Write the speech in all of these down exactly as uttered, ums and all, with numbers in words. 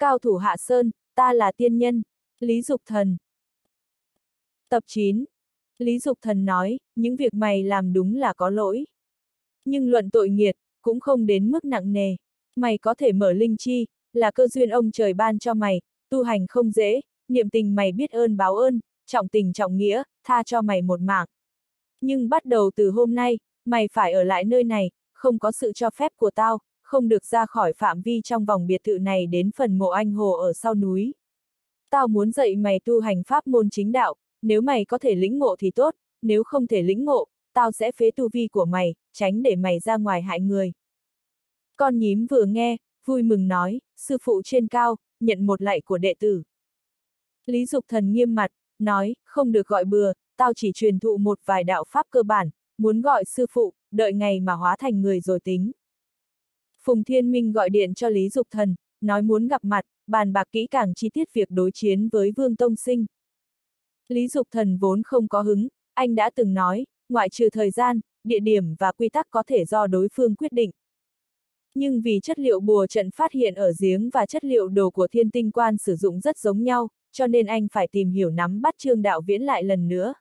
Cao thủ hạ sơn, ta là tiên nhân. Lý Dục Thần. Tập chín. Lý Dục Thần nói, những việc mày làm đúng là có lỗi. Nhưng luận tội nghiệt, cũng không đến mức nặng nề. Mày có thể mở linh chi, là cơ duyên ông trời ban cho mày, tu hành không dễ, niệm tình mày biết ơn báo ơn, trọng tình trọng nghĩa, tha cho mày một mạng. Nhưng bắt đầu từ hôm nay, mày phải ở lại nơi này, không có sự cho phép của tao, không được ra khỏi phạm vi trong vòng biệt thự này đến phần mộ anh hồ ở sau núi. Tao muốn dạy mày tu hành pháp môn chính đạo, nếu mày có thể lĩnh ngộ thì tốt, nếu không thể lĩnh ngộ, tao sẽ phế tu vi của mày, tránh để mày ra ngoài hại người. Con nhím vừa nghe, vui mừng nói, sư phụ trên cao, nhận một lạy của đệ tử. Lý Dục Thần nghiêm mặt, nói, không được gọi bừa, tao chỉ truyền thụ một vài đạo pháp cơ bản, muốn gọi sư phụ, đợi ngày mà hóa thành người rồi tính. Phùng Thiên Minh gọi điện cho Lý Dục Thần, nói muốn gặp mặt, bàn bạc kỹ càng chi tiết việc đối chiến với Vương Tông Sinh. Lý Dục Thần vốn không có hứng, anh đã từng nói, ngoại trừ thời gian, địa điểm và quy tắc có thể do đối phương quyết định. Nhưng vì chất liệu bùa trận phát hiện ở giếng và chất liệu đồ của Thiên Tinh Quan sử dụng rất giống nhau, cho nên anh phải tìm hiểu nắm bắt Trương Đạo Viễn lại lần nữa.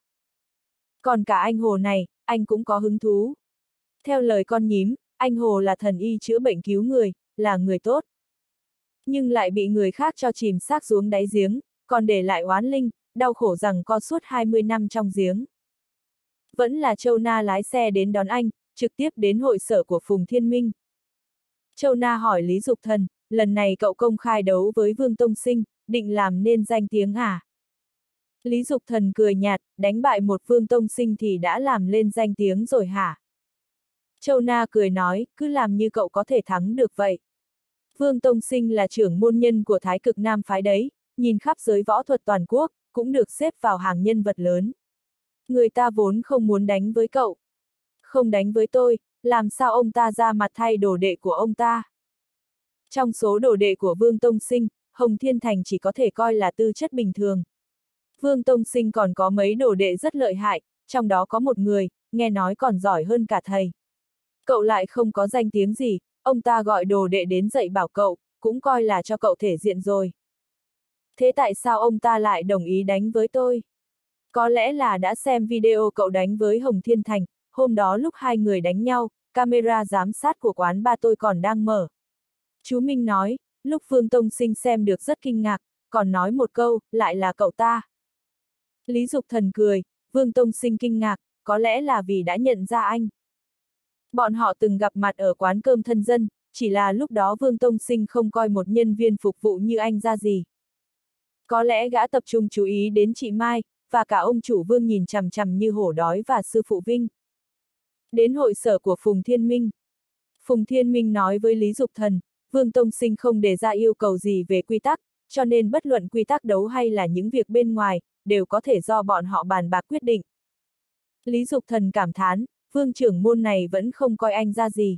Còn cả anh Hồ này, anh cũng có hứng thú. Theo lời con nhím, anh Hồ là thần y chữa bệnh cứu người, là người tốt. Nhưng lại bị người khác cho chìm xác xuống đáy giếng, còn để lại oán linh, đau khổ rằng co suốt hai mươi năm trong giếng. Vẫn là Châu Na lái xe đến đón anh, trực tiếp đến hội sở của Phùng Thiên Minh. Châu Na hỏi Lý Dục Thần, lần này cậu công khai đấu với Vương Tông Sinh, định làm nên danh tiếng à? Lý Dục Thần cười nhạt, đánh bại một Vương Tông Sinh thì đã làm lên danh tiếng rồi hả? Châu Na cười nói, cứ làm như cậu có thể thắng được vậy. Vương Tông Sinh là trưởng môn nhân của Thái Cực Nam phái đấy, nhìn khắp giới võ thuật toàn quốc, cũng được xếp vào hàng nhân vật lớn. Người ta vốn không muốn đánh với cậu. Không đánh với tôi, làm sao ông ta ra mặt thay đồ đệ của ông ta? Trong số đồ đệ của Vương Tông Sinh, Hồng Thiên Thành chỉ có thể coi là tư chất bình thường. Vương Tông Sinh còn có mấy đồ đệ rất lợi hại, trong đó có một người, nghe nói còn giỏi hơn cả thầy. Cậu lại không có danh tiếng gì, ông ta gọi đồ đệ đến dạy bảo cậu, cũng coi là cho cậu thể diện rồi. Thế tại sao ông ta lại đồng ý đánh với tôi? Có lẽ là đã xem video cậu đánh với Hồng Thiên Thành, hôm đó lúc hai người đánh nhau, camera giám sát của quán ba tôi còn đang mở. Chú Minh nói, lúc Vương Tông Sinh xem được rất kinh ngạc, còn nói một câu, lại là cậu ta. Lý Dục Thần cười, Vương Tông Sinh kinh ngạc, có lẽ là vì đã nhận ra anh. Bọn họ từng gặp mặt ở quán cơm thân dân, chỉ là lúc đó Vương Tông Sinh không coi một nhân viên phục vụ như anh ra gì. Có lẽ gã tập trung chú ý đến chị Mai, và cả ông chủ Vương nhìn chằm chằm như hổ đói và sư phụ Vinh. Đến hội sở của Phùng Thiên Minh. Phùng Thiên Minh nói với Lý Dục Thần, Vương Tông Sinh không đề ra yêu cầu gì về quy tắc, cho nên bất luận quy tắc đấu hay là những việc bên ngoài, đều có thể do bọn họ bàn bạc quyết định. Lý Dục Thần cảm thán, Vương trưởng môn này vẫn không coi anh ra gì.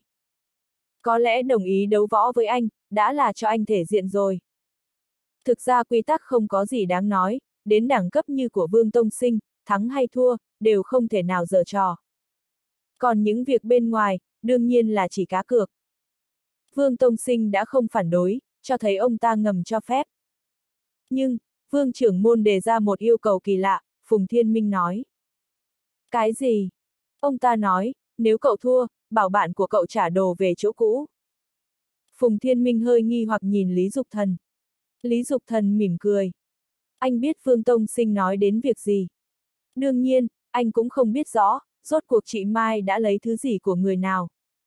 Có lẽ đồng ý đấu võ với anh, đã là cho anh thể diện rồi. Thực ra quy tắc không có gì đáng nói, đến đẳng cấp như của Vương Tông Sinh, thắng hay thua, đều không thể nào giở trò. Còn những việc bên ngoài, đương nhiên là chỉ cá cược. Vương Tông Sinh đã không phản đối, cho thấy ông ta ngầm cho phép. Nhưng, Vương trưởng môn đề ra một yêu cầu kỳ lạ, Phùng Thiên Minh nói. Cái gì? Ông ta nói, nếu cậu thua, bảo bạn của cậu trả đồ về chỗ cũ. Phùng Thiên Minh hơi nghi hoặc nhìn Lý Dục Thần. Lý Dục Thần mỉm cười. Anh biết Vương Tông Sinh nói đến việc gì? Đương nhiên, anh cũng không biết rõ, rốt cuộc chị Mai đã lấy thứ gì của người nào.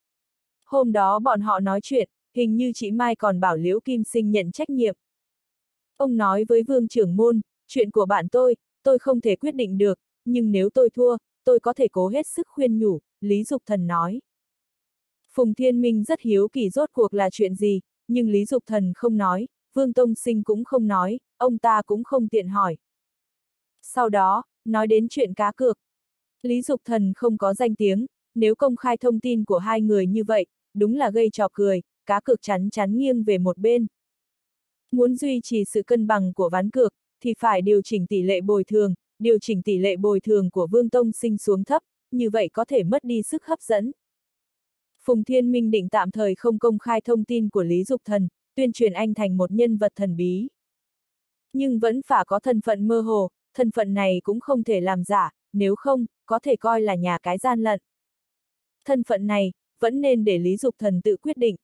Hôm đó bọn họ nói chuyện, hình như chị Mai còn bảo Liễu Kim Sinh nhận trách nhiệm. Ông nói với Vương trưởng môn, chuyện của bạn tôi, tôi không thể quyết định được, nhưng nếu tôi thua, tôi có thể cố hết sức khuyên nhủ, Lý Dục Thần nói. Phùng Thiên Minh rất hiếu kỳ rốt cuộc là chuyện gì, nhưng Lý Dục Thần không nói, Vương Tông Sinh cũng không nói, ông ta cũng không tiện hỏi. Sau đó, nói đến chuyện cá cược. Lý Dục Thần không có danh tiếng, nếu công khai thông tin của hai người như vậy, đúng là gây trò cười, cá cược chắn chắn nghiêng về một bên. Muốn duy trì sự cân bằng của ván cược, thì phải điều chỉnh tỷ lệ bồi thường, điều chỉnh tỷ lệ bồi thường của Vương Tông Sinh xuống thấp, như vậy có thể mất đi sức hấp dẫn. Phùng Thiên Minh định tạm thời không công khai thông tin của Lý Dục Thần, tuyên truyền anh thành một nhân vật thần bí. Nhưng vẫn phải có thân phận mơ hồ, thân phận này cũng không thể làm giả, nếu không, có thể coi là nhà cái gian lận. Thân phận này, vẫn nên để Lý Dục Thần tự quyết định.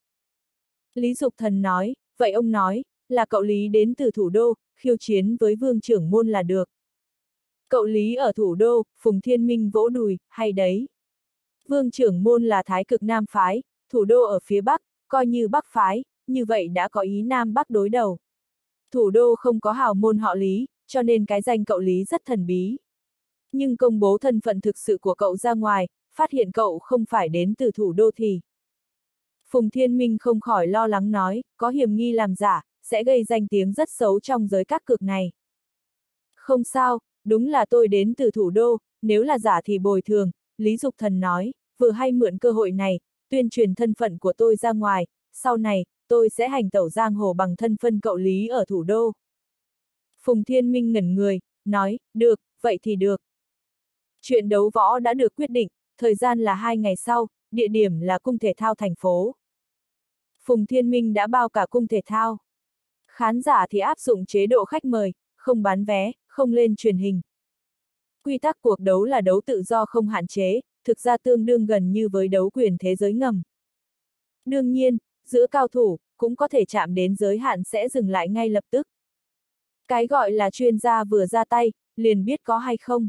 Lý Dục Thần nói, vậy ông nói, là cậu Lý đến từ thủ đô, khiêu chiến với Vương trưởng môn là được. Cậu Lý ở thủ đô, Phùng Thiên Minh vỗ đùi, hay đấy. Vương trưởng môn là Thái Cực Nam phái, thủ đô ở phía Bắc, coi như Bắc phái, như vậy đã có ý Nam Bắc đối đầu. Thủ đô không có hào môn họ Lý, cho nên cái danh cậu Lý rất thần bí. Nhưng công bố thân phận thực sự của cậu ra ngoài, phát hiện cậu không phải đến từ thủ đô thì. Phùng Thiên Minh không khỏi lo lắng nói, có hiểm nghi làm giả, sẽ gây danh tiếng rất xấu trong giới các cược này. Không sao, đúng là tôi đến từ thủ đô, nếu là giả thì bồi thường, Lý Dục Thần nói, vừa hay mượn cơ hội này, tuyên truyền thân phận của tôi ra ngoài, sau này, tôi sẽ hành tẩu giang hồ bằng thân phận cậu Lý ở thủ đô. Phùng Thiên Minh ngẩn người, nói, được, vậy thì được. Chuyện đấu võ đã được quyết định, thời gian là hai ngày sau, địa điểm là cung thể thao thành phố. Phùng Thiên Minh đã bao cả cung thể thao. Khán giả thì áp dụng chế độ khách mời, không bán vé, không lên truyền hình. Quy tắc cuộc đấu là đấu tự do không hạn chế, thực ra tương đương gần như với đấu quyền thế giới ngầm. Đương nhiên, giữa cao thủ, cũng có thể chạm đến giới hạn sẽ dừng lại ngay lập tức. Cái gọi là chuyên gia vừa ra tay, liền biết có hay không.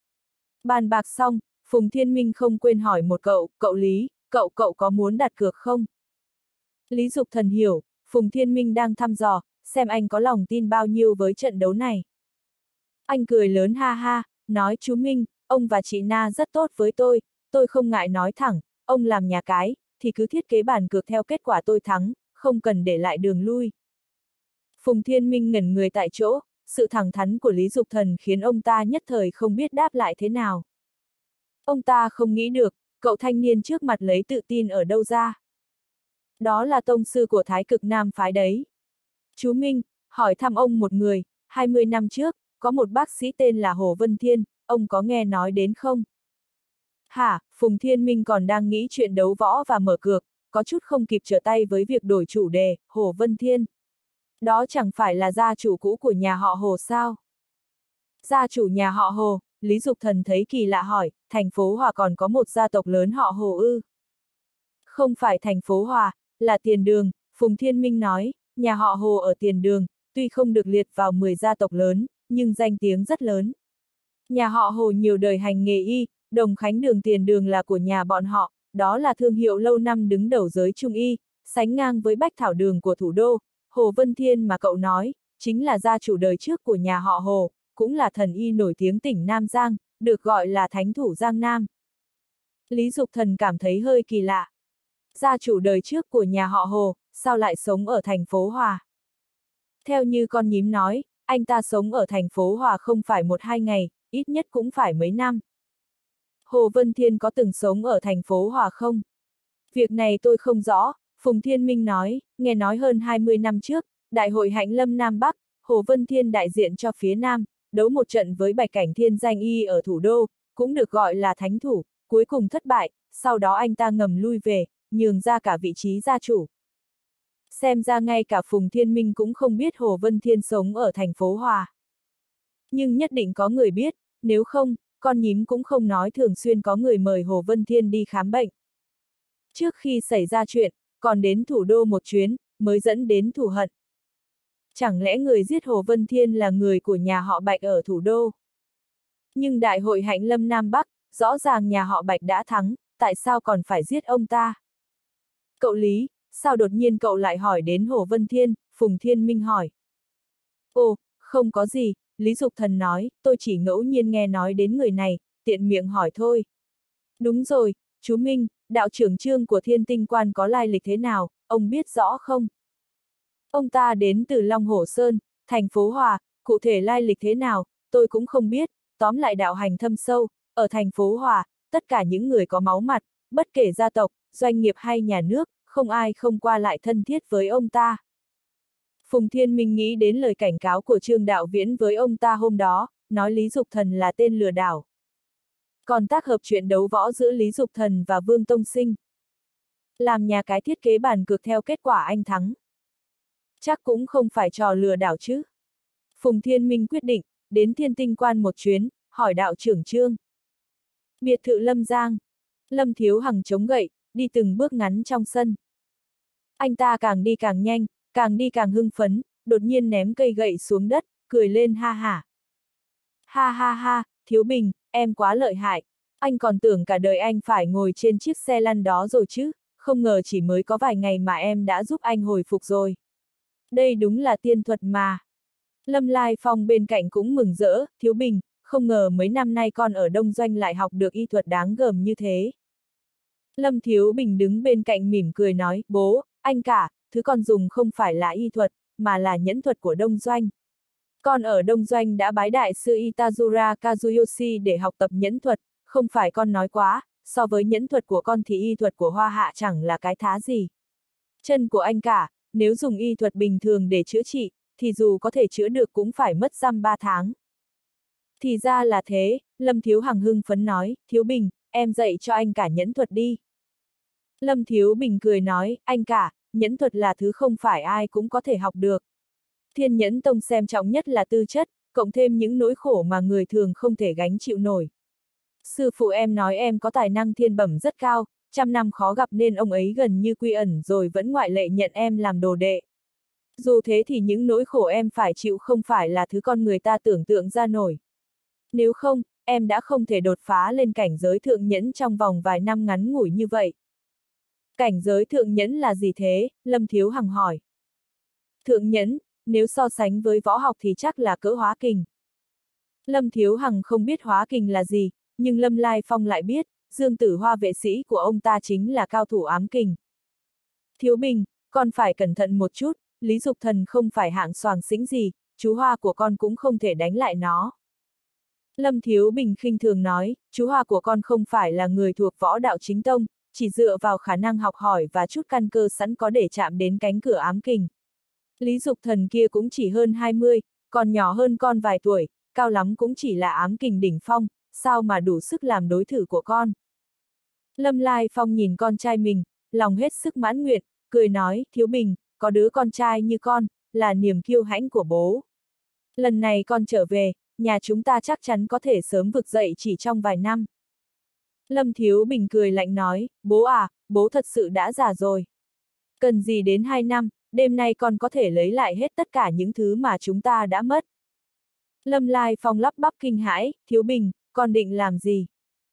Bàn bạc xong, Phùng Thiên Minh không quên hỏi một cậu, cậu Lý, cậu cậu có muốn đặt cược không? Lý Dục Thần hiểu, Phùng Thiên Minh đang thăm dò, xem anh có lòng tin bao nhiêu với trận đấu này. Anh cười lớn ha ha, nói chú Minh, ông và chị Na rất tốt với tôi, tôi không ngại nói thẳng, ông làm nhà cái, thì cứ thiết kế bàn cược theo kết quả tôi thắng, không cần để lại đường lui. Phùng Thiên Minh ngẩn người tại chỗ, sự thẳng thắn của Lý Dục Thần khiến ông ta nhất thời không biết đáp lại thế nào. Ông ta không nghĩ được, cậu thanh niên trước mặt lấy tự tin ở đâu ra. Đó là tông sư của Thái Cực Nam phái đấy. Chú Minh, hỏi thăm ông một người, hai mươi năm trước, có một bác sĩ tên là Hồ Vân Thiên, ông có nghe nói đến không? Hả, Phùng Thiên Minh còn đang nghĩ chuyện đấu võ và mở cược, có chút không kịp trở tay với việc đổi chủ đề, Hồ Vân Thiên. Đó chẳng phải là gia chủ cũ của nhà họ Hồ sao? Gia chủ nhà họ Hồ, Lý Dục Thần thấy kỳ lạ hỏi, thành phố Hòa còn có một gia tộc lớn họ Hồ ư? Không phải thành phố Hòa, là Tiền Đường, Phùng Thiên Minh nói, nhà họ Hồ ở Tiền Đường, tuy không được liệt vào mười gia tộc lớn, nhưng danh tiếng rất lớn. Nhà họ Hồ nhiều đời hành nghề y, Đồng Khánh Đường Tiền Đường là của nhà bọn họ, đó là thương hiệu lâu năm đứng đầu giới trung y, sánh ngang với Bách Thảo Đường của thủ đô. Hồ Vân Thiên mà cậu nói, chính là gia chủ đời trước của nhà họ Hồ, cũng là thần y nổi tiếng tỉnh Nam Giang, được gọi là Thánh Thủ Giang Nam. Lý Dục Thần cảm thấy hơi kỳ lạ. Gia chủ đời trước của nhà họ Hồ, sao lại sống ở thành phố Hòa? Theo như con nhím nói, anh ta sống ở thành phố Hòa không phải một hai ngày, ít nhất cũng phải mấy năm. Hồ Vân Thiên có từng sống ở thành phố Hòa không? Việc này tôi không rõ, Phùng Thiên Minh nói, nghe nói hơn hai mươi năm trước, Đại hội Hạnh Lâm Nam Bắc, Hồ Vân Thiên đại diện cho phía Nam, đấu một trận với Bạch Cảnh Thiên danh y ở thủ đô, cũng được gọi là thánh thủ, cuối cùng thất bại, sau đó anh ta ngầm lui về, nhường ra cả vị trí gia chủ. Xem ra ngay cả Phùng Thiên Minh cũng không biết Hồ Vân Thiên sống ở thành phố Hòa. Nhưng nhất định có người biết, nếu không, con nhím cũng không nói thường xuyên có người mời Hồ Vân Thiên đi khám bệnh. Trước khi xảy ra chuyện, còn đến thủ đô một chuyến, mới dẫn đến thù hận. Chẳng lẽ người giết Hồ Vân Thiên là người của nhà họ Bạch ở thủ đô? Nhưng Đại hội Hạnh Lâm Nam Bắc, rõ ràng nhà họ Bạch đã thắng, tại sao còn phải giết ông ta? Cậu Lý, sao đột nhiên cậu lại hỏi đến Hồ Vân Thiên? Phùng Thiên Minh hỏi. Ồ, không có gì, Lý Dục Thần nói, tôi chỉ ngẫu nhiên nghe nói đến người này, tiện miệng hỏi thôi. Đúng rồi, chú Minh, đạo trưởng Trương của Thiên Tinh Quan có lai lịch thế nào, ông biết rõ không? Ông ta đến từ Long Hổ Sơn, thành phố Hòa, cụ thể lai lịch thế nào, tôi cũng không biết, tóm lại đạo hành thâm sâu, ở thành phố Hòa, tất cả những người có máu mặt, bất kể gia tộc, doanh nghiệp hay nhà nước, không ai không qua lại thân thiết với ông ta. Phùng Thiên Minh nghĩ đến lời cảnh cáo của Trương Đạo Viễn với ông ta hôm đó, nói Lý Dục Thần là tên lừa đảo. Còn tác hợp chuyện đấu võ giữa Lý Dục Thần và Vương Tông Sinh. Làm nhà cái thiết kế bàn cược theo kết quả anh thắng. Chắc cũng không phải trò lừa đảo chứ. Phùng Thiên Minh quyết định, đến Thiên Tinh Quan một chuyến, hỏi đạo trưởng Trương. Biệt thự Lâm Giang. Lâm Thiếu Hằng chống gậy, đi từng bước ngắn trong sân. Anh ta càng đi càng nhanh, càng đi càng hưng phấn, đột nhiên ném cây gậy xuống đất, cười lên ha hả. Ha ha ha, Thiếu Bình, em quá lợi hại. Anh còn tưởng cả đời anh phải ngồi trên chiếc xe lăn đó rồi chứ, không ngờ chỉ mới có vài ngày mà em đã giúp anh hồi phục rồi. Đây đúng là tiên thuật mà. Lâm Lai Phong bên cạnh cũng mừng rỡ, Thiếu Bình, không ngờ mấy năm nay con ở Đông Doanh lại học được y thuật đáng gờm như thế. Lâm Thiếu Bình đứng bên cạnh mỉm cười nói, bố, anh cả, thứ con dùng không phải là y thuật, mà là nhẫn thuật của Đông Doanh. Con ở Đông Doanh đã bái đại sư Itazura Kazuyoshi để học tập nhẫn thuật, không phải con nói quá, so với nhẫn thuật của con thì y thuật của Hoa Hạ chẳng là cái thá gì. Chân của anh cả, nếu dùng y thuật bình thường để chữa trị, thì dù có thể chữa được cũng phải mất dăm ba tháng. Thì ra là thế, Lâm Thiếu Hằng hưng phấn nói, Thiếu Bình, em dạy cho anh cả nhẫn thuật đi. Lâm Thiếu Bình cười nói, anh cả, nhẫn thuật là thứ không phải ai cũng có thể học được. Thiên Nhẫn Tông xem trọng nhất là tư chất, cộng thêm những nỗi khổ mà người thường không thể gánh chịu nổi. Sư phụ em nói em có tài năng thiên bẩm rất cao, trăm năm khó gặp nên ông ấy gần như quy ẩn rồi vẫn ngoại lệ nhận em làm đồ đệ. Dù thế thì những nỗi khổ em phải chịu không phải là thứ con người ta tưởng tượng ra nổi. Nếu không, em đã không thể đột phá lên cảnh giới thượng nhẫn trong vòng vài năm ngắn ngủi như vậy. Cảnh giới thượng nhẫn là gì thế? Lâm Thiếu Hằng hỏi. Thượng nhẫn, nếu so sánh với võ học thì chắc là cỡ hóa kình. Lâm Thiếu Hằng không biết hóa kình là gì, nhưng Lâm Lai Phong lại biết, Dương Tử Hoa vệ sĩ của ông ta chính là cao thủ ám kình. Thiếu Bình, con phải cẩn thận một chút, Lý Dục Thần không phải hạng soàng xĩnh gì, chú Hoa của con cũng không thể đánh lại nó. Lâm Thiếu Bình khinh thường nói, chú Hoa của con không phải là người thuộc võ đạo chính tông, chỉ dựa vào khả năng học hỏi và chút căn cơ sẵn có để chạm đến cánh cửa ám kình. Lý Dục Thần kia cũng chỉ hơn hai mươi, còn nhỏ hơn con vài tuổi, cao lắm cũng chỉ là ám kình đỉnh phong, sao mà đủ sức làm đối thủ của con. Lâm Lai Phong nhìn con trai mình, lòng hết sức mãn nguyện, cười nói, Thiếu Bình, có đứa con trai như con, là niềm kiêu hãnh của bố. Lần này con trở về, nhà chúng ta chắc chắn có thể sớm vực dậy chỉ trong vài năm. Lâm Thiếu Bình cười lạnh nói, bố à, bố thật sự đã già rồi. Cần gì đến hai năm, đêm nay con có thể lấy lại hết tất cả những thứ mà chúng ta đã mất. Lâm Lai Phong lắp bắp kinh hãi, Thiếu Bình, con định làm gì?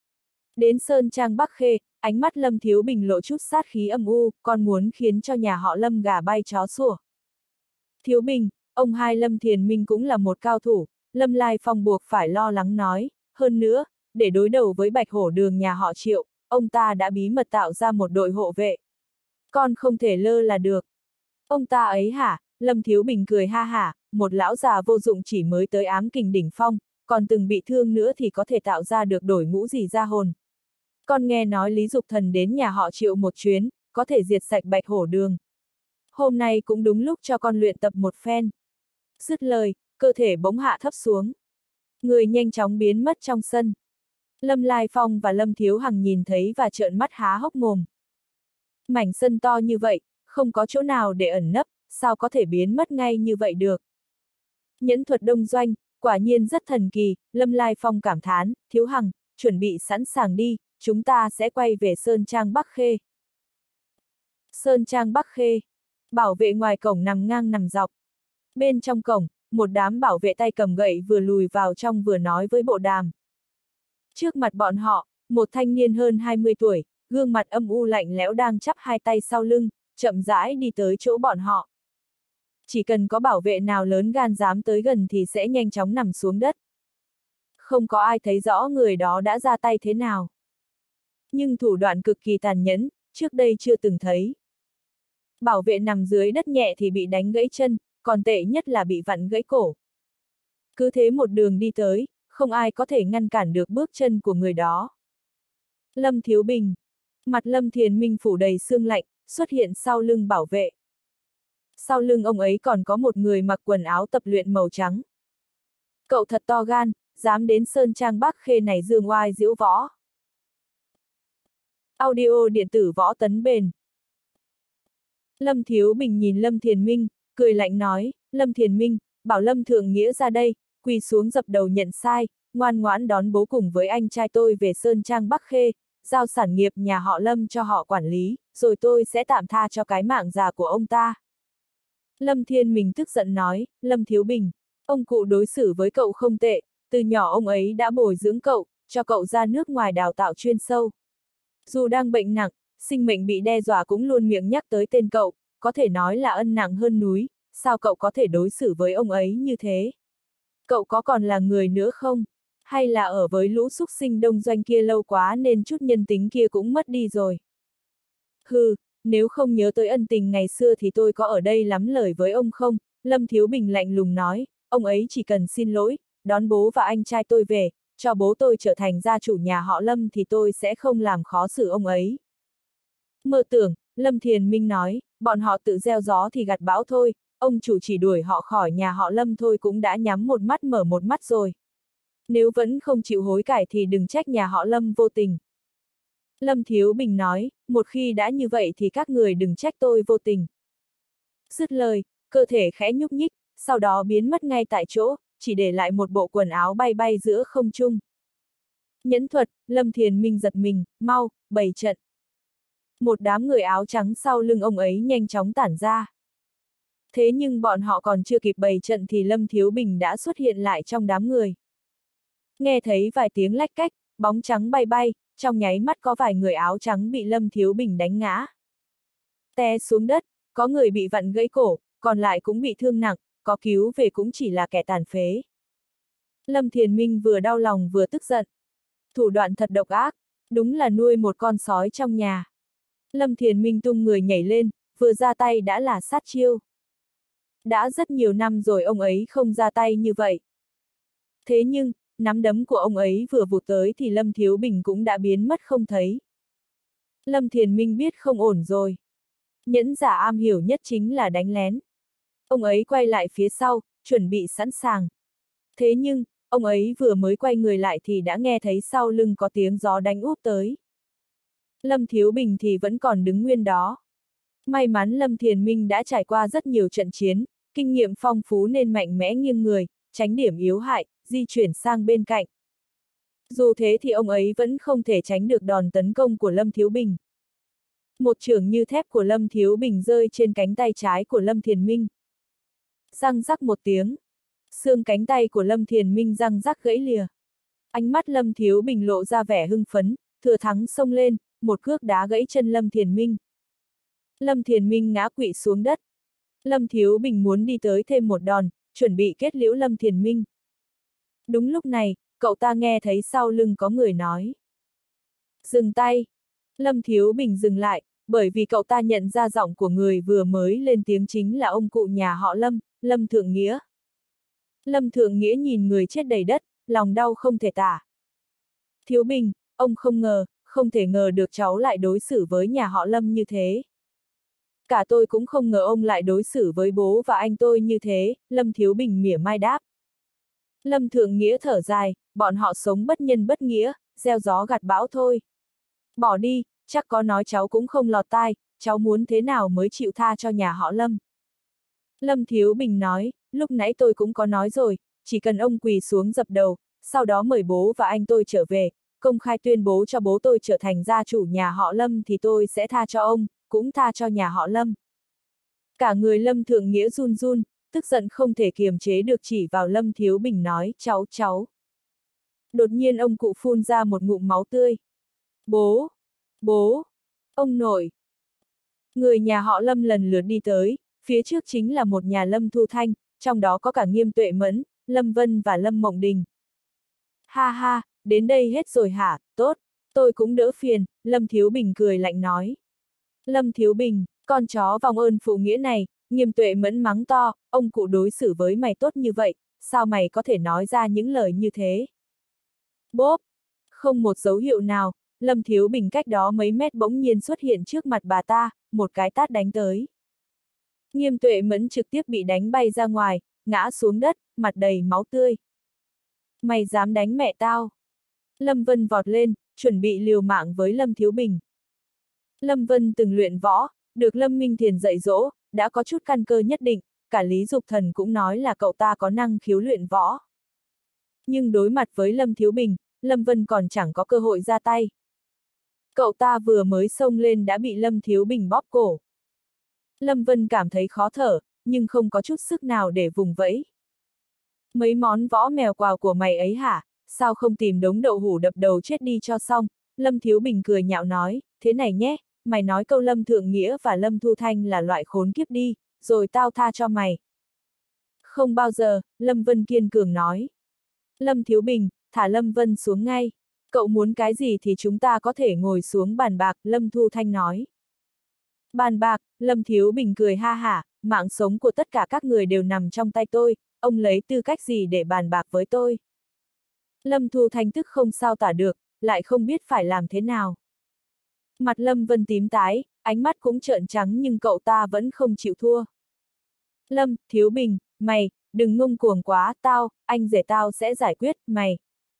Đến Sơn Trang Bắc Khê, ánh mắt Lâm Thiếu Bình lộ chút sát khí âm u, con muốn khiến cho nhà họ Lâm gà bay chó sủa. Thiếu Bình, ông hai Lâm Thiền Minh cũng là một cao thủ, Lâm Lai Phong buộc phải lo lắng nói, hơn nữa, để đối đầu với Bạch Hổ Đường nhà họ Triệu, ông ta đã bí mật tạo ra một đội hộ vệ. Con không thể lơ là được. Ông ta ấy hả? Lâm Thiếu Bình cười ha hả, một lão già vô dụng chỉ mới tới ám kình đỉnh phong, còn từng bị thương nữa thì có thể tạo ra được đổi ngũ gì ra hồn. Con nghe nói Lý Dục Thần đến nhà họ Triệu một chuyến, có thể diệt sạch Bạch Hổ Đường. Hôm nay cũng đúng lúc cho con luyện tập một phen. Dứt lời, cơ thể bỗng hạ thấp xuống. Người nhanh chóng biến mất trong sân. Lâm Lai Phong và Lâm Thiếu Hằng nhìn thấy và trợn mắt há hốc mồm. Mảnh sân to như vậy, không có chỗ nào để ẩn nấp, sao có thể biến mất ngay như vậy được. Nhẫn thuật Đông Doanh, quả nhiên rất thần kỳ, Lâm Lai Phong cảm thán, Thiếu Hằng, chuẩn bị sẵn sàng đi, chúng ta sẽ quay về Sơn Trang Bắc Khê. Sơn Trang Bắc Khê, bảo vệ ngoài cổng nằm ngang nằm dọc. Bên trong cổng, một đám bảo vệ tay cầm gậy vừa lùi vào trong vừa nói với bộ đàm. Trước mặt bọn họ, một thanh niên hơn hai mươi tuổi, gương mặt âm u lạnh lẽo đang chắp hai tay sau lưng, chậm rãi đi tới chỗ bọn họ. Chỉ cần có bảo vệ nào lớn gan dám tới gần thì sẽ nhanh chóng nằm xuống đất. Không có ai thấy rõ người đó đã ra tay thế nào. Nhưng thủ đoạn cực kỳ tàn nhẫn, trước đây chưa từng thấy. Bảo vệ nằm dưới đất nhẹ thì bị đánh gãy chân, còn tệ nhất là bị vặn gãy cổ. Cứ thế một đường đi tới, không ai có thể ngăn cản được bước chân của người đó. Lâm Thiếu Bình. Mặt Lâm Thiền Minh phủ đầy sương lạnh, xuất hiện sau lưng bảo vệ. Sau lưng ông ấy còn có một người mặc quần áo tập luyện màu trắng. Cậu thật to gan, dám đến Sơn Trang Bắc Khê này dương oai diễu võ. Audio điện tử võ tấn bền. Lâm Thiếu Bình nhìn Lâm Thiền Minh, cười lạnh nói, Lâm Thiền Minh, bảo Lâm Thượng Nghĩa ra đây, quỳ xuống dập đầu nhận sai, ngoan ngoãn đón bố cùng với anh trai tôi về Sơn Trang Bắc Khê, giao sản nghiệp nhà họ Lâm cho họ quản lý, rồi tôi sẽ tạm tha cho cái mạng già của ông ta. Lâm Thiên Minh tức giận nói, Lâm Thiếu Bình, ông cụ đối xử với cậu không tệ, từ nhỏ ông ấy đã bồi dưỡng cậu, cho cậu ra nước ngoài đào tạo chuyên sâu. Dù đang bệnh nặng, sinh mệnh bị đe dọa cũng luôn miệng nhắc tới tên cậu, có thể nói là ân nặng hơn núi, sao cậu có thể đối xử với ông ấy như thế? Cậu có còn là người nữa không? Hay là ở với lũ súc sinh đông doanh kia lâu quá nên chút nhân tính kia cũng mất đi rồi? Hừ, nếu không nhớ tới ân tình ngày xưa thì tôi có ở đây lắm lời với ông không? Lâm Thiếu Bình lạnh lùng nói, ông ấy chỉ cần xin lỗi, đón bố và anh trai tôi về, cho bố tôi trở thành gia chủ nhà họ Lâm thì tôi sẽ không làm khó xử ông ấy. Mơ tưởng, Lâm Thiền Minh nói, bọn họ tự gieo gió thì gặt bão thôi, ông chủ chỉ đuổi họ khỏi nhà họ Lâm thôi cũng đã nhắm một mắt mở một mắt rồi. Nếu vẫn không chịu hối cải thì đừng trách nhà họ Lâm vô tình. Lâm Thiếu Bình nói, một khi đã như vậy thì các người đừng trách tôi vô tình. Dứt lời, cơ thể khẽ nhúc nhích, sau đó biến mất ngay tại chỗ, chỉ để lại một bộ quần áo bay bay giữa không trung. Nhẫn thuật, Lâm Thiền Minh giật mình, mau, bày trận. Một đám người áo trắng sau lưng ông ấy nhanh chóng tản ra. Thế nhưng bọn họ còn chưa kịp bày trận thì Lâm Thiếu Bình đã xuất hiện lại trong đám người. Nghe thấy vài tiếng lách cách, bóng trắng bay bay, trong nháy mắt có vài người áo trắng bị Lâm Thiếu Bình đánh ngã. Té xuống đất, có người bị vặn gãy cổ, còn lại cũng bị thương nặng, có cứu về cũng chỉ là kẻ tàn phế. Lâm Thiền Minh vừa đau lòng vừa tức giận. Thủ đoạn thật độc ác, đúng là nuôi một con sói trong nhà. Lâm Thiền Minh tung người nhảy lên, vừa ra tay đã là sát chiêu. Đã rất nhiều năm rồi ông ấy không ra tay như vậy. Thế nhưng, nắm đấm của ông ấy vừa vụt tới thì Lâm Thiếu Bình cũng đã biến mất không thấy. Lâm Thiền Minh biết không ổn rồi. Nhẫn giả am hiểu nhất chính là đánh lén. Ông ấy quay lại phía sau, chuẩn bị sẵn sàng. Thế nhưng, ông ấy vừa mới quay người lại thì đã nghe thấy sau lưng có tiếng gió đánh úp tới. Lâm Thiếu Bình thì vẫn còn đứng nguyên đó. May mắn Lâm Thiền Minh đã trải qua rất nhiều trận chiến, kinh nghiệm phong phú nên mạnh mẽ nghiêng người, tránh điểm yếu hại, di chuyển sang bên cạnh. Dù thế thì ông ấy vẫn không thể tránh được đòn tấn công của Lâm Thiếu Bình. Một chưởng như thép của Lâm Thiếu Bình rơi trên cánh tay trái của Lâm Thiền Minh. Răng rắc một tiếng. Xương cánh tay của Lâm Thiền Minh răng rắc gãy lìa. Ánh mắt Lâm Thiếu Bình lộ ra vẻ hưng phấn, thừa thắng xông lên, một cước đá gãy chân Lâm Thiền Minh. Lâm Thiền Minh ngã quỵ xuống đất. Lâm Thiếu Bình muốn đi tới thêm một đòn, chuẩn bị kết liễu Lâm Thiền Minh. Đúng lúc này, cậu ta nghe thấy sau lưng có người nói. Dừng tay. Lâm Thiếu Bình dừng lại, bởi vì cậu ta nhận ra giọng của người vừa mới lên tiếng chính là ông cụ nhà họ Lâm, Lâm Thượng Nghĩa. Lâm Thượng Nghĩa nhìn người chết đầy đất, lòng đau không thể tả. Thiếu Bình, ông không ngờ, không thể ngờ được cháu lại đối xử với nhà họ Lâm như thế. Cả tôi cũng không ngờ ông lại đối xử với bố và anh tôi như thế, Lâm Thiếu Bình mỉa mai đáp. Lâm Thượng Nghĩa thở dài, bọn họ sống bất nhân bất nghĩa, gieo gió gặt bão thôi. Bỏ đi, chắc có nói cháu cũng không lọt tai, cháu muốn thế nào mới chịu tha cho nhà họ Lâm. Lâm Thiếu Bình nói, lúc nãy tôi cũng có nói rồi, chỉ cần ông quỳ xuống dập đầu, sau đó mời bố và anh tôi trở về, công khai tuyên bố cho bố tôi trở thành gia chủ nhà họ Lâm thì tôi sẽ tha cho ông, cũng tha cho nhà họ Lâm. Cả người Lâm Thượng Nghĩa run run, tức giận không thể kiềm chế được chỉ vào Lâm Thiếu Bình nói, cháu, cháu. Đột nhiên ông cụ phun ra một ngụm máu tươi. Bố! Bố! Ông nội! Người nhà họ Lâm lần lượt đi tới, phía trước chính là một nhà Lâm Thu Thanh, trong đó có cả Nghiêm Tuệ Mẫn, Lâm Vân và Lâm Mộng Đình. Ha ha, đến đây hết rồi hả, tốt, tôi cũng đỡ phiền, Lâm Thiếu Bình cười lạnh nói. Lâm Thiếu Bình, con chó vong ơn phụ nghĩa này, Nghiêm Tuệ Mẫn mắng to, ông cụ đối xử với mày tốt như vậy, sao mày có thể nói ra những lời như thế? Bốp! Không một dấu hiệu nào, Lâm Thiếu Bình cách đó mấy mét bỗng nhiên xuất hiện trước mặt bà ta, một cái tát đánh tới. Nghiêm Tuệ Mẫn trực tiếp bị đánh bay ra ngoài, ngã xuống đất, mặt đầy máu tươi. Mày dám đánh mẹ tao? Lâm Vân vọt lên, chuẩn bị liều mạng với Lâm Thiếu Bình. Lâm Vân từng luyện võ, được Lâm Minh Thiền dạy dỗ, đã có chút căn cơ nhất định, cả Lý Dục Thần cũng nói là cậu ta có năng khiếu luyện võ. Nhưng đối mặt với Lâm Thiếu Bình, Lâm Vân còn chẳng có cơ hội ra tay. Cậu ta vừa mới xông lên đã bị Lâm Thiếu Bình bóp cổ. Lâm Vân cảm thấy khó thở, nhưng không có chút sức nào để vùng vẫy. Mấy món võ mèo quào của mày ấy hả, sao không tìm đống đậu hũ đập đầu chết đi cho xong? Lâm Thiếu Bình cười nhạo nói, thế này nhé, mày nói câu Lâm Thượng Nghĩa và Lâm Thu Thanh là loại khốn kiếp đi, rồi tao tha cho mày. Không bao giờ, Lâm Vân kiên cường nói. Lâm Thiếu Bình, thả Lâm Vân xuống ngay. Cậu muốn cái gì thì chúng ta có thể ngồi xuống bàn bạc, Lâm Thu Thanh nói. Bàn bạc, Lâm Thiếu Bình cười ha hả, mạng sống của tất cả các người đều nằm trong tay tôi, ông lấy tư cách gì để bàn bạc với tôi? Lâm Thu Thanh tức không sao tả được, lại không biết phải làm thế nào. Mặt Lâm Vân tím tái, ánh mắt cũng trợn trắng nhưng cậu ta vẫn không chịu thua. Lâm Thiếu Bình, mày, đừng ngông cuồng quá, tao, anh rể tao sẽ giải quyết, mày.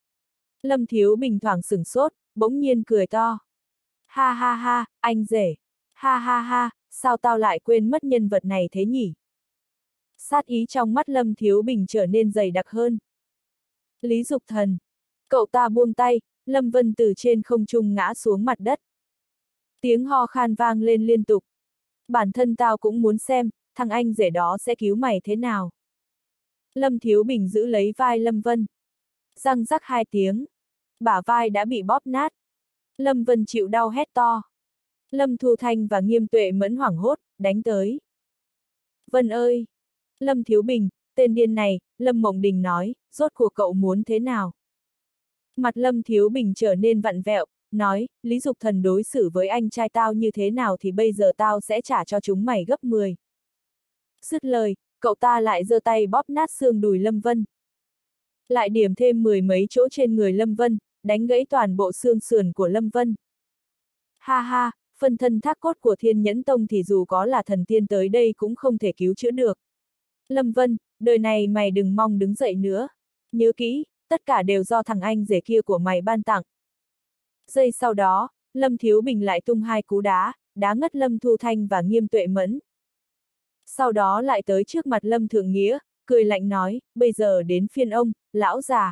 Lâm Thiếu Bình thoảng sửng sốt, bỗng nhiên cười to. Ha ha ha, anh rể. Ha ha ha, sao tao lại quên mất nhân vật này thế nhỉ? Sát ý trong mắt Lâm Thiếu Bình trở nên dày đặc hơn. Lý Dục Thần. Cậu ta buông tay, Lâm Vân từ trên không trung ngã xuống mặt đất. Tiếng ho khan vang lên liên tục. Bản thân tao cũng muốn xem, thằng anh rể đó sẽ cứu mày thế nào. Lâm Thiếu Bình giữ lấy vai Lâm Vân. Răng rắc hai tiếng. Bả vai đã bị bóp nát. Lâm Vân chịu đau hét to. Lâm Thu Thanh và Nghiêm Tuệ Mẫn hoảng hốt, đánh tới. Vân ơi! Lâm Thiếu Bình, tên điên này, Lâm Mộng Đình nói, rốt cuộc cậu muốn thế nào? Mặt Lâm Thiếu Bình trở nên vặn vẹo, nói, Lý Dục Thần đối xử với anh trai tao như thế nào thì bây giờ tao sẽ trả cho chúng mày gấp mười. Dứt lời, cậu ta lại giơ tay bóp nát xương đùi Lâm Vân. Lại điểm thêm mười mấy chỗ trên người Lâm Vân, đánh gãy toàn bộ xương sườn của Lâm Vân. Ha ha, phân thân thác cốt của Thiên Nhẫn Tông thì dù có là thần tiên tới đây cũng không thể cứu chữa được. Lâm Vân, đời này mày đừng mong đứng dậy nữa. Nhớ kỹ, tất cả đều do thằng anh rể kia của mày ban tặng. Giây sau đó, Lâm Thiếu Bình lại tung hai cú đá, đá ngất Lâm Thu Thanh và Nghiêm Tuệ Mẫn. Sau đó lại tới trước mặt Lâm Thượng Nghĩa, cười lạnh nói, bây giờ đến phiên ông, lão già.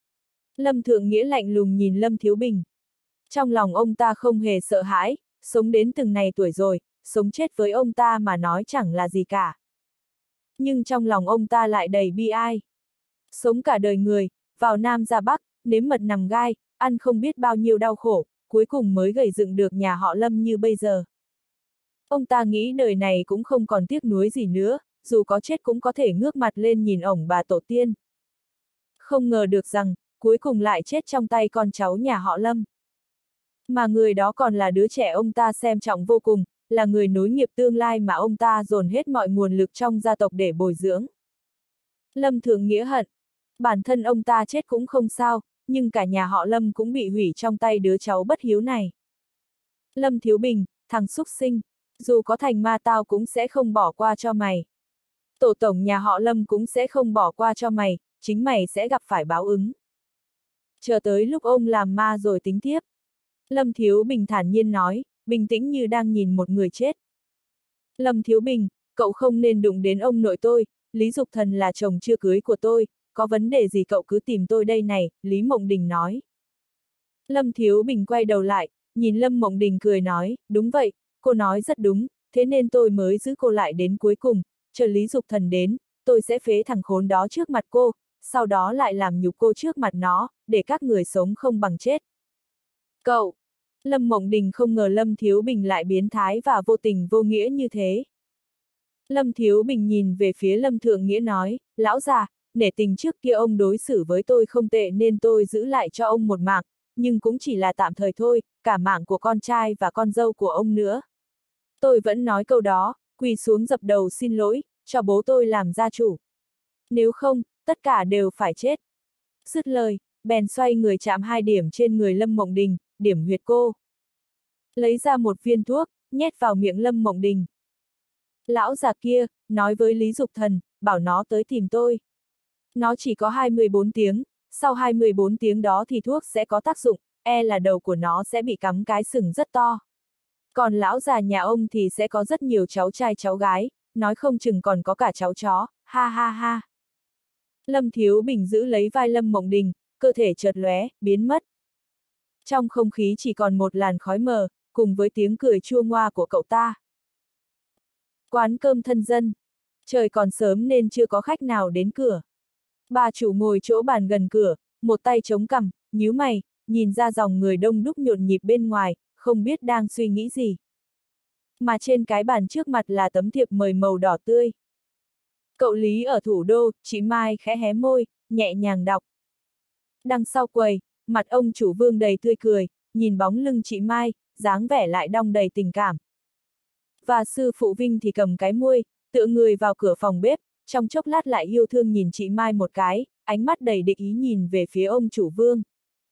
Lâm Thượng Nghĩa lạnh lùng nhìn Lâm Thiếu Bình. Trong lòng ông ta không hề sợ hãi, sống đến từng này tuổi rồi, sống chết với ông ta mà nói chẳng là gì cả. Nhưng trong lòng ông ta lại đầy bi ai. Sống cả đời người, vào Nam ra Bắc, nếm mật nằm gai, ăn không biết bao nhiêu đau khổ, cuối cùng mới gầy dựng được nhà họ Lâm như bây giờ. Ông ta nghĩ đời này cũng không còn tiếc nuối gì nữa, dù có chết cũng có thể ngước mặt lên nhìn ổng bà tổ tiên. Không ngờ được rằng, cuối cùng lại chết trong tay con cháu nhà họ Lâm. Mà người đó còn là đứa trẻ ông ta xem trọng vô cùng, là người nối nghiệp tương lai mà ông ta dồn hết mọi nguồn lực trong gia tộc để bồi dưỡng. Lâm Thượng Nghĩa hận. Bản thân ông ta chết cũng không sao, nhưng cả nhà họ Lâm cũng bị hủy trong tay đứa cháu bất hiếu này. Lâm Thiếu Bình, thằng súc sinh, dù có thành ma tao cũng sẽ không bỏ qua cho mày. Tổ tổng nhà họ Lâm cũng sẽ không bỏ qua cho mày, chính mày sẽ gặp phải báo ứng. Chờ tới lúc ông làm ma rồi tính tiếp. Lâm Thiếu Bình thản nhiên nói, bình tĩnh như đang nhìn một người chết. Lâm Thiếu Bình, cậu không nên đụng đến ông nội tôi, Lý Dục Thần là chồng chưa cưới của tôi, có vấn đề gì cậu cứ tìm tôi đây này, Lý Mộng Đình nói. Lâm Thiếu Bình quay đầu lại, nhìn Lâm Mộng Đình cười nói, đúng vậy, cô nói rất đúng, thế nên tôi mới giữ cô lại đến cuối cùng, chờ Lý Dục Thần đến, tôi sẽ phế thằng khốn đó trước mặt cô, sau đó lại làm nhục cô trước mặt nó, để các người sống không bằng chết. Cậu! Lâm Mộng Đình không ngờ Lâm Thiếu Bình lại biến thái và vô tình vô nghĩa như thế. Lâm Thiếu Bình nhìn về phía Lâm Thượng Nghĩa nói, lão già, nể tình trước kia ông đối xử với tôi không tệ nên tôi giữ lại cho ông một mạng, nhưng cũng chỉ là tạm thời thôi, cả mạng của con trai và con dâu của ông nữa. Tôi vẫn nói câu đó, quỳ xuống dập đầu xin lỗi, cho bố tôi làm gia chủ. Nếu không, tất cả đều phải chết. Dứt lời, bèn xoay người chạm hai điểm trên người Lâm Mộng Đình, điểm huyệt cô. Lấy ra một viên thuốc, nhét vào miệng Lâm Mộng Đình. Lão già kia, nói với Lý Dục Thần, bảo nó tới tìm tôi. Nó chỉ có hai mươi bốn tiếng, sau hai mươi bốn tiếng đó thì thuốc sẽ có tác dụng, e là đầu của nó sẽ bị cắm cái sừng rất to. Còn lão già nhà ông thì sẽ có rất nhiều cháu trai cháu gái, nói không chừng còn có cả cháu chó, ha ha ha. Lâm Thiếu Bình giữ lấy vai Lâm Mộng Đình, cơ thể chợt lóe, biến mất. Trong không khí chỉ còn một làn khói mờ, cùng với tiếng cười chua ngoa của cậu ta. Quán cơm thân dân. Trời còn sớm nên chưa có khách nào đến cửa. Bà chủ ngồi chỗ bàn gần cửa, một tay chống cằm, nhíu mày, nhìn ra dòng người đông đúc nhộn nhịp bên ngoài, không biết đang suy nghĩ gì. Mà trên cái bàn trước mặt là tấm thiệp mời màu đỏ tươi. Cậu Lý ở thủ đô, chị Mai khẽ hé môi, nhẹ nhàng đọc. Đằng sau quầy, mặt ông chủ Vương đầy tươi cười, nhìn bóng lưng chị Mai, dáng vẻ lại đong đầy tình cảm. Và sư phụ Vinh thì cầm cái muôi, tựa người vào cửa phòng bếp, trong chốc lát lại yêu thương nhìn chị Mai một cái, ánh mắt đầy địch ý nhìn về phía ông chủ Vương.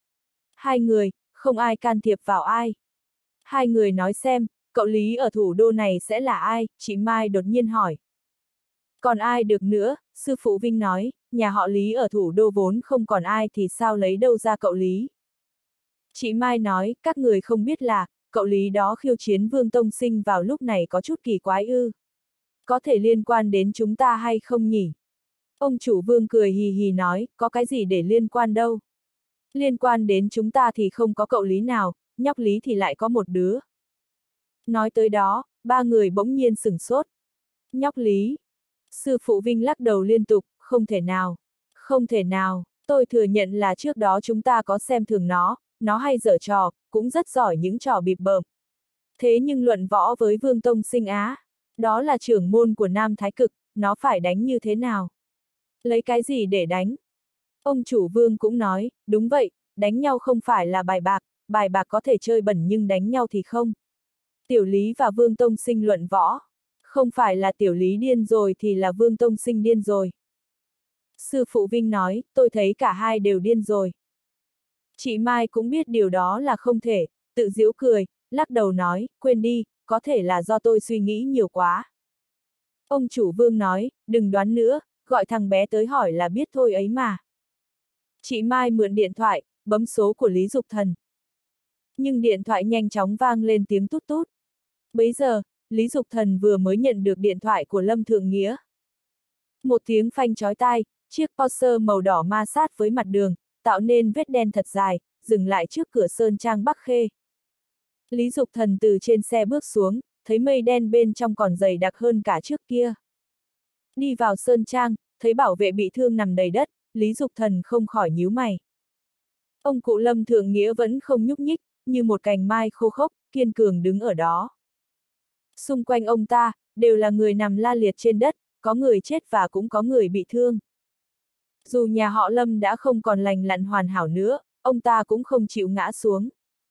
Hai người, không ai can thiệp vào ai. Hai người nói xem, cậu Lý ở thủ đô này sẽ là ai, chị Mai đột nhiên hỏi. Còn ai được nữa, sư phụ Vinh nói, nhà họ Lý ở thủ đô vốn không còn ai thì sao lấy đâu ra cậu Lý. Chị Mai nói, các người không biết là, cậu Lý đó khiêu chiến Vương Tông Sinh vào lúc này có chút kỳ quái ư. Có thể liên quan đến chúng ta hay không nhỉ? Ông chủ Vương cười hì hì nói, có cái gì để liên quan đâu. Liên quan đến chúng ta thì không có cậu Lý nào, nhóc Lý thì lại có một đứa. Nói tới đó, ba người bỗng nhiên sửng sốt. Nhóc Lý. Sư phụ Vinh lắc đầu liên tục, không thể nào. Không thể nào, tôi thừa nhận là trước đó chúng ta có xem thường nó, nó hay giở trò, cũng rất giỏi những trò bịp bợm. Thế nhưng luận võ với Vương Tông Sinh Á, đó là trưởng môn của Nam Thái Cực, nó phải đánh như thế nào? Lấy cái gì để đánh? Ông chủ Vương cũng nói, đúng vậy, đánh nhau không phải là bài bạc, bài bạc có thể chơi bẩn nhưng đánh nhau thì không. Tiểu Lý và Vương Tông Sinh luận võ, không phải là Tiểu Lý điên rồi thì là Vương Tông Sinh điên rồi. Sư phụ Vinh nói, tôi thấy cả hai đều điên rồi. Chị Mai cũng biết điều đó là không thể, tự giễu cười, lắc đầu nói, quên đi, có thể là do tôi suy nghĩ nhiều quá. Ông chủ Vương nói, đừng đoán nữa, gọi thằng bé tới hỏi là biết thôi ấy mà. Chị Mai mượn điện thoại, bấm số của Lý Dục Thần. Nhưng điện thoại nhanh chóng vang lên tiếng tút tút. Bấy giờ, Lý Dục Thần vừa mới nhận được điện thoại của Lâm Thượng Nghĩa. Một tiếng phanh chói tai, chiếc Porsche màu đỏ ma sát với mặt đường, tạo nên vết đen thật dài, dừng lại trước cửa Sơn Trang Bắc Khê. Lý Dục Thần từ trên xe bước xuống, thấy mây đen bên trong còn dày đặc hơn cả trước kia. Đi vào Sơn Trang, thấy bảo vệ bị thương nằm đầy đất, Lý Dục Thần không khỏi nhíu mày. Ông cụ Lâm Thượng Nghĩa vẫn không nhúc nhích, như một cành mai khô khốc, kiên cường đứng ở đó. Xung quanh ông ta, đều là người nằm la liệt trên đất, có người chết và cũng có người bị thương. Dù nhà họ Lâm đã không còn lành lặn hoàn hảo nữa, ông ta cũng không chịu ngã xuống.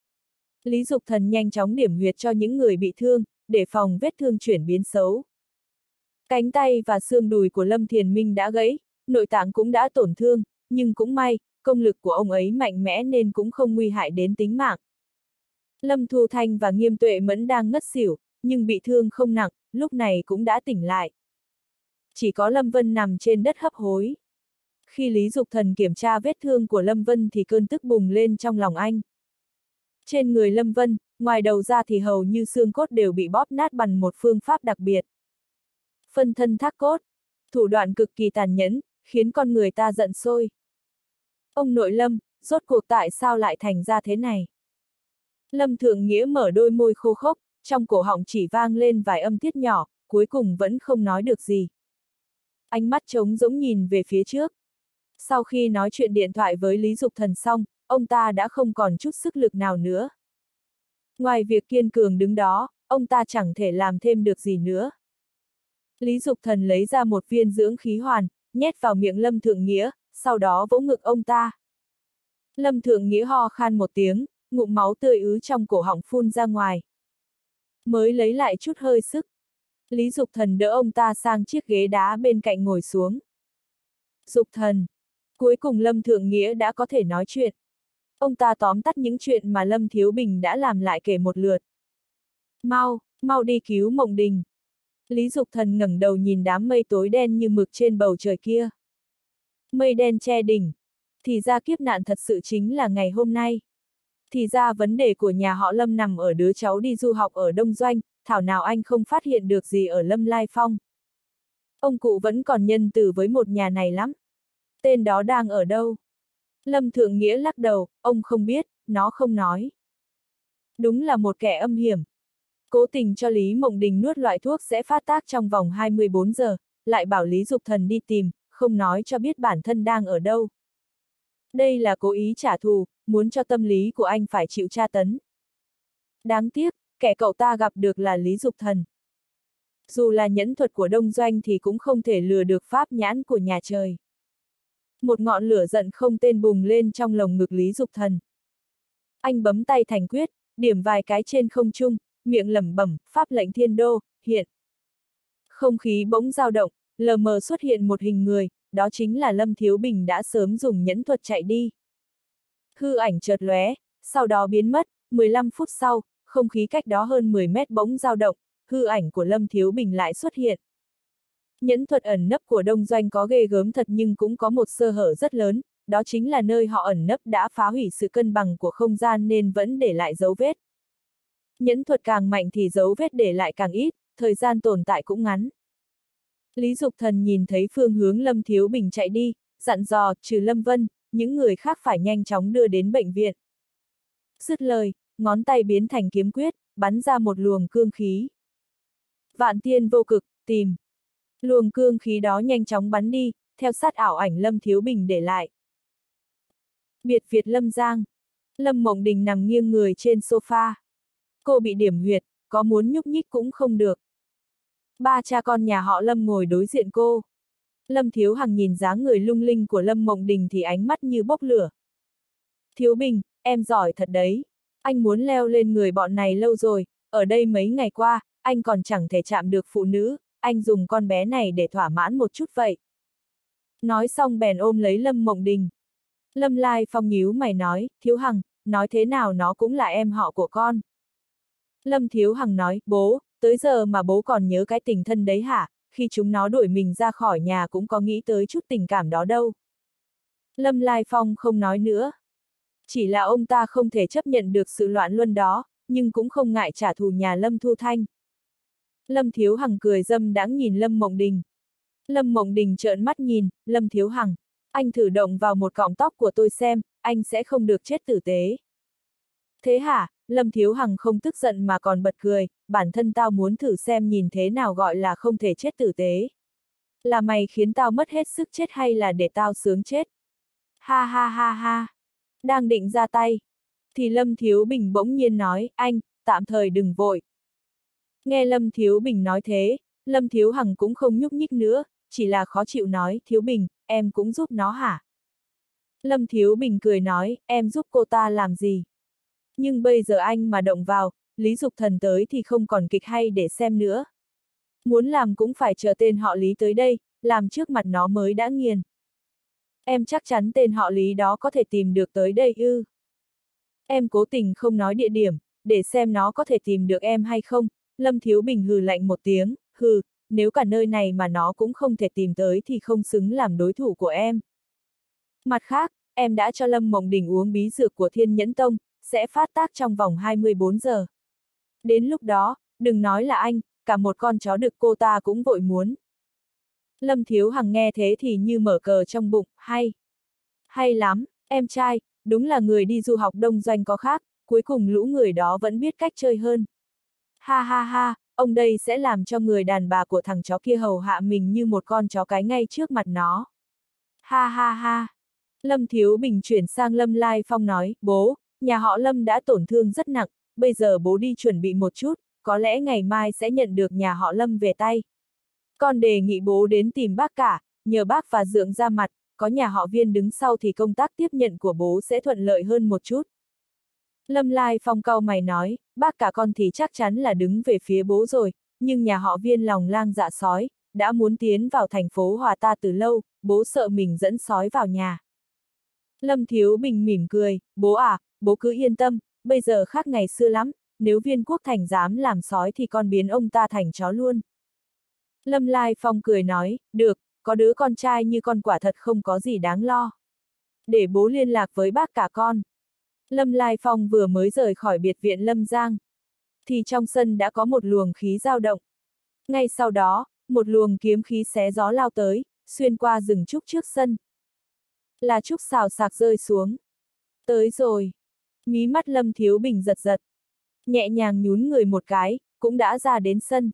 Lý Dục Thần nhanh chóng điểm huyệt cho những người bị thương, để phòng vết thương chuyển biến xấu. Cánh tay và xương đùi của Lâm Thiền Minh đã gãy, nội tạng cũng đã tổn thương, nhưng cũng may, công lực của ông ấy mạnh mẽ nên cũng không nguy hại đến tính mạng. Lâm Thu Thanh và Nghiêm Tuệ Mẫn đang ngất xỉu, nhưng bị thương không nặng, lúc này cũng đã tỉnh lại. Chỉ có Lâm Vân nằm trên đất hấp hối. Khi Lý Dục Thần kiểm tra vết thương của Lâm Vân thì cơn tức bùng lên trong lòng anh. Trên người Lâm Vân, ngoài đầu ra thì hầu như xương cốt đều bị bóp nát bằng một phương pháp đặc biệt. Phân thân thác cốt, thủ đoạn cực kỳ tàn nhẫn, khiến con người ta giận sôi. Ông nội Lâm, rốt cuộc tại sao lại thành ra thế này? Lâm Thượng Nghĩa mở đôi môi khô khốc, trong cổ họng chỉ vang lên vài âm tiết nhỏ, cuối cùng vẫn không nói được gì. Ánh mắt trống rỗng nhìn về phía trước. Sau khi nói chuyện điện thoại với Lý Dục Thần xong, ông ta đã không còn chút sức lực nào nữa. Ngoài việc kiên cường đứng đó, ông ta chẳng thể làm thêm được gì nữa. Lý Dục Thần lấy ra một viên dưỡng khí hoàn, nhét vào miệng Lâm Thượng Nghĩa, sau đó vỗ ngực ông ta. Lâm Thượng Nghĩa ho khan một tiếng, ngụm máu tươi ứ trong cổ họng phun ra ngoài. Mới lấy lại chút hơi sức. Lý Dục Thần đỡ ông ta sang chiếc ghế đá bên cạnh ngồi xuống. Dục Thần. Cuối cùng Lâm Thượng Nghĩa đã có thể nói chuyện. Ông ta tóm tắt những chuyện mà Lâm Thiếu Bình đã làm lại kể một lượt. Mau, mau đi cứu Mộng Đình. Lý Dục Thần ngẩng đầu nhìn đám mây tối đen như mực trên bầu trời kia. Mây đen che đỉnh. Thì ra kiếp nạn thật sự chính là ngày hôm nay. Thì ra vấn đề của nhà họ Lâm nằm ở đứa cháu đi du học ở Đông Doanh, thảo nào anh không phát hiện được gì ở Lâm Lai Phong. Ông cụ vẫn còn nhân từ với một nhà này lắm. Tên đó đang ở đâu? Lâm Thượng Nghĩa lắc đầu, ông không biết, nó không nói. Đúng là một kẻ âm hiểm. Cố tình cho Lý Mộng Đình nuốt loại thuốc sẽ phát tác trong vòng hai mươi bốn giờ, lại bảo Lý Dục Thần đi tìm, không nói cho biết bản thân đang ở đâu. Đây là cố ý trả thù, muốn cho tâm lý của anh phải chịu tra tấn. Đáng tiếc, kẻ cậu ta gặp được là Lý Dục Thần. Dù là nhẫn thuật của Đông Doanh thì cũng không thể lừa được pháp nhãn của nhà trời. Một ngọn lửa giận không tên bùng lên trong lồng ngực Lý Dục Thần. Anh bấm tay thành quyết, điểm vài cái trên không trung, miệng lẩm bẩm, pháp lệnh thiên đô, hiện. Không khí bỗng dao động, lờ mờ xuất hiện một hình người, đó chính là Lâm Thiếu Bình đã sớm dùng nhẫn thuật chạy đi. Hư ảnh chợt lóe, sau đó biến mất, mười lăm phút sau, không khí cách đó hơn mười mét bỗng dao động, hư ảnh của Lâm Thiếu Bình lại xuất hiện. Nhẫn thuật ẩn nấp của Đông Doanh có ghê gớm thật nhưng cũng có một sơ hở rất lớn, đó chính là nơi họ ẩn nấp đã phá hủy sự cân bằng của không gian nên vẫn để lại dấu vết. Nhẫn thuật càng mạnh thì dấu vết để lại càng ít, thời gian tồn tại cũng ngắn. Lý Dục Thần nhìn thấy phương hướng Lâm Thiếu Bình chạy đi, dặn dò, trừ Lâm Vân, những người khác phải nhanh chóng đưa đến bệnh viện. Dứt lời, ngón tay biến thành kiếm quyết, bắn ra một luồng cương khí. Vạn tiên vô cực, tìm. Luồng cương khí đó nhanh chóng bắn đi, theo sát ảo ảnh Lâm Thiếu Bình để lại. Biệt Việt Lâm Giang. Lâm Mộng Đình nằm nghiêng người trên sofa. Cô bị điểm huyệt, có muốn nhúc nhích cũng không được. Ba cha con nhà họ Lâm ngồi đối diện cô. Lâm Thiếu Hằng nhìn dáng người lung linh của Lâm Mộng Đình thì ánh mắt như bốc lửa. Thiếu Bình, em giỏi thật đấy. Anh muốn leo lên người bọn này lâu rồi, ở đây mấy ngày qua, anh còn chẳng thể chạm được phụ nữ, anh dùng con bé này để thỏa mãn một chút vậy. Nói xong bèn ôm lấy Lâm Mộng Đình. Lâm Lai Phong nhíu mày nói, Thiếu Hằng, nói thế nào nó cũng là em họ của con. Lâm Thiếu Hằng nói, bố, tới giờ mà bố còn nhớ cái tình thân đấy hả, khi chúng nó đuổi mình ra khỏi nhà cũng có nghĩ tới chút tình cảm đó đâu. Lâm Lai Phong không nói nữa. Chỉ là ông ta không thể chấp nhận được sự loạn luân đó, nhưng cũng không ngại trả thù nhà Lâm Thu Thanh. Lâm Thiếu Hằng cười dâm đãng nhìn Lâm Mộng Đình. Lâm Mộng Đình trợn mắt nhìn, Lâm Thiếu Hằng, anh thử động vào một cọng tóc của tôi xem, anh sẽ không được chết tử tế. Thế hả? Lâm Thiếu Hằng không tức giận mà còn bật cười, bản thân tao muốn thử xem nhìn thế nào gọi là không thể chết tử tế. Là mày khiến tao mất hết sức chết hay là để tao sướng chết? Ha ha ha ha. Đang định ra tay. Thì Lâm Thiếu Bình bỗng nhiên nói, anh, tạm thời đừng vội. Nghe Lâm Thiếu Bình nói thế, Lâm Thiếu Hằng cũng không nhúc nhích nữa, chỉ là khó chịu nói, Thiếu Bình, em cũng giúp nó hả? Lâm Thiếu Bình cười nói, em giúp cô ta làm gì? Nhưng bây giờ anh mà động vào, Lý Dục Thần tới thì không còn kịch hay để xem nữa. Muốn làm cũng phải chờ tên họ Lý tới đây, làm trước mặt nó mới đã nghiền. Em chắc chắn tên họ Lý đó có thể tìm được tới đây ư? Em cố tình không nói địa điểm, để xem nó có thể tìm được em hay không. Lâm Thiếu Bình hừ lạnh một tiếng, hừ, nếu cả nơi này mà nó cũng không thể tìm tới thì không xứng làm đối thủ của em. Mặt khác, em đã cho Lâm Mộng Đình uống bí dược của Thiên Nhẫn Tông, sẽ phát tác trong vòng hai mươi bốn giờ. Đến lúc đó, đừng nói là anh, cả một con chó đực cô ta cũng vội muốn. Lâm Thiếu Hằng nghe thế thì như mở cờ trong bụng, hay. Hay lắm, em trai, đúng là người đi du học Đông Doanh có khác, cuối cùng lũ người đó vẫn biết cách chơi hơn. Ha ha ha, ông đây sẽ làm cho người đàn bà của thằng chó kia hầu hạ mình như một con chó cái ngay trước mặt nó. Ha ha ha. Lâm Thiếu Bình chuyển sang Lâm Lai Phong nói, bố, nhà họ Lâm đã tổn thương rất nặng, bây giờ bố đi chuẩn bị một chút, có lẽ ngày mai sẽ nhận được nhà họ Lâm về tay. Con đề nghị bố đến tìm bác cả, nhờ bác và dượng ra mặt, có nhà họ Viên đứng sau thì công tác tiếp nhận của bố sẽ thuận lợi hơn một chút. Lâm Lai Phong cau mày nói, bác cả con thì chắc chắn là đứng về phía bố rồi, nhưng nhà họ Viên lòng lang dạ sói, đã muốn tiến vào thành phố Hòa ta từ lâu, bố sợ mình dẫn sói vào nhà. Lâm Thiếu Bình mỉm cười, bố à, bố cứ yên tâm, bây giờ khác ngày xưa lắm, nếu Viên Quốc Thành dám làm sói thì con biến ông ta thành chó luôn. Lâm Lai Phong cười nói, được, có đứa con trai như con quả thật không có gì đáng lo. Để bố liên lạc với bác cả con. Lâm Lai Phong vừa mới rời khỏi biệt viện Lâm Giang, thì trong sân đã có một luồng khí dao động. Ngay sau đó, một luồng kiếm khí xé gió lao tới, xuyên qua rừng trúc trước sân. Là trúc xào xạc rơi xuống. Tới rồi. Mí mắt Lâm Thiếu Bình giật giật. Nhẹ nhàng nhún người một cái, cũng đã ra đến sân.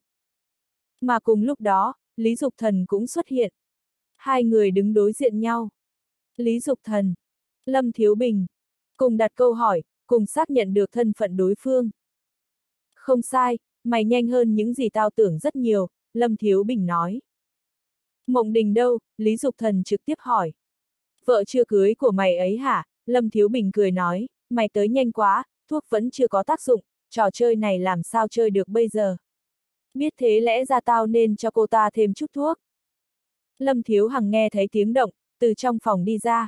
Mà cùng lúc đó, Lý Dục Thần cũng xuất hiện. Hai người đứng đối diện nhau. Lý Dục Thần, Lâm Thiếu Bình, cùng đặt câu hỏi, cùng xác nhận được thân phận đối phương. Không sai, mày nhanh hơn những gì tao tưởng rất nhiều, Lâm Thiếu Bình nói. Mộng Đình đâu? Lý Dục Thần trực tiếp hỏi. Vợ chưa cưới của mày ấy hả? Lâm Thiếu Bình cười nói, mày tới nhanh quá, thuốc vẫn chưa có tác dụng, trò chơi này làm sao chơi được bây giờ. Biết thế lẽ ra tao nên cho cô ta thêm chút thuốc. Lâm Thiếu Hằng nghe thấy tiếng động, từ trong phòng đi ra.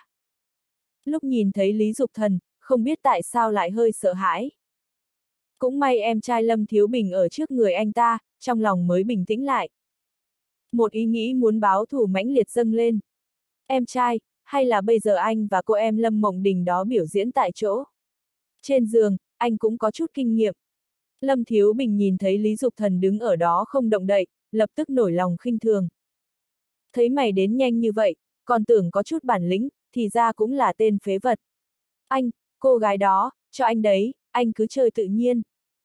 Lúc nhìn thấy Lý Dục Thần, không biết tại sao lại hơi sợ hãi. Cũng may em trai Lâm Thiếu Bình ở trước người anh ta, trong lòng mới bình tĩnh lại. Một ý nghĩ muốn báo thù mãnh liệt dâng lên. Em trai, hay là bây giờ anh và cô em Lâm Mộng Đình đó biểu diễn tại chỗ? Trên giường, anh cũng có chút kinh nghiệm. Lâm Thiếu Bình nhìn thấy Lý Dục Thần đứng ở đó không động đậy, lập tức nổi lòng khinh thường. Thấy mày đến nhanh như vậy, còn tưởng có chút bản lĩnh, thì ra cũng là tên phế vật. Anh, cô gái đó, cho anh đấy, anh cứ chơi tự nhiên.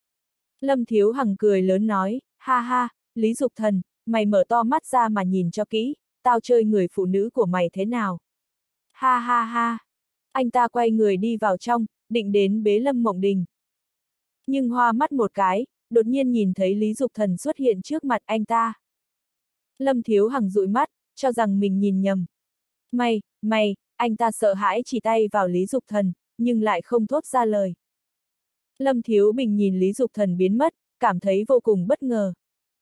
Lâm Thiếu Hằng cười lớn nói, ha ha, Lý Dục Thần, mày mở to mắt ra mà nhìn cho kỹ, tao chơi người phụ nữ của mày thế nào? Ha ha ha. Anh ta quay người đi vào trong, định đến bế Lâm Mộng Đình. Nhưng hoa mắt một cái, đột nhiên nhìn thấy Lý Dục Thần xuất hiện trước mặt anh ta. Lâm Thiếu Hằng dụi mắt, cho rằng mình nhìn nhầm. Mày, mày, anh ta sợ hãi chỉ tay vào Lý Dục Thần, nhưng lại không thốt ra lời. Lâm Thiếu Bình nhìn Lý Dục Thần biến mất, cảm thấy vô cùng bất ngờ.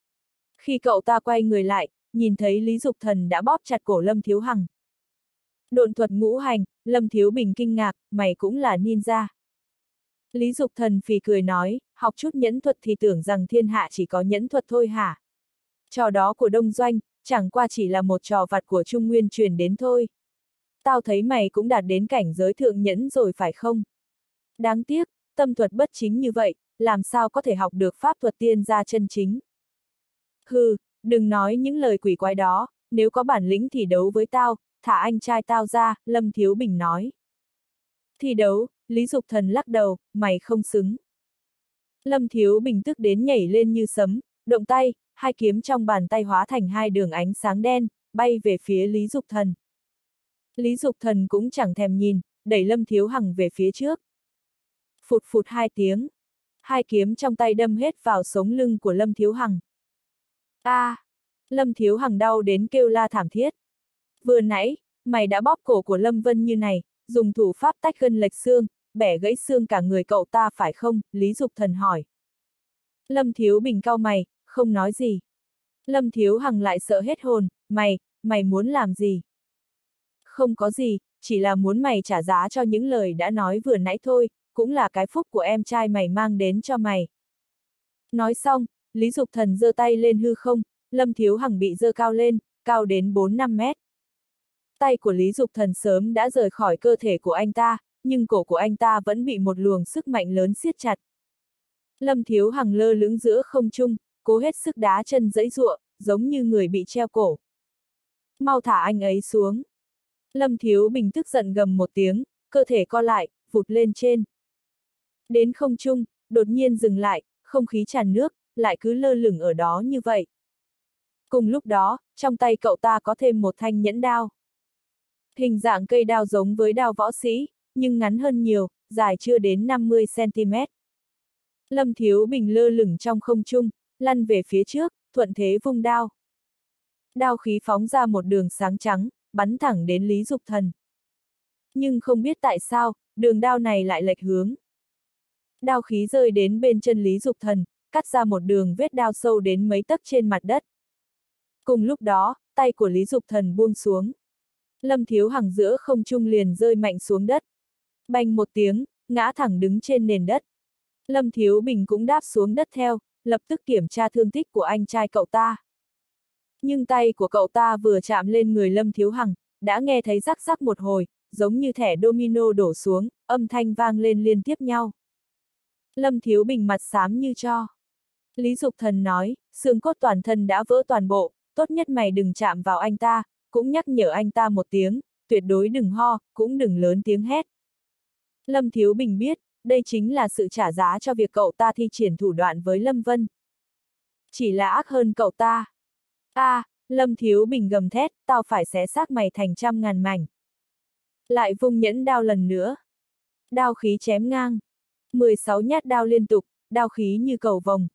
Khi cậu ta quay người lại, nhìn thấy Lý Dục Thần đã bóp chặt cổ Lâm Thiếu Hằng. Độn thuật ngũ hành, Lâm Thiếu Bình kinh ngạc, mày cũng là ninja. Lý Dục Thần phì cười nói, học chút nhẫn thuật thì tưởng rằng thiên hạ chỉ có nhẫn thuật thôi hả? Trò đó của Đông Doanh, chẳng qua chỉ là một trò vặt của Trung Nguyên truyền đến thôi. Tao thấy mày cũng đạt đến cảnh giới thượng nhẫn rồi phải không? Đáng tiếc, tâm thuật bất chính như vậy, làm sao có thể học được pháp thuật tiên gia chân chính? Hừ, đừng nói những lời quỷ quái đó, nếu có bản lĩnh thì đấu với tao, thả anh trai tao ra, Lâm Thiếu Bình nói. Thi đấu, Lý Dục Thần lắc đầu, mày không xứng. Lâm Thiếu Bình tức đến nhảy lên như sấm, động tay, hai kiếm trong bàn tay hóa thành hai đường ánh sáng đen, bay về phía Lý Dục Thần. Lý Dục Thần cũng chẳng thèm nhìn, đẩy Lâm Thiếu Hằng về phía trước. Phụt phụt hai tiếng. Hai kiếm trong tay đâm hết vào sống lưng của Lâm Thiếu Hằng. A! À, Lâm Thiếu Hằng đau đến kêu la thảm thiết. Vừa nãy, mày đã bóp cổ của Lâm Vân như này, dùng thủ pháp tách gân lệch xương, bẻ gãy xương cả người cậu ta phải không? Lý Dục Thần hỏi. Lâm Thiếu Bình cau mày, không nói gì. Lâm Thiếu Hằng lại sợ hết hồn, mày, mày muốn làm gì? Không có gì, chỉ là muốn mày trả giá cho những lời đã nói vừa nãy thôi, cũng là cái phúc của em trai mày mang đến cho mày. Nói xong, Lý Dục Thần giơ tay lên hư không, Lâm Thiếu Hằng bị giơ cao lên, cao đến bốn năm mét. Tay của Lý Dục Thần sớm đã rời khỏi cơ thể của anh ta, nhưng cổ của anh ta vẫn bị một luồng sức mạnh lớn siết chặt. Lâm Thiếu Hằng lơ lửng giữa không trung, cố hết sức đá chân giãy giụa, giống như người bị treo cổ. Mau thả anh ấy xuống. Lâm Thiếu Bình tức giận gầm một tiếng, cơ thể co lại, vụt lên trên. Đến không trung, đột nhiên dừng lại, không khí tràn nước, lại cứ lơ lửng ở đó như vậy. Cùng lúc đó, trong tay cậu ta có thêm một thanh nhẫn đao. Hình dạng cây đao giống với đao võ sĩ, nhưng ngắn hơn nhiều, dài chưa đến năm mươi xăng ti mét. Lâm Thiếu Bình lơ lửng trong không trung, lăn về phía trước, thuận thế vung đao. Đao khí phóng ra một đường sáng trắng, bắn thẳng đến Lý Dục Thần. Nhưng không biết tại sao, đường đao này lại lệch hướng. Đao khí rơi đến bên chân Lý Dục Thần, cắt ra một đường vết đao sâu đến mấy tấc trên mặt đất. Cùng lúc đó, tay của Lý Dục Thần buông xuống. Lâm Thiếu Hằng giữa không trung liền rơi mạnh xuống đất. Bành một tiếng, ngã thẳng đứng trên nền đất. Lâm Thiếu Bình cũng đáp xuống đất theo, lập tức kiểm tra thương tích của anh trai cậu ta. Nhưng tay của cậu ta vừa chạm lên người Lâm Thiếu Hằng, đã nghe thấy rắc rắc một hồi, giống như thẻ domino đổ xuống, âm thanh vang lên liên tiếp nhau. Lâm Thiếu Bình mặt xám như tro. Lý Dục Thần nói, xương cốt toàn thân đã vỡ toàn bộ, tốt nhất mày đừng chạm vào anh ta, cũng nhắc nhở anh ta một tiếng, tuyệt đối đừng ho, cũng đừng lớn tiếng hét. Lâm Thiếu Bình biết, đây chính là sự trả giá cho việc cậu ta thi triển thủ đoạn với Lâm Vân. Chỉ là ác hơn cậu ta. A, à, Lâm Thiếu Bình gầm thét, tao phải xé xác mày thành trăm ngàn mảnh. Lại vung nhẫn đao lần nữa. Đao khí chém ngang. mười sáu nhát đao liên tục, đao khí như cầu vồng.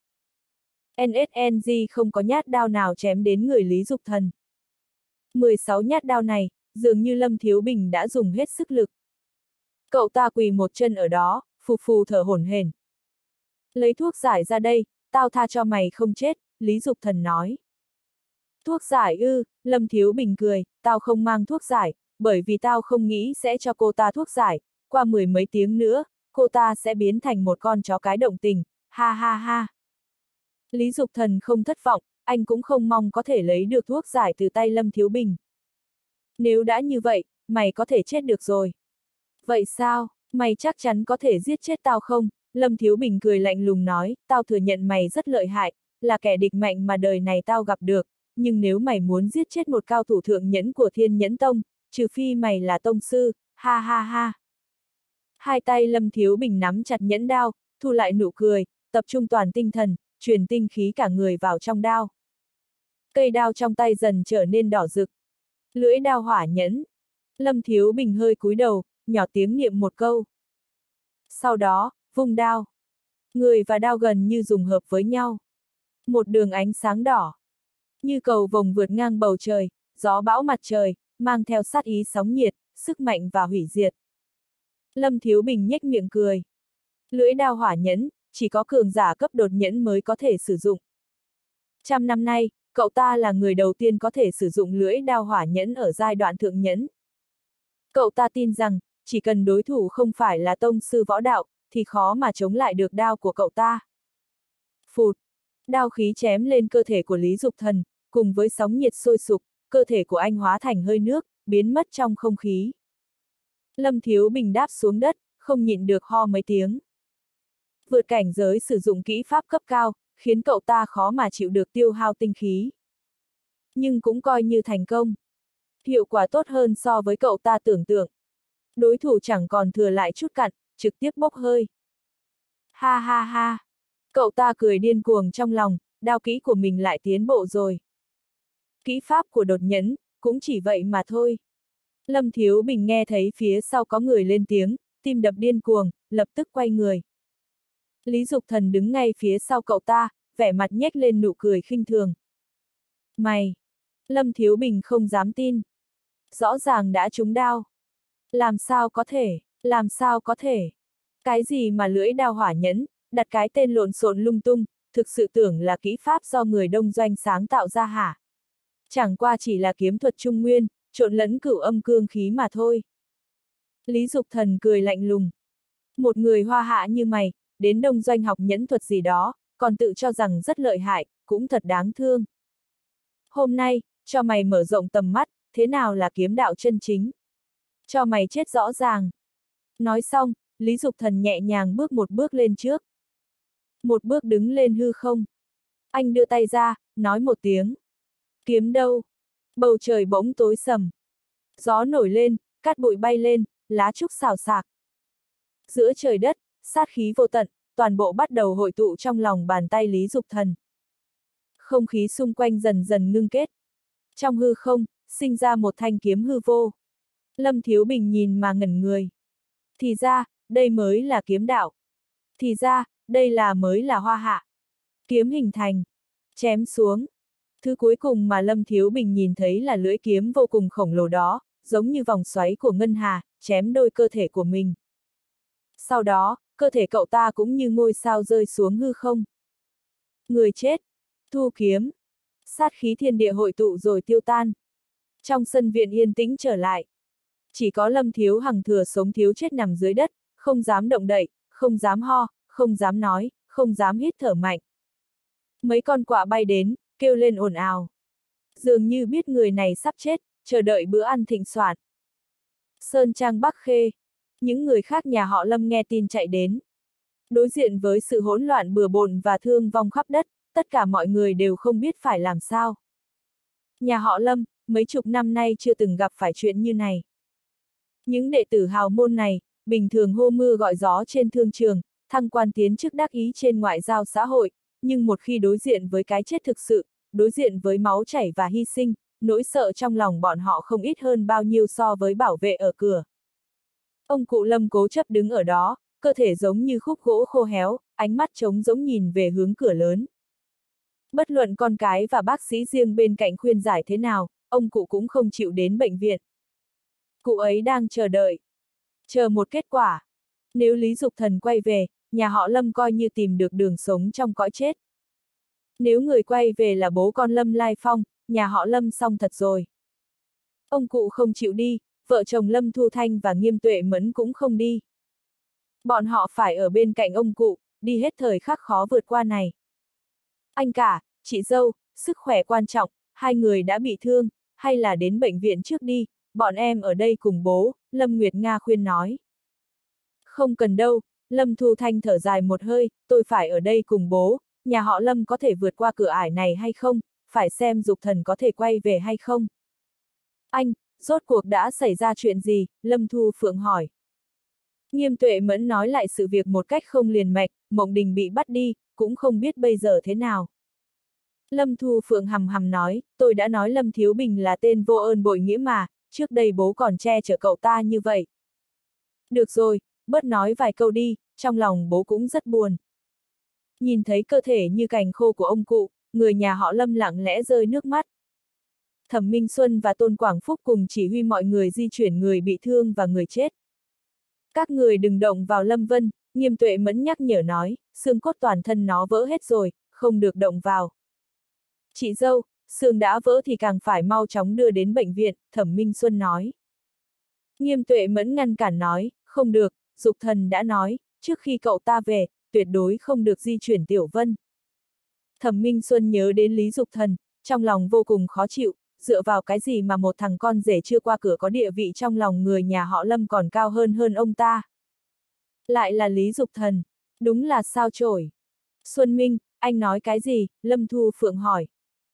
en ét en giê không có nhát đao nào chém đến người Lý Dục Thần. mười sáu nhát đao này, dường như Lâm Thiếu Bình đã dùng hết sức lực. Cậu ta quỳ một chân ở đó, phù phù thở hổn hển. Lấy thuốc giải ra đây, tao tha cho mày không chết, Lý Dục Thần nói. Thuốc giải ư, Lâm Thiếu Bình cười, tao không mang thuốc giải, bởi vì tao không nghĩ sẽ cho cô ta thuốc giải, qua mười mấy tiếng nữa, cô ta sẽ biến thành một con chó cái động tình, ha ha ha. Lý Dục Thần không thất vọng, anh cũng không mong có thể lấy được thuốc giải từ tay Lâm Thiếu Bình. Nếu đã như vậy, mày có thể chết được rồi. Vậy sao, mày chắc chắn có thể giết chết tao không? Lâm Thiếu Bình cười lạnh lùng nói, tao thừa nhận mày rất lợi hại, là kẻ địch mạnh mà đời này tao gặp được, nhưng nếu mày muốn giết chết một cao thủ thượng nhẫn của Thiên Nhẫn Tông, trừ phi mày là tông sư, ha ha ha. Hai tay Lâm Thiếu Bình nắm chặt nhẫn đao, thu lại nụ cười, tập trung toàn tinh thần, truyền tinh khí cả người vào trong đao. Cây đao trong tay dần trở nên đỏ rực. Lưỡi đao hỏa nhẫn. Lâm Thiếu Bình hơi cúi đầu, nhỏ tiếng niệm một câu. Sau đó, vung đao. Người và đao gần như dùng hợp với nhau. Một đường ánh sáng đỏ. Như cầu vồng vượt ngang bầu trời, gió bão mặt trời, mang theo sát ý sóng nhiệt, sức mạnh và hủy diệt. Lâm Thiếu Bình nhếch miệng cười. Lưỡi đao hỏa nhẫn, chỉ có cường giả cấp đột nhẫn mới có thể sử dụng. Trăm năm nay, cậu ta là người đầu tiên có thể sử dụng lưỡi đao hỏa nhẫn ở giai đoạn thượng nhẫn. Cậu ta tin rằng, chỉ cần đối thủ không phải là tông sư võ đạo, thì khó mà chống lại được đao của cậu ta. Phụt! Đao khí chém lên cơ thể của Lý Dục Thần, cùng với sóng nhiệt sôi sục, cơ thể của anh hóa thành hơi nước, biến mất trong không khí. Lâm Thiếu Bình đáp xuống đất, không nhịn được ho mấy tiếng. Vượt cảnh giới sử dụng kỹ pháp cấp cao, khiến cậu ta khó mà chịu được tiêu hao tinh khí. Nhưng cũng coi như thành công. Hiệu quả tốt hơn so với cậu ta tưởng tượng. Đối thủ chẳng còn thừa lại chút cặn, trực tiếp bốc hơi. Ha ha ha! Cậu ta cười điên cuồng trong lòng, đao kỹ của mình lại tiến bộ rồi. Kỹ pháp của đột nhẫn, cũng chỉ vậy mà thôi. Lâm Thiếu Bình nghe thấy phía sau có người lên tiếng, tim đập điên cuồng, lập tức quay người. Lý Dục Thần đứng ngay phía sau cậu ta, vẻ mặt nhếch lên nụ cười khinh thường. Mày! Lâm Thiếu Bình không dám tin. Rõ ràng đã trúng đao. Làm sao có thể, làm sao có thể. Cái gì mà lưỡi đao hỏa nhẫn, đặt cái tên lộn xộn lung tung, thực sự tưởng là kỹ pháp do người đông doanh sáng tạo ra hả? Chẳng qua chỉ là kiếm thuật trung nguyên, trộn lẫn cửu âm cương khí mà thôi. Lý Dục Thần cười lạnh lùng. Một người hoa hạ như mày, đến đông doanh học nhẫn thuật gì đó, còn tự cho rằng rất lợi hại, cũng thật đáng thương. Hôm nay, cho mày mở rộng tầm mắt, thế nào là kiếm đạo chân chính? Cho mày chết rõ ràng. Nói xong, Lý Dục Thần nhẹ nhàng bước một bước lên trước. Một bước đứng lên hư không. Anh đưa tay ra, nói một tiếng. Kiếm đâu? Bầu trời bỗng tối sầm. Gió nổi lên, cát bụi bay lên, lá trúc xào xạc. Giữa trời đất, sát khí vô tận, toàn bộ bắt đầu hội tụ trong lòng bàn tay Lý Dục Thần. Không khí xung quanh dần dần ngưng kết. Trong hư không, sinh ra một thanh kiếm hư vô. Lâm Thiếu Bình nhìn mà ngẩn người. Thì ra, đây mới là kiếm đạo. Thì ra, đây là mới là hoa hạ. Kiếm hình thành. Chém xuống. Thứ cuối cùng mà Lâm Thiếu Bình nhìn thấy là lưỡi kiếm vô cùng khổng lồ đó, giống như vòng xoáy của ngân hà, chém đôi cơ thể của mình. Sau đó, cơ thể cậu ta cũng như ngôi sao rơi xuống hư không. Người chết. Thu kiếm. Sát khí thiên địa hội tụ rồi tiêu tan. Trong sân viện yên tĩnh trở lại. Chỉ có Lâm Thiếu Hằng thừa sống thiếu chết nằm dưới đất, không dám động đậy, không dám ho, không dám nói, không dám hít thở mạnh. Mấy con quạ bay đến, kêu lên ồn ào. Dường như biết người này sắp chết, chờ đợi bữa ăn thịnh soạn. Sơn Trang Bắc Khê. Những người khác nhà họ Lâm nghe tin chạy đến. Đối diện với sự hỗn loạn bừa bộn và thương vong khắp đất, tất cả mọi người đều không biết phải làm sao. Nhà họ Lâm, mấy chục năm nay chưa từng gặp phải chuyện như này. Những đệ tử hào môn này, bình thường hô mưa gọi gió trên thương trường, thăng quan tiến chức đắc ý trên ngoại giao xã hội, nhưng một khi đối diện với cái chết thực sự, đối diện với máu chảy và hy sinh, nỗi sợ trong lòng bọn họ không ít hơn bao nhiêu so với bảo vệ ở cửa. Ông cụ Lâm cố chấp đứng ở đó, cơ thể giống như khúc gỗ khô héo, ánh mắt trống rỗng nhìn về hướng cửa lớn. Bất luận con cái và bác sĩ riêng bên cạnh khuyên giải thế nào, ông cụ cũng không chịu đến bệnh viện. Cụ ấy đang chờ đợi. Chờ một kết quả. Nếu Lý Dục Thần quay về, nhà họ Lâm coi như tìm được đường sống trong cõi chết. Nếu người quay về là bố con Lâm Lai Phong, nhà họ Lâm xong thật rồi. Ông cụ không chịu đi, vợ chồng Lâm Thu Thanh và Nghiêm Tuệ Mẫn cũng không đi. Bọn họ phải ở bên cạnh ông cụ, đi hết thời khắc khó vượt qua này. Anh cả, chị dâu, sức khỏe quan trọng, hai người đã bị thương, hay là đến bệnh viện trước đi, bọn em ở đây cùng bố, Lâm Nguyệt Nga khuyên nói. Không cần đâu, Lâm Thu Thanh thở dài một hơi, tôi phải ở đây cùng bố, nhà họ Lâm có thể vượt qua cửa ải này hay không, phải xem Dục Thần có thể quay về hay không. Anh, rốt cuộc đã xảy ra chuyện gì, Lâm Thu Phượng hỏi. Nghiêm Tuệ Mẫn nói lại sự việc một cách không liền mạch, Mộng Đình bị bắt đi, cũng không biết bây giờ thế nào. Lâm Thu Phượng hầm hầm nói, tôi đã nói Lâm Thiếu Bình là tên vô ơn bội nghĩa mà, trước đây bố còn che chở cậu ta như vậy. Được rồi, bớt nói vài câu đi, trong lòng bố cũng rất buồn. Nhìn thấy cơ thể như cành khô của ông cụ, người nhà họ Lâm lặng lẽ rơi nước mắt. Thẩm Minh Xuân và Tôn Quảng Phúc cùng chỉ huy mọi người di chuyển người bị thương và người chết. Các người đừng động vào Lâm Vân, Nghiêm Tuệ Mẫn nhắc nhở nói, xương cốt toàn thân nó vỡ hết rồi, không được động vào. Chị dâu, xương đã vỡ thì càng phải mau chóng đưa đến bệnh viện, Thẩm Minh Xuân nói. Nghiêm Tuệ Mẫn ngăn cản nói, không được, Dục Thần đã nói, trước khi cậu ta về, tuyệt đối không được di chuyển Tiểu Vân. Thẩm Minh Xuân nhớ đến Lý Dục Thần, trong lòng vô cùng khó chịu, dựa vào cái gì mà một thằng con rể chưa qua cửa có địa vị trong lòng người nhà họ Lâm còn cao hơn hơn ông ta. Lại là Lý Dục Thần, đúng là sao chổi. Xuân Minh, anh nói cái gì, Lâm Thu Phượng hỏi.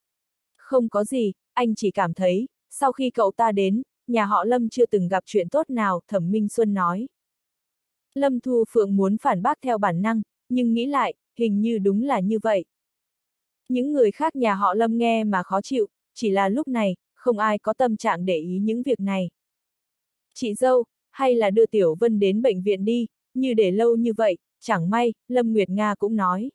Không có gì, anh chỉ cảm thấy, sau khi cậu ta đến, nhà họ Lâm chưa từng gặp chuyện tốt nào, Thẩm Minh Xuân nói. Lâm Thu Phượng muốn phản bác theo bản năng, nhưng nghĩ lại, hình như đúng là như vậy. Những người khác nhà họ Lâm nghe mà khó chịu, chỉ là lúc này, không ai có tâm trạng để ý những việc này. Chị dâu, hay là đưa Tiểu Vân đến bệnh viện đi, như để lâu như vậy, chẳng may, Lâm Nguyệt Nga cũng nói.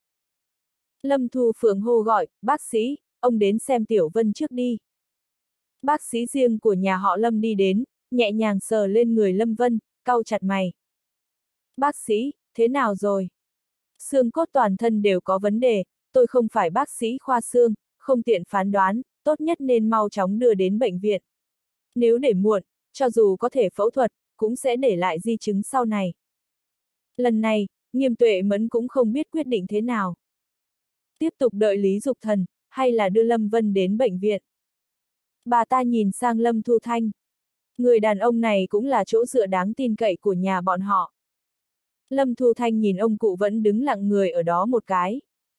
Lâm Thu Phượng hô gọi, bác sĩ, ông đến xem Tiểu Vân trước đi. Bác sĩ riêng của nhà họ Lâm đi đến, nhẹ nhàng sờ lên người Lâm Vân, cau chặt mày. Bác sĩ, thế nào rồi? Xương cốt toàn thân đều có vấn đề, tôi không phải bác sĩ khoa xương, không tiện phán đoán, tốt nhất nên mau chóng đưa đến bệnh viện. Nếu để muộn, cho dù có thể phẫu thuật, cũng sẽ để lại di chứng sau này. Lần này, Nghiêm Tuệ Mẫn cũng không biết quyết định thế nào. Tiếp tục đợi Lý Dục Thần, hay là đưa Lâm Vân đến bệnh viện? Bà ta nhìn sang Lâm Thu Thanh. Người đàn ông này cũng là chỗ dựa đáng tin cậy của nhà bọn họ. Lâm Thu Thanh nhìn ông cụ vẫn đứng lặng người ở đó một cái.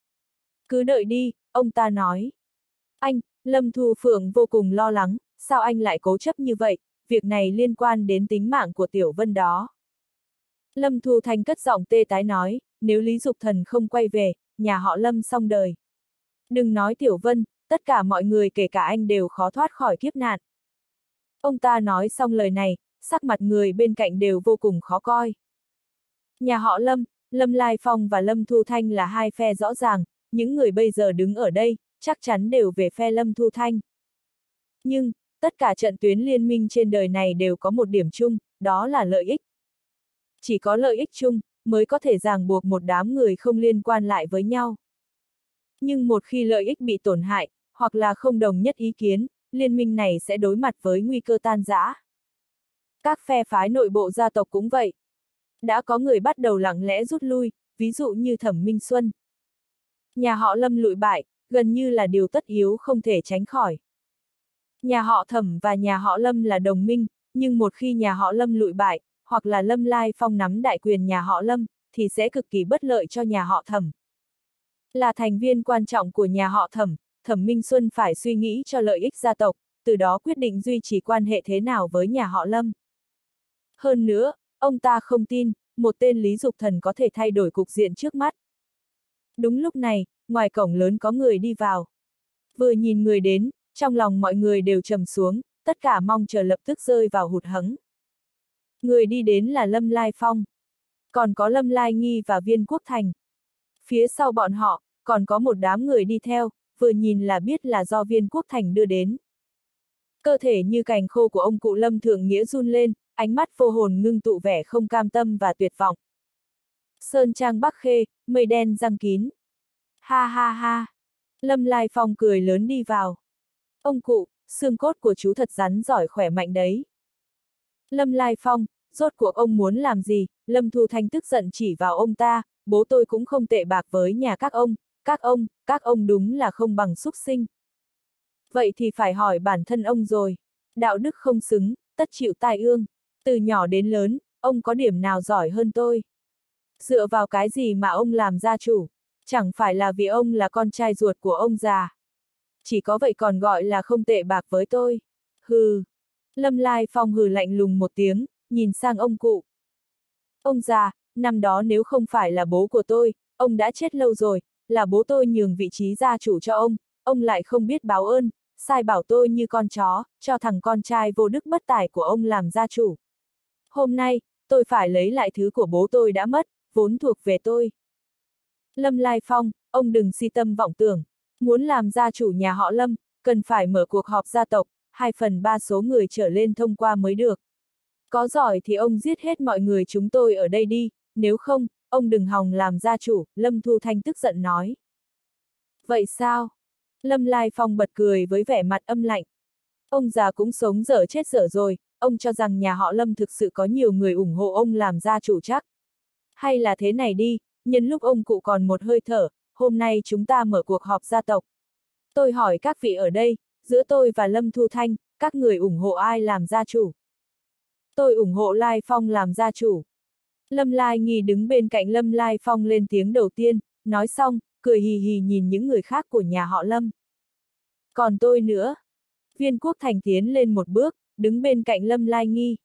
Cứ đợi đi, ông ta nói. Anh, Lâm Thu Phượng vô cùng lo lắng, sao anh lại cố chấp như vậy, việc này liên quan đến tính mạng của Tiểu Vân đó. Lâm Thu Thanh cất giọng tê tái nói, nếu Lý Dục Thần không quay về, nhà họ Lâm xong đời. Đừng nói Tiểu Vân, tất cả mọi người kể cả anh đều khó thoát khỏi kiếp nạn. Ông ta nói xong lời này, sắc mặt người bên cạnh đều vô cùng khó coi. Nhà họ Lâm, Lâm Lai Phong và Lâm Thu Thanh là hai phe rõ ràng, những người bây giờ đứng ở đây, chắc chắn đều về phe Lâm Thu Thanh. Nhưng, tất cả trận tuyến liên minh trên đời này đều có một điểm chung, đó là lợi ích. Chỉ có lợi ích chung, mới có thể ràng buộc một đám người không liên quan lại với nhau. Nhưng một khi lợi ích bị tổn hại, hoặc là không đồng nhất ý kiến, liên minh này sẽ đối mặt với nguy cơ tan rã. Các phe phái nội bộ gia tộc cũng vậy. Đã có người bắt đầu lặng lẽ rút lui, ví dụ như Thẩm Minh Xuân. Nhà họ Lâm lụi bại, gần như là điều tất yếu không thể tránh khỏi. Nhà họ Thẩm và nhà họ Lâm là đồng minh, nhưng một khi nhà họ Lâm lụi bại, hoặc là Lâm Lai Phong nắm đại quyền nhà họ Lâm, thì sẽ cực kỳ bất lợi cho nhà họ Thẩm. Là thành viên quan trọng của nhà họ Thẩm, Thẩm Minh Xuân phải suy nghĩ cho lợi ích gia tộc, từ đó quyết định duy trì quan hệ thế nào với nhà họ Lâm. Hơn nữa, ông ta không tin, một tên Lý Dục Thần có thể thay đổi cục diện trước mắt. Đúng lúc này, ngoài cổng lớn có người đi vào. Vừa nhìn người đến, trong lòng mọi người đều trầm xuống, tất cả mong chờ lập tức rơi vào hụt hẫng. Người đi đến là Lâm Lai Phong. Còn có Lâm Lai Nghi và Viên Quốc Thành. Phía sau bọn họ, còn có một đám người đi theo, vừa nhìn là biết là do Viên Quốc Thành đưa đến. Cơ thể như cành khô của ông cụ Lâm Thượng Nghĩa run lên, ánh mắt vô hồn ngưng tụ vẻ không cam tâm và tuyệt vọng. Sơn trang Bắc Khê, mây đen giăng kín. Ha ha ha. Lâm Lai Phong cười lớn đi vào. Ông cụ, xương cốt của chú thật rắn giỏi khỏe mạnh đấy. Lâm Lai Phong, rốt cuộc ông muốn làm gì? Lâm Thu Thanh tức giận chỉ vào ông ta, bố tôi cũng không tệ bạc với nhà các ông, các ông, các ông đúng là không bằng súc sinh. Vậy thì phải hỏi bản thân ông rồi. Đạo đức không xứng, tất chịu tai ương. Từ nhỏ đến lớn, ông có điểm nào giỏi hơn tôi? Dựa vào cái gì mà ông làm gia chủ? Chẳng phải là vì ông là con trai ruột của ông già. Chỉ có vậy còn gọi là không tệ bạc với tôi. Hừ. Lâm Lai Phong hừ lạnh lùng một tiếng, nhìn sang ông cụ. Ông già, năm đó nếu không phải là bố của tôi, ông đã chết lâu rồi, là bố tôi nhường vị trí gia chủ cho ông, ông lại không biết báo ơn, sai bảo tôi như con chó, cho thằng con trai vô đức bất tài của ông làm gia chủ. Hôm nay, tôi phải lấy lại thứ của bố tôi đã mất, vốn thuộc về tôi. Lâm Lai Phong, ông đừng si tâm vọng tưởng, muốn làm gia chủ nhà họ Lâm, cần phải mở cuộc họp gia tộc, hai phần ba số người trở lên thông qua mới được. Có giỏi thì ông giết hết mọi người chúng tôi ở đây đi, nếu không, ông đừng hòng làm gia chủ, Lâm Thu Thanh tức giận nói. Vậy sao? Lâm Lai Phong bật cười với vẻ mặt âm lạnh. Ông già cũng sống dở chết dở rồi, ông cho rằng nhà họ Lâm thực sự có nhiều người ủng hộ ông làm gia chủ chắc. Hay là thế này đi, nhân lúc ông cụ còn một hơi thở, hôm nay chúng ta mở cuộc họp gia tộc. Tôi hỏi các vị ở đây, giữa tôi và Lâm Thu Thanh, các người ủng hộ ai làm gia chủ? Tôi ủng hộ Lai Phong làm gia chủ. Lâm Lai Nghi đứng bên cạnh Lâm Lai Phong lên tiếng đầu tiên, nói xong, cười hì hì nhìn những người khác của nhà họ Lâm. Còn tôi nữa. Viên Quốc Thành tiến lên một bước, đứng bên cạnh Lâm Lai Nghi.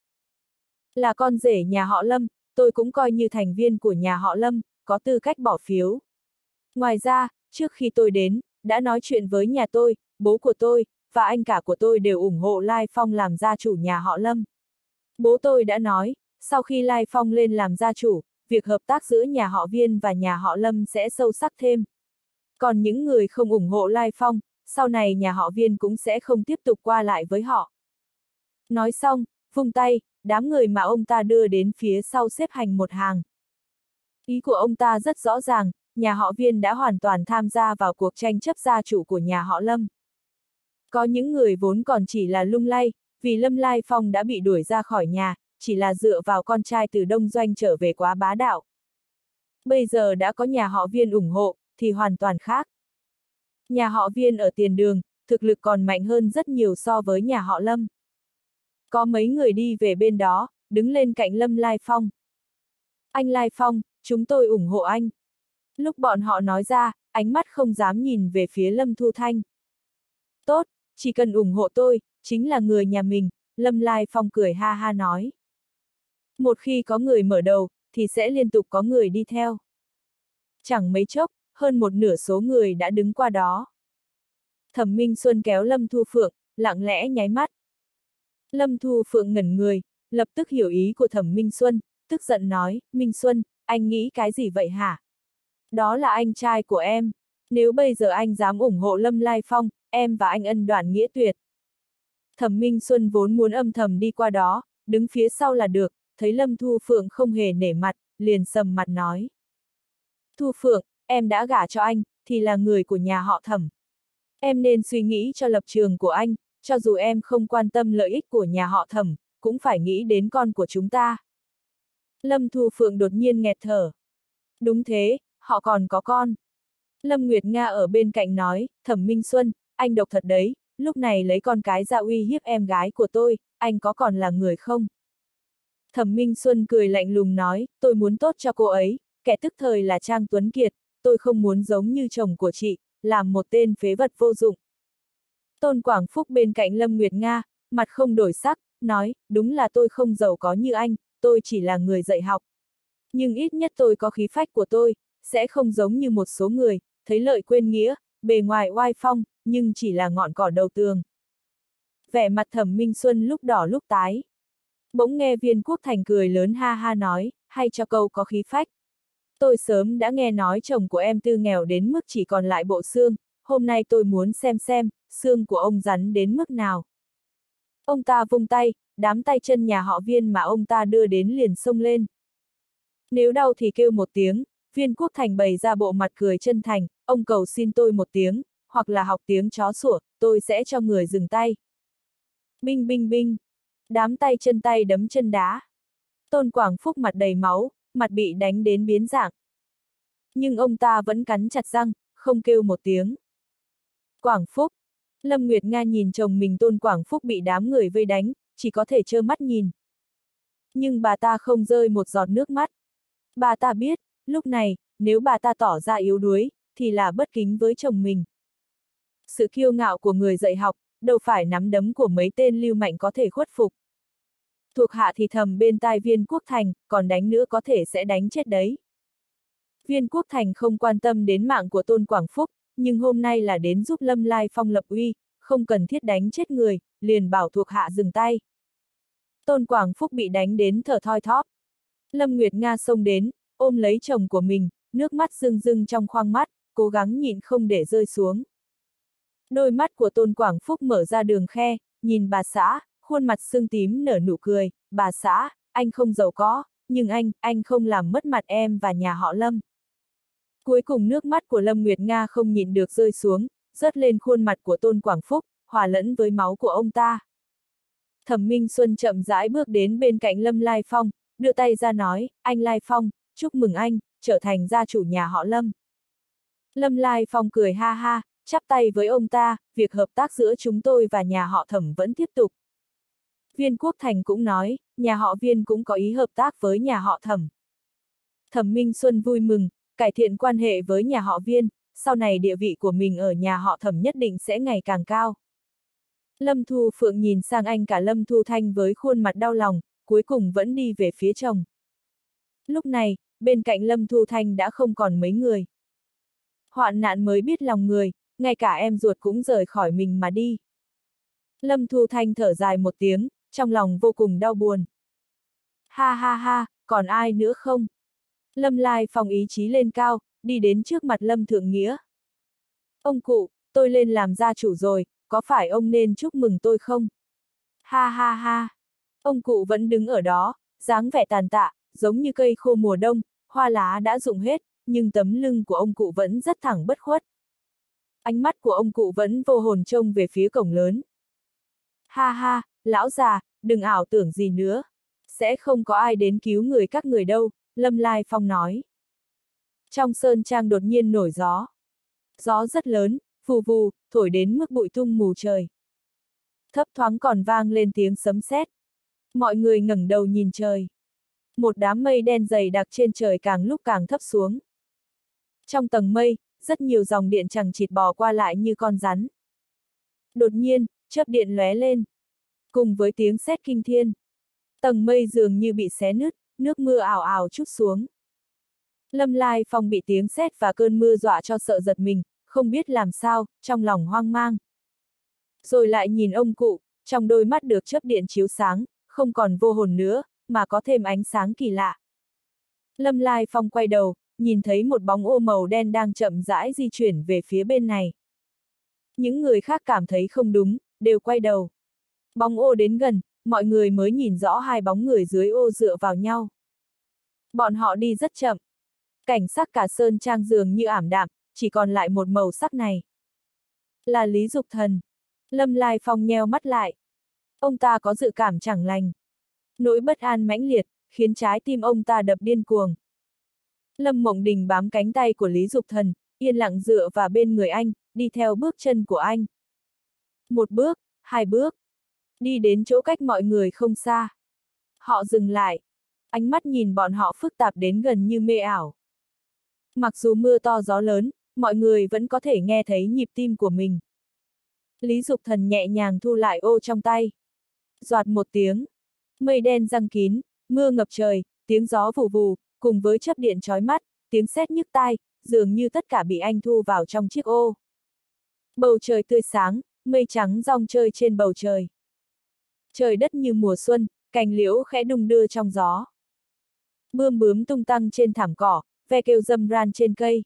Là con rể nhà họ Lâm, tôi cũng coi như thành viên của nhà họ Lâm, có tư cách bỏ phiếu. Ngoài ra, trước khi tôi đến, đã nói chuyện với nhà tôi, bố của tôi, và anh cả của tôi đều ủng hộ Lai Phong làm gia chủ nhà họ Lâm. Bố tôi đã nói, sau khi Lai Phong lên làm gia chủ, việc hợp tác giữa nhà họ Viên và nhà họ Lâm sẽ sâu sắc thêm. Còn những người không ủng hộ Lai Phong, sau này nhà họ Viên cũng sẽ không tiếp tục qua lại với họ. Nói xong, vung tay, đám người mà ông ta đưa đến phía sau xếp hành một hàng. Ý của ông ta rất rõ ràng, nhà họ Viên đã hoàn toàn tham gia vào cuộc tranh chấp gia chủ của nhà họ Lâm. Có những người vốn còn chỉ là lung lay, vì Lâm Lai Phong đã bị đuổi ra khỏi nhà, chỉ là dựa vào con trai từ Đông Doanh trở về quá bá đạo. Bây giờ đã có nhà họ Viên ủng hộ, thì hoàn toàn khác. Nhà họ Viên ở tiền đường, thực lực còn mạnh hơn rất nhiều so với nhà họ Lâm. Có mấy người đi về bên đó, đứng lên cạnh Lâm Lai Phong. Anh Lai Phong, chúng tôi ủng hộ anh. Lúc bọn họ nói ra, ánh mắt không dám nhìn về phía Lâm Thu Thanh. Tốt, chỉ cần ủng hộ tôi, chính là người nhà mình, Lâm Lai Phong cười ha ha nói. Một khi có người mở đầu, thì sẽ liên tục có người đi theo. Chẳng mấy chốc, hơn một nửa số người đã đứng qua đó. Thẩm Minh Xuân kéo Lâm Thu Phượng, lặng lẽ nháy mắt. Lâm Thu Phượng ngẩn người, lập tức hiểu ý của Thẩm Minh Xuân, tức giận nói, Minh Xuân, anh nghĩ cái gì vậy hả? Đó là anh trai của em. Nếu bây giờ anh dám ủng hộ Lâm Lai Phong, em và anh ân đoạn nghĩa tuyệt. Thẩm Minh Xuân vốn muốn âm thầm đi qua đó, đứng phía sau là được, thấy Lâm Thu Phượng không hề nể mặt, liền sầm mặt nói. Thu Phượng, em đã gả cho anh, thì là người của nhà họ Thẩm. Em nên suy nghĩ cho lập trường của anh, cho dù em không quan tâm lợi ích của nhà họ Thẩm, cũng phải nghĩ đến con của chúng ta. Lâm Thu Phượng đột nhiên nghẹt thở. Đúng thế, họ còn có con. Lâm Nguyệt Nga ở bên cạnh nói, Thẩm Minh Xuân, anh độc thật đấy, lúc này lấy con cái ra uy hiếp em gái của tôi, anh có còn là người không? Thẩm Minh Xuân cười lạnh lùng nói, tôi muốn tốt cho cô ấy, kẻ tức thời là Trang Tuấn Kiệt, tôi không muốn giống như chồng của chị, làm một tên phế vật vô dụng. Tôn Quảng Phúc bên cạnh Lâm Nguyệt Nga, mặt không đổi sắc, nói, đúng là tôi không giàu có như anh, tôi chỉ là người dạy học. Nhưng ít nhất tôi có khí phách của tôi, sẽ không giống như một số người, thấy lợi quên nghĩa, bề ngoài oai phong, nhưng chỉ là ngọn cỏ đầu tường. Vẻ mặt Thẩm Minh Xuân lúc đỏ lúc tái. Bỗng nghe Viên Quốc Thành cười lớn ha ha nói, hay cho câu có khí phách. Tôi sớm đã nghe nói chồng của em Tư nghèo đến mức chỉ còn lại bộ xương, hôm nay tôi muốn xem xem, xương của ông rắn đến mức nào. Ông ta vung tay, đám tay chân nhà họ Viên mà ông ta đưa đến liền xông lên. Nếu đau thì kêu một tiếng, Viên Quốc Thành bày ra bộ mặt cười chân thành, ông cầu xin tôi một tiếng, hoặc là học tiếng chó sủa, tôi sẽ cho người dừng tay. Binh binh binh, đám tay chân tay đấm chân đá. Tôn Quảng Phúc mặt đầy máu, mặt bị đánh đến biến dạng. Nhưng ông ta vẫn cắn chặt răng, không kêu một tiếng. Quảng Phúc. Lâm Nguyệt Nga nhìn chồng mình Tôn Quảng Phúc bị đám người vây đánh, chỉ có thể trơ mắt nhìn. Nhưng bà ta không rơi một giọt nước mắt. Bà ta biết, lúc này, nếu bà ta tỏ ra yếu đuối, thì là bất kính với chồng mình. Sự kiêu ngạo của người dạy học, đâu phải nắm đấm của mấy tên lưu manh có thể khuất phục. Thuộc hạ thì thầm bên tai Viên Quốc Thành, còn đánh nữa có thể sẽ đánh chết đấy. Viên Quốc Thành không quan tâm đến mạng của Tôn Quảng Phúc, nhưng hôm nay là đến giúp Lâm Lai Phong lập uy, không cần thiết đánh chết người, liền bảo thuộc hạ dừng tay. Tôn Quảng Phúc bị đánh đến thở thoi thóp. Lâm Nguyệt Nga xông đến, ôm lấy chồng của mình, nước mắt rưng rưng trong khoang mắt, cố gắng nhịn không để rơi xuống. Đôi mắt của Tôn Quảng Phúc mở ra đường khe, nhìn bà xã, khuôn mặt sưng tím nở nụ cười, bà xã, anh không giàu có, nhưng anh, anh không làm mất mặt em và nhà họ Lâm. Cuối cùng nước mắt của Lâm Nguyệt Nga không nhịn được rơi xuống, rớt lên khuôn mặt của Tôn Quảng Phúc, hòa lẫn với máu của ông ta. Thẩm Minh Xuân chậm rãi bước đến bên cạnh Lâm Lai Phong, đưa tay ra nói, anh Lai Phong, chúc mừng anh, trở thành gia chủ nhà họ Lâm. Lâm Lai Phong cười ha ha, chắp tay với ông ta, việc hợp tác giữa chúng tôi và nhà họ Thẩm vẫn tiếp tục. Viên Quốc Thành cũng nói, nhà họ Viên cũng có ý hợp tác với nhà họ Thẩm. Thẩm Minh Xuân vui mừng, cải thiện quan hệ với nhà họ Viên, sau này địa vị của mình ở nhà họ Thẩm nhất định sẽ ngày càng cao. Lâm Thu Phượng nhìn sang anh cả Lâm Thu Thanh với khuôn mặt đau lòng, cuối cùng vẫn đi về phía chồng. Lúc này, bên cạnh Lâm Thu Thanh đã không còn mấy người. Hoạn nạn mới biết lòng người, ngay cả em ruột cũng rời khỏi mình mà đi. Lâm Thu Thanh thở dài một tiếng, trong lòng vô cùng đau buồn. Ha ha ha, còn ai nữa không? Lâm Lai Phong ý chí lên cao, đi đến trước mặt Lâm Thượng Nghĩa. Ông cụ, tôi lên làm gia chủ rồi, có phải ông nên chúc mừng tôi không? Ha ha ha. Ông cụ vẫn đứng ở đó, dáng vẻ tàn tạ, giống như cây khô mùa đông, hoa lá đã rụng hết, nhưng tấm lưng của ông cụ vẫn rất thẳng bất khuất. Ánh mắt của ông cụ vẫn vô hồn trông về phía cổng lớn. Ha ha, lão già, đừng ảo tưởng gì nữa. Sẽ không có ai đến cứu người các người đâu, Lâm Lai Phong nói. Trong sơn trang đột nhiên nổi gió. Gió rất lớn, vù vù, thổi đến mức bụi tung mù trời. Thấp thoáng còn vang lên tiếng sấm sét. Mọi người ngẩng đầu nhìn trời. Một đám mây đen dày đặc trên trời càng lúc càng thấp xuống. Trong tầng mây, rất nhiều dòng điện chằng chịt bò qua lại như con rắn. Đột nhiên, chớp điện lóe lên. Cùng với tiếng sét kinh thiên. Tầng mây dường như bị xé nứt, nước mưa ào ào trút xuống. Lâm Lai Phong bị tiếng sét và cơn mưa dọa cho sợ giật mình, không biết làm sao, trong lòng hoang mang. Rồi lại nhìn ông cụ, trong đôi mắt được chớp điện chiếu sáng, không còn vô hồn nữa, mà có thêm ánh sáng kỳ lạ. Lâm Lai Phong quay đầu, nhìn thấy một bóng ô màu đen đang chậm rãi di chuyển về phía bên này. Những người khác cảm thấy không đúng, đều quay đầu. Bóng ô đến gần, mọi người mới nhìn rõ hai bóng người dưới ô dựa vào nhau. Bọn họ đi rất chậm. Cảnh sắc cả sơn trang dường như ảm đạm, chỉ còn lại một màu sắc này. Là Lý Dục Thần. Lâm Lai Phong nheo mắt lại. Ông ta có dự cảm chẳng lành. Nỗi bất an mãnh liệt, khiến trái tim ông ta đập điên cuồng. Lâm Mộng Đình bám cánh tay của Lý Dục Thần, yên lặng dựa vào bên người anh, đi theo bước chân của anh. Một bước, hai bước. Đi đến chỗ cách mọi người không xa. Họ dừng lại. Ánh mắt nhìn bọn họ phức tạp đến gần như mê ảo. Mặc dù mưa to gió lớn, mọi người vẫn có thể nghe thấy nhịp tim của mình. Lý Dục Thần nhẹ nhàng thu lại ô trong tay. Doạt một tiếng, mây đen giăng kín, mưa ngập trời, tiếng gió vù vù, cùng với chớp điện chói mắt, tiếng sét nhức tai, dường như tất cả bị anh thu vào trong chiếc ô. Bầu trời tươi sáng, mây trắng rong chơi trên bầu trời. Trời đất như mùa xuân, cành liễu khẽ đung đưa trong gió. Bươm bướm tung tăng trên thảm cỏ, ve kêu râm ran trên cây.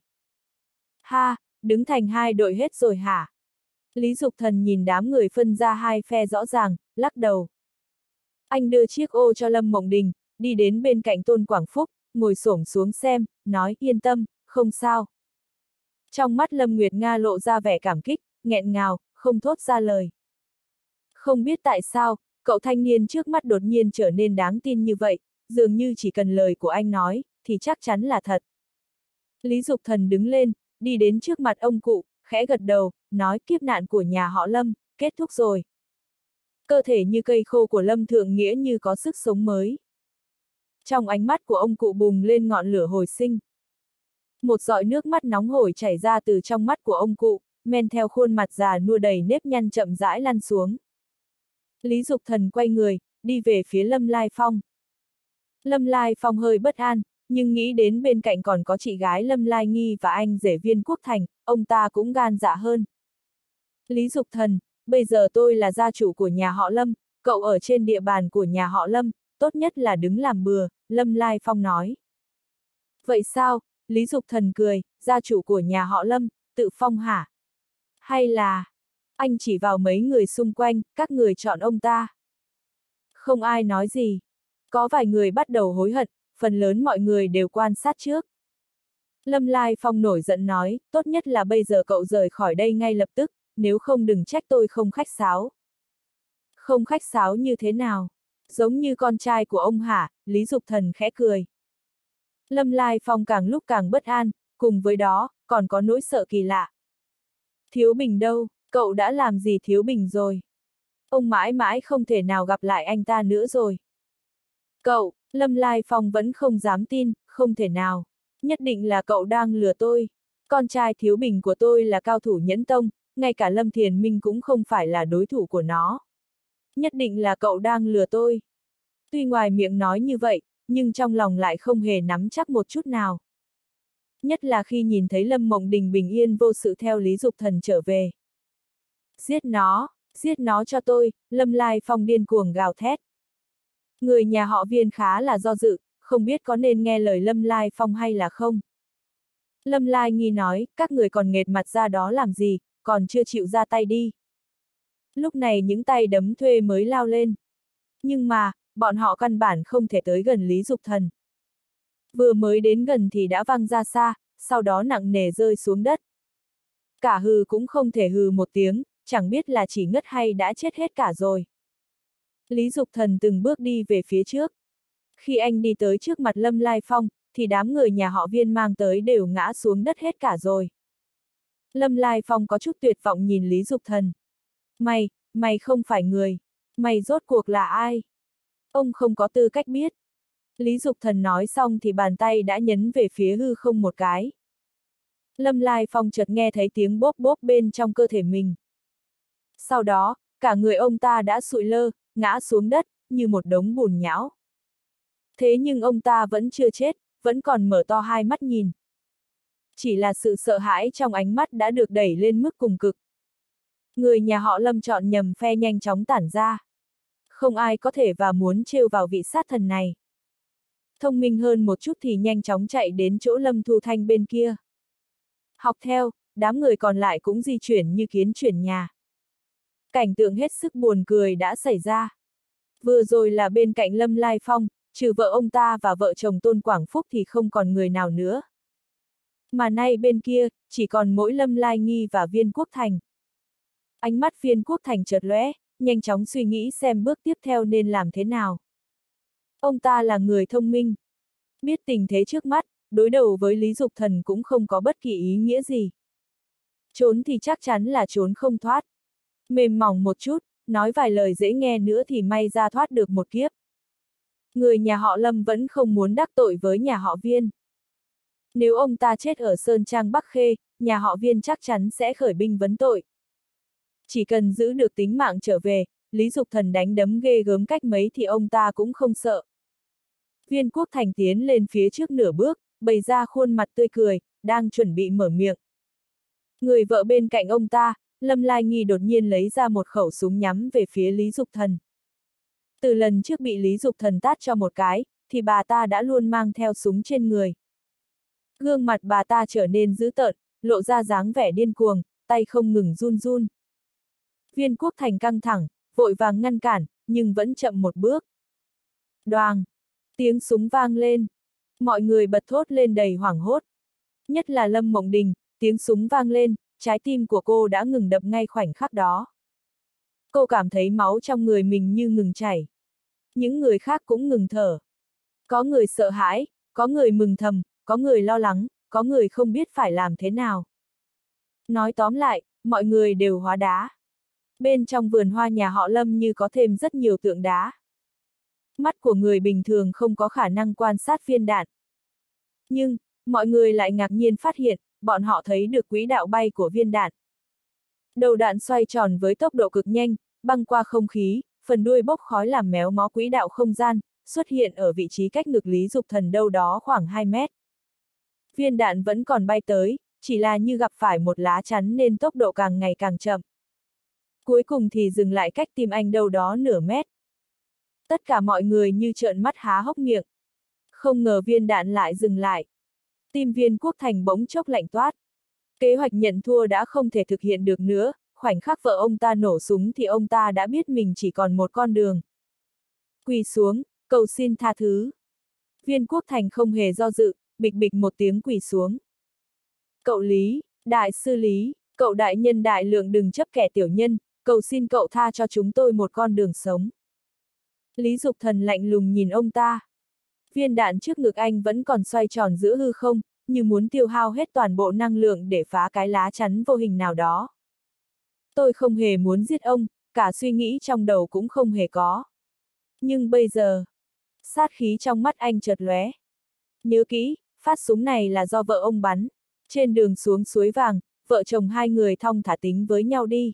Ha, đứng thành hai đội hết rồi hả? Lý Dục Thần nhìn đám người phân ra hai phe rõ ràng, lắc đầu. Anh đưa chiếc ô cho Lâm Mộng Đình, đi đến bên cạnh Tôn Quảng Phúc, ngồi xổm xuống xem, nói yên tâm, không sao. Trong mắt Lâm Nguyệt Nga lộ ra vẻ cảm kích, nghẹn ngào, không thốt ra lời. Không biết tại sao, cậu thanh niên trước mắt đột nhiên trở nên đáng tin như vậy, dường như chỉ cần lời của anh nói, thì chắc chắn là thật. Lý Dục Thần đứng lên, đi đến trước mặt ông cụ, khẽ gật đầu, nói kiếp nạn của nhà họ Lâm, kết thúc rồi. Cơ thể như cây khô của Lâm Thượng Nghĩa như có sức sống mới. Trong ánh mắt của ông cụ bùng lên ngọn lửa hồi sinh. Một giọt nước mắt nóng hổi chảy ra từ trong mắt của ông cụ, men theo khuôn mặt già nua đầy nếp nhăn chậm rãi lăn xuống. Lý Dục Thần quay người, đi về phía Lâm Lai Phong. Lâm Lai Phong hơi bất an, nhưng nghĩ đến bên cạnh còn có chị gái Lâm Lai Nghi và anh rể Viên Quốc Thành, ông ta cũng gan dạ hơn. Lý Dục Thần, bây giờ tôi là gia chủ của nhà họ Lâm, cậu ở trên địa bàn của nhà họ Lâm, tốt nhất là đứng làm bừa, Lâm Lai Phong nói. Vậy sao? Lý Dục Thần cười, gia chủ của nhà họ Lâm, tự phong hả? Hay là... Anh chỉ vào mấy người xung quanh, các người chọn ông ta. Không ai nói gì. Có vài người bắt đầu hối hận, phần lớn mọi người đều quan sát trước. Lâm Lai Phong nổi giận nói, tốt nhất là bây giờ cậu rời khỏi đây ngay lập tức, nếu không đừng trách tôi không khách sáo. Không khách sáo như thế nào? Giống như con trai của ông hả? Lý Dục Thần khẽ cười. Lâm Lai Phong càng lúc càng bất an, cùng với đó, còn có nỗi sợ kỳ lạ. Thiếu Bình đâu? Cậu đã làm gì Thiếu Bình rồi? Ông mãi mãi không thể nào gặp lại anh ta nữa rồi. Cậu, Lâm Lai Phong vẫn không dám tin, không thể nào. Nhất định là cậu đang lừa tôi. Con trai Thiếu Bình của tôi là cao thủ nhẫn tông, ngay cả Lâm Thiền Minh cũng không phải là đối thủ của nó. Nhất định là cậu đang lừa tôi. Tuy ngoài miệng nói như vậy, nhưng trong lòng lại không hề nắm chắc một chút nào. Nhất là khi nhìn thấy Lâm Mộng Đình bình yên vô sự theo Lý Dục Thần trở về. Giết nó, giết nó cho tôi, Lâm Lai Phong điên cuồng gào thét. Người nhà họ Viên khá là do dự, không biết có nên nghe lời Lâm Lai Phong hay là không. Lâm Lai Nghi nói, các người còn nghệt mặt ra đó làm gì, còn chưa chịu ra tay đi. Lúc này những tay đấm thuê mới lao lên. Nhưng mà, bọn họ căn bản không thể tới gần Lý Dục Thần. Vừa mới đến gần thì đã văng ra xa, sau đó nặng nề rơi xuống đất. Cả hừ cũng không thể hừ một tiếng, chẳng biết là chỉ ngất hay đã chết hết cả rồi. Lý Dục Thần từng bước đi về phía trước. Khi anh đi tới trước mặt Lâm Lai Phong, thì đám người nhà họ Viên mang tới đều ngã xuống đất hết cả rồi. Lâm Lai Phong có chút tuyệt vọng nhìn Lý Dục Thần. Mày, mày không phải người. Mày rốt cuộc là ai? Ông không có tư cách biết. Lý Dục Thần nói xong thì bàn tay đã nhấn về phía hư không một cái. Lâm Lai Phong chợt nghe thấy tiếng bốp bốp bên trong cơ thể mình. Sau đó, cả người ông ta đã sụi lơ, ngã xuống đất, như một đống bùn nhão. Thế nhưng ông ta vẫn chưa chết, vẫn còn mở to hai mắt nhìn. Chỉ là sự sợ hãi trong ánh mắt đã được đẩy lên mức cùng cực. Người nhà họ Lâm chọn nhầm phe nhanh chóng tản ra. Không ai có thể và muốn trêu vào vị sát thần này. Thông minh hơn một chút thì nhanh chóng chạy đến chỗ Lâm Thu Thanh bên kia. Học theo, đám người còn lại cũng di chuyển như kiến chuyển nhà. Cảnh tượng hết sức buồn cười đã xảy ra. Vừa rồi là bên cạnh Lâm Lai Phong, trừ vợ ông ta và vợ chồng Tôn Quảng Phúc thì không còn người nào nữa. Mà nay bên kia, chỉ còn mỗi Lâm Lai Nghi và Viên Quốc Thành. Ánh mắt Viên Quốc Thành chợt lóe, nhanh chóng suy nghĩ xem bước tiếp theo nên làm thế nào. Ông ta là người thông minh. Biết tình thế trước mắt, đối đầu với Lý Dục Thần cũng không có bất kỳ ý nghĩa gì. Trốn thì chắc chắn là trốn không thoát. Mềm mỏng một chút, nói vài lời dễ nghe nữa thì may ra thoát được một kiếp. Người nhà họ Lâm vẫn không muốn đắc tội với nhà họ Viên. Nếu ông ta chết ở Sơn Trang Bắc Khê, nhà họ Viên chắc chắn sẽ khởi binh vấn tội. Chỉ cần giữ được tính mạng trở về, Lý Dục Thần đánh đấm ghê gớm cách mấy thì ông ta cũng không sợ. Viên Quốc Thành tiến lên phía trước nửa bước, bày ra khuôn mặt tươi cười, đang chuẩn bị mở miệng. Người vợ bên cạnh ông ta, Lâm Lai Nghi đột nhiên lấy ra một khẩu súng nhắm về phía Lý Dục Thần. Từ lần trước bị Lý Dục Thần tát cho một cái, thì bà ta đã luôn mang theo súng trên người. Gương mặt bà ta trở nên dữ tợn, lộ ra dáng vẻ điên cuồng, tay không ngừng run run. Viên Quốc Thành căng thẳng, vội vàng ngăn cản, nhưng vẫn chậm một bước. Đoàng! Tiếng súng vang lên. Mọi người bật thốt lên đầy hoảng hốt. Nhất là Lâm Mộng Đình, tiếng súng vang lên, trái tim của cô đã ngừng đập ngay khoảnh khắc đó. Cô cảm thấy máu trong người mình như ngừng chảy. Những người khác cũng ngừng thở. Có người sợ hãi, có người mừng thầm, có người lo lắng, có người không biết phải làm thế nào. Nói tóm lại, mọi người đều hóa đá. Bên trong vườn hoa nhà họ Lâm như có thêm rất nhiều tượng đá. Mắt của người bình thường không có khả năng quan sát viên đạn. Nhưng, mọi người lại ngạc nhiên phát hiện, bọn họ thấy được quỹ đạo bay của viên đạn. Đầu đạn xoay tròn với tốc độ cực nhanh, băng qua không khí, phần đuôi bốc khói làm méo mó quỹ đạo không gian, xuất hiện ở vị trí cách ngực Lý Dục Thần đâu đó khoảng hai mét. Viên đạn vẫn còn bay tới, chỉ là như gặp phải một lá chắn nên tốc độ càng ngày càng chậm. Cuối cùng thì dừng lại cách tim anh đâu đó nửa mét. Tất cả mọi người như trợn mắt há hốc miệng. Không ngờ viên đạn lại dừng lại. Tim Viên Quốc Thành bỗng chốc lạnh toát. Kế hoạch nhận thua đã không thể thực hiện được nữa, khoảnh khắc vợ ông ta nổ súng thì ông ta đã biết mình chỉ còn một con đường. Quỳ xuống, cầu xin tha thứ. Viên Quốc Thành không hề do dự, bịch bịch một tiếng quỳ xuống. Cậu Lý, đại sư Lý, cậu đại nhân đại lượng đừng chấp kẻ tiểu nhân, cầu xin cậu tha cho chúng tôi một con đường sống. Lý Dục Thần lạnh lùng nhìn ông ta. Viên đạn trước ngực anh vẫn còn xoay tròn giữa hư không, như muốn tiêu hao hết toàn bộ năng lượng để phá cái lá chắn vô hình nào đó. Tôi không hề muốn giết ông, cả suy nghĩ trong đầu cũng không hề có. Nhưng bây giờ, sát khí trong mắt anh chợt lóe. Nhớ kỹ, phát súng này là do vợ ông bắn. Trên đường xuống suối vàng, vợ chồng hai người thong thả tính với nhau đi.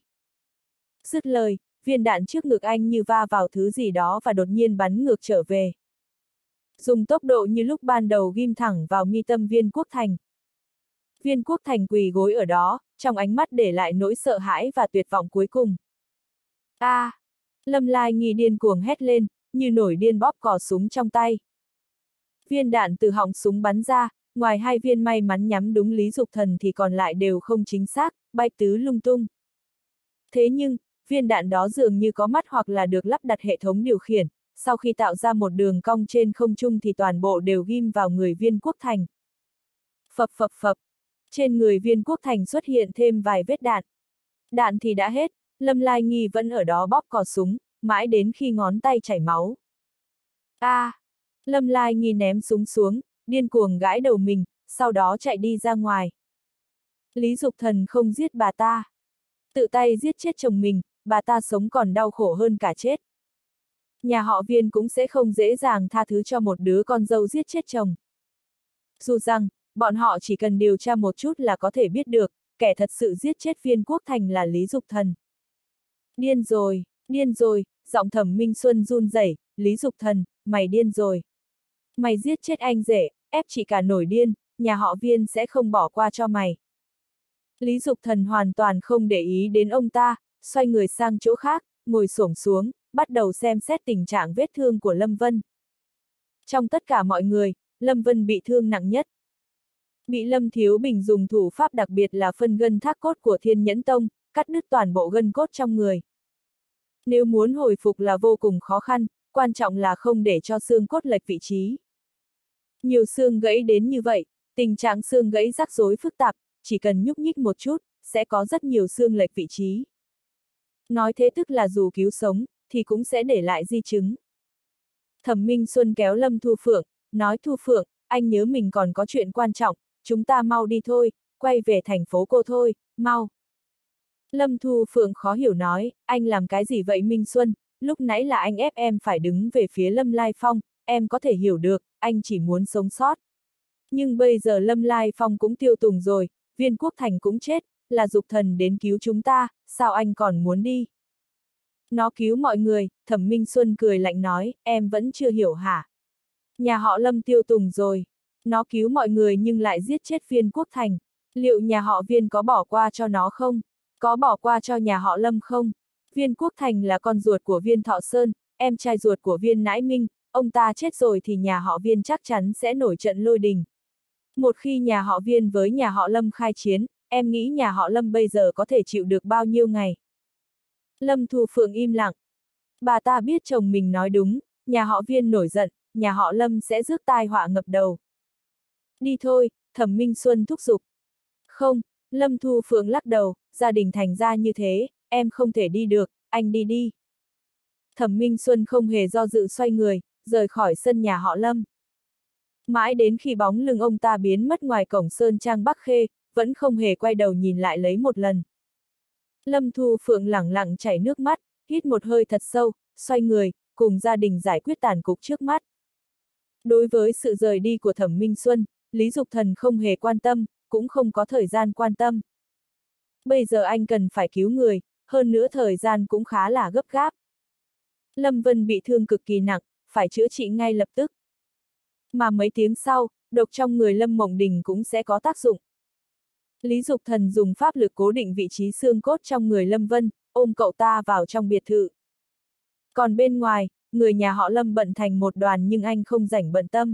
Dứt lời, viên đạn trước ngực anh như va vào thứ gì đó và đột nhiên bắn ngược trở về. Dùng tốc độ như lúc ban đầu ghim thẳng vào mi tâm Viên Quốc Thành. Viên Quốc Thành quỳ gối ở đó, trong ánh mắt để lại nỗi sợ hãi và tuyệt vọng cuối cùng. A! À, Lâm Lai Nghi điên cuồng hét lên, như nổi điên bóp cò súng trong tay. Viên đạn từ họng súng bắn ra, ngoài hai viên may mắn nhắm đúng Lý Dục Thần thì còn lại đều không chính xác, bay tứ lung tung. Thế nhưng, viên đạn đó dường như có mắt hoặc là được lắp đặt hệ thống điều khiển, sau khi tạo ra một đường cong trên không trung thì toàn bộ đều ghim vào người Viên Quốc Thành. Phập phập phập, trên người Viên Quốc Thành xuất hiện thêm vài vết đạn. Đạn thì đã hết, Lâm Lai Nghi vẫn ở đó bóp cò súng, mãi đến khi ngón tay chảy máu. A! À, Lâm Lai Nghi ném súng xuống, điên cuồng gãi đầu mình, sau đó chạy đi ra ngoài. Lý Dục Thần không giết bà ta. Tự tay giết chết chồng mình, bà ta sống còn đau khổ hơn cả chết. Nhà họ Viên cũng sẽ không dễ dàng tha thứ cho một đứa con dâu giết chết chồng. Dù rằng, bọn họ chỉ cần điều tra một chút là có thể biết được, kẻ thật sự giết chết Viên Quốc Thành là Lý Dục Thần. Điên rồi, điên rồi, giọng Thẩm Minh Xuân run rẩy, Lý Dục Thần, mày điên rồi. Mày giết chết anh rể, ép chị cả nổi điên, nhà họ Viên sẽ không bỏ qua cho mày. Lý Dục Thần hoàn toàn không để ý đến ông ta, xoay người sang chỗ khác, ngồi xổm xuống, bắt đầu xem xét tình trạng vết thương của Lâm Vân. Trong tất cả mọi người, Lâm Vân bị thương nặng nhất. Bị Lâm Thiếu Bình dùng thủ pháp đặc biệt là phân gân thác cốt của Thiên Nhẫn Tông, cắt đứt toàn bộ gân cốt trong người. Nếu muốn hồi phục là vô cùng khó khăn, quan trọng là không để cho xương cốt lệch vị trí. Nhiều xương gãy đến như vậy, tình trạng xương gãy rắc rối phức tạp, chỉ cần nhúc nhích một chút, sẽ có rất nhiều xương lệch vị trí. Nói thế tức là dù cứu sống, thì cũng sẽ để lại di chứng. Thẩm Minh Xuân kéo Lâm Thu Phượng, nói Thu Phượng, anh nhớ mình còn có chuyện quan trọng, chúng ta mau đi thôi, quay về thành phố cô thôi, mau. Lâm Thu Phượng khó hiểu nói, anh làm cái gì vậy Minh Xuân, lúc nãy là anh ép em phải đứng về phía Lâm Lai Phong, em có thể hiểu được, anh chỉ muốn sống sót. Nhưng bây giờ Lâm Lai Phong cũng tiêu tùng rồi, Viên Quốc Thành cũng chết, là Dục Thần đến cứu chúng ta, sao anh còn muốn đi? Nó cứu mọi người, Thẩm Minh Xuân cười lạnh nói, em vẫn chưa hiểu hả? Nhà họ Lâm tiêu tùng rồi. Nó cứu mọi người nhưng lại giết chết Viên Quốc Thành. Liệu nhà họ Viên có bỏ qua cho nó không? Có bỏ qua cho nhà họ Lâm không? Viên Quốc Thành là con ruột của Viên Thọ Sơn, em trai ruột của Viên Nãi Minh, ông ta chết rồi thì nhà họ Viên chắc chắn sẽ nổi trận lôi đình. Một khi nhà họ Viên với nhà họ Lâm khai chiến, em nghĩ nhà họ Lâm bây giờ có thể chịu được bao nhiêu ngày? Lâm Thu Phượng im lặng. Bà ta biết chồng mình nói đúng, nhà họ Viên nổi giận, nhà họ Lâm sẽ rước tai họa ngập đầu. Đi thôi, Thẩm Minh Xuân thúc giục. Không, Lâm Thu Phượng lắc đầu, gia đình thành ra như thế, em không thể đi được, anh đi đi. Thẩm Minh Xuân không hề do dự xoay người, rời khỏi sân nhà họ Lâm. Mãi đến khi bóng lưng ông ta biến mất ngoài cổng Sơn Trang Bắc Khê, vẫn không hề quay đầu nhìn lại lấy một lần. Lâm Thu Phượng lẳng lặng chảy nước mắt, hít một hơi thật sâu, xoay người, cùng gia đình giải quyết tàn cục trước mắt. Đối với sự rời đi của Thẩm Minh Xuân, Lý Dục Thần không hề quan tâm, cũng không có thời gian quan tâm. Bây giờ anh cần phải cứu người, hơn nữa thời gian cũng khá là gấp gáp. Lâm Vân bị thương cực kỳ nặng, phải chữa trị ngay lập tức. Mà mấy tiếng sau, độc trong người Lâm Mộng Đình cũng sẽ có tác dụng. Lý Dục Thần dùng pháp lực cố định vị trí xương cốt trong người Lâm Vân, ôm cậu ta vào trong biệt thự. Còn bên ngoài, người nhà họ Lâm bận thành một đoàn nhưng anh không rảnh bận tâm.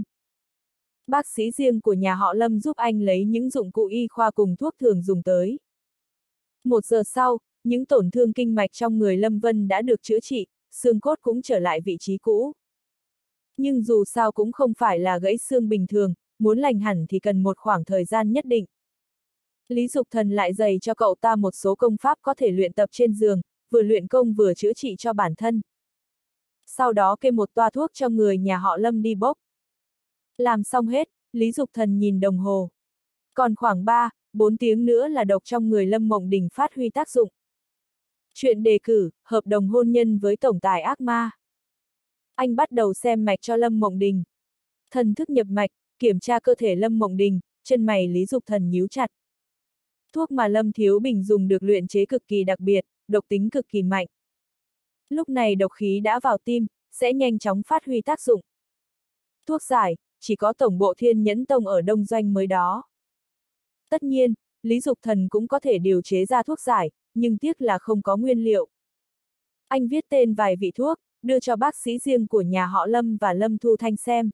Bác sĩ riêng của nhà họ Lâm giúp anh lấy những dụng cụ y khoa cùng thuốc thường dùng tới. Một giờ sau, những tổn thương kinh mạch trong người Lâm Vân đã được chữa trị, xương cốt cũng trở lại vị trí cũ. Nhưng dù sao cũng không phải là gãy xương bình thường, muốn lành hẳn thì cần một khoảng thời gian nhất định. Lý Dục Thần lại dạy cho cậu ta một số công pháp có thể luyện tập trên giường, vừa luyện công vừa chữa trị cho bản thân. Sau đó kê một toa thuốc cho người nhà họ Lâm đi bốc. Làm xong hết, Lý Dục Thần nhìn đồng hồ. Còn khoảng ba, bốn tiếng nữa là độc trong người Lâm Mộng Đình phát huy tác dụng. Chuyện đề cử, hợp đồng hôn nhân với tổng tài ác ma. Anh bắt đầu xem mạch cho Lâm Mộng Đình. Thần thức nhập mạch, kiểm tra cơ thể Lâm Mộng Đình, chân mày Lý Dục Thần nhíu chặt. Thuốc mà Lâm Thiếu Bình dùng được luyện chế cực kỳ đặc biệt, độc tính cực kỳ mạnh. Lúc này độc khí đã vào tim, sẽ nhanh chóng phát huy tác dụng. Thuốc giải, chỉ có tổng bộ Thiên Nhẫn Tông ở Đông Doanh mới đó. Tất nhiên, Lý Dục Thần cũng có thể điều chế ra thuốc giải, nhưng tiếc là không có nguyên liệu. Anh viết tên vài vị thuốc, đưa cho bác sĩ riêng của nhà họ Lâm và Lâm Thu Thanh xem.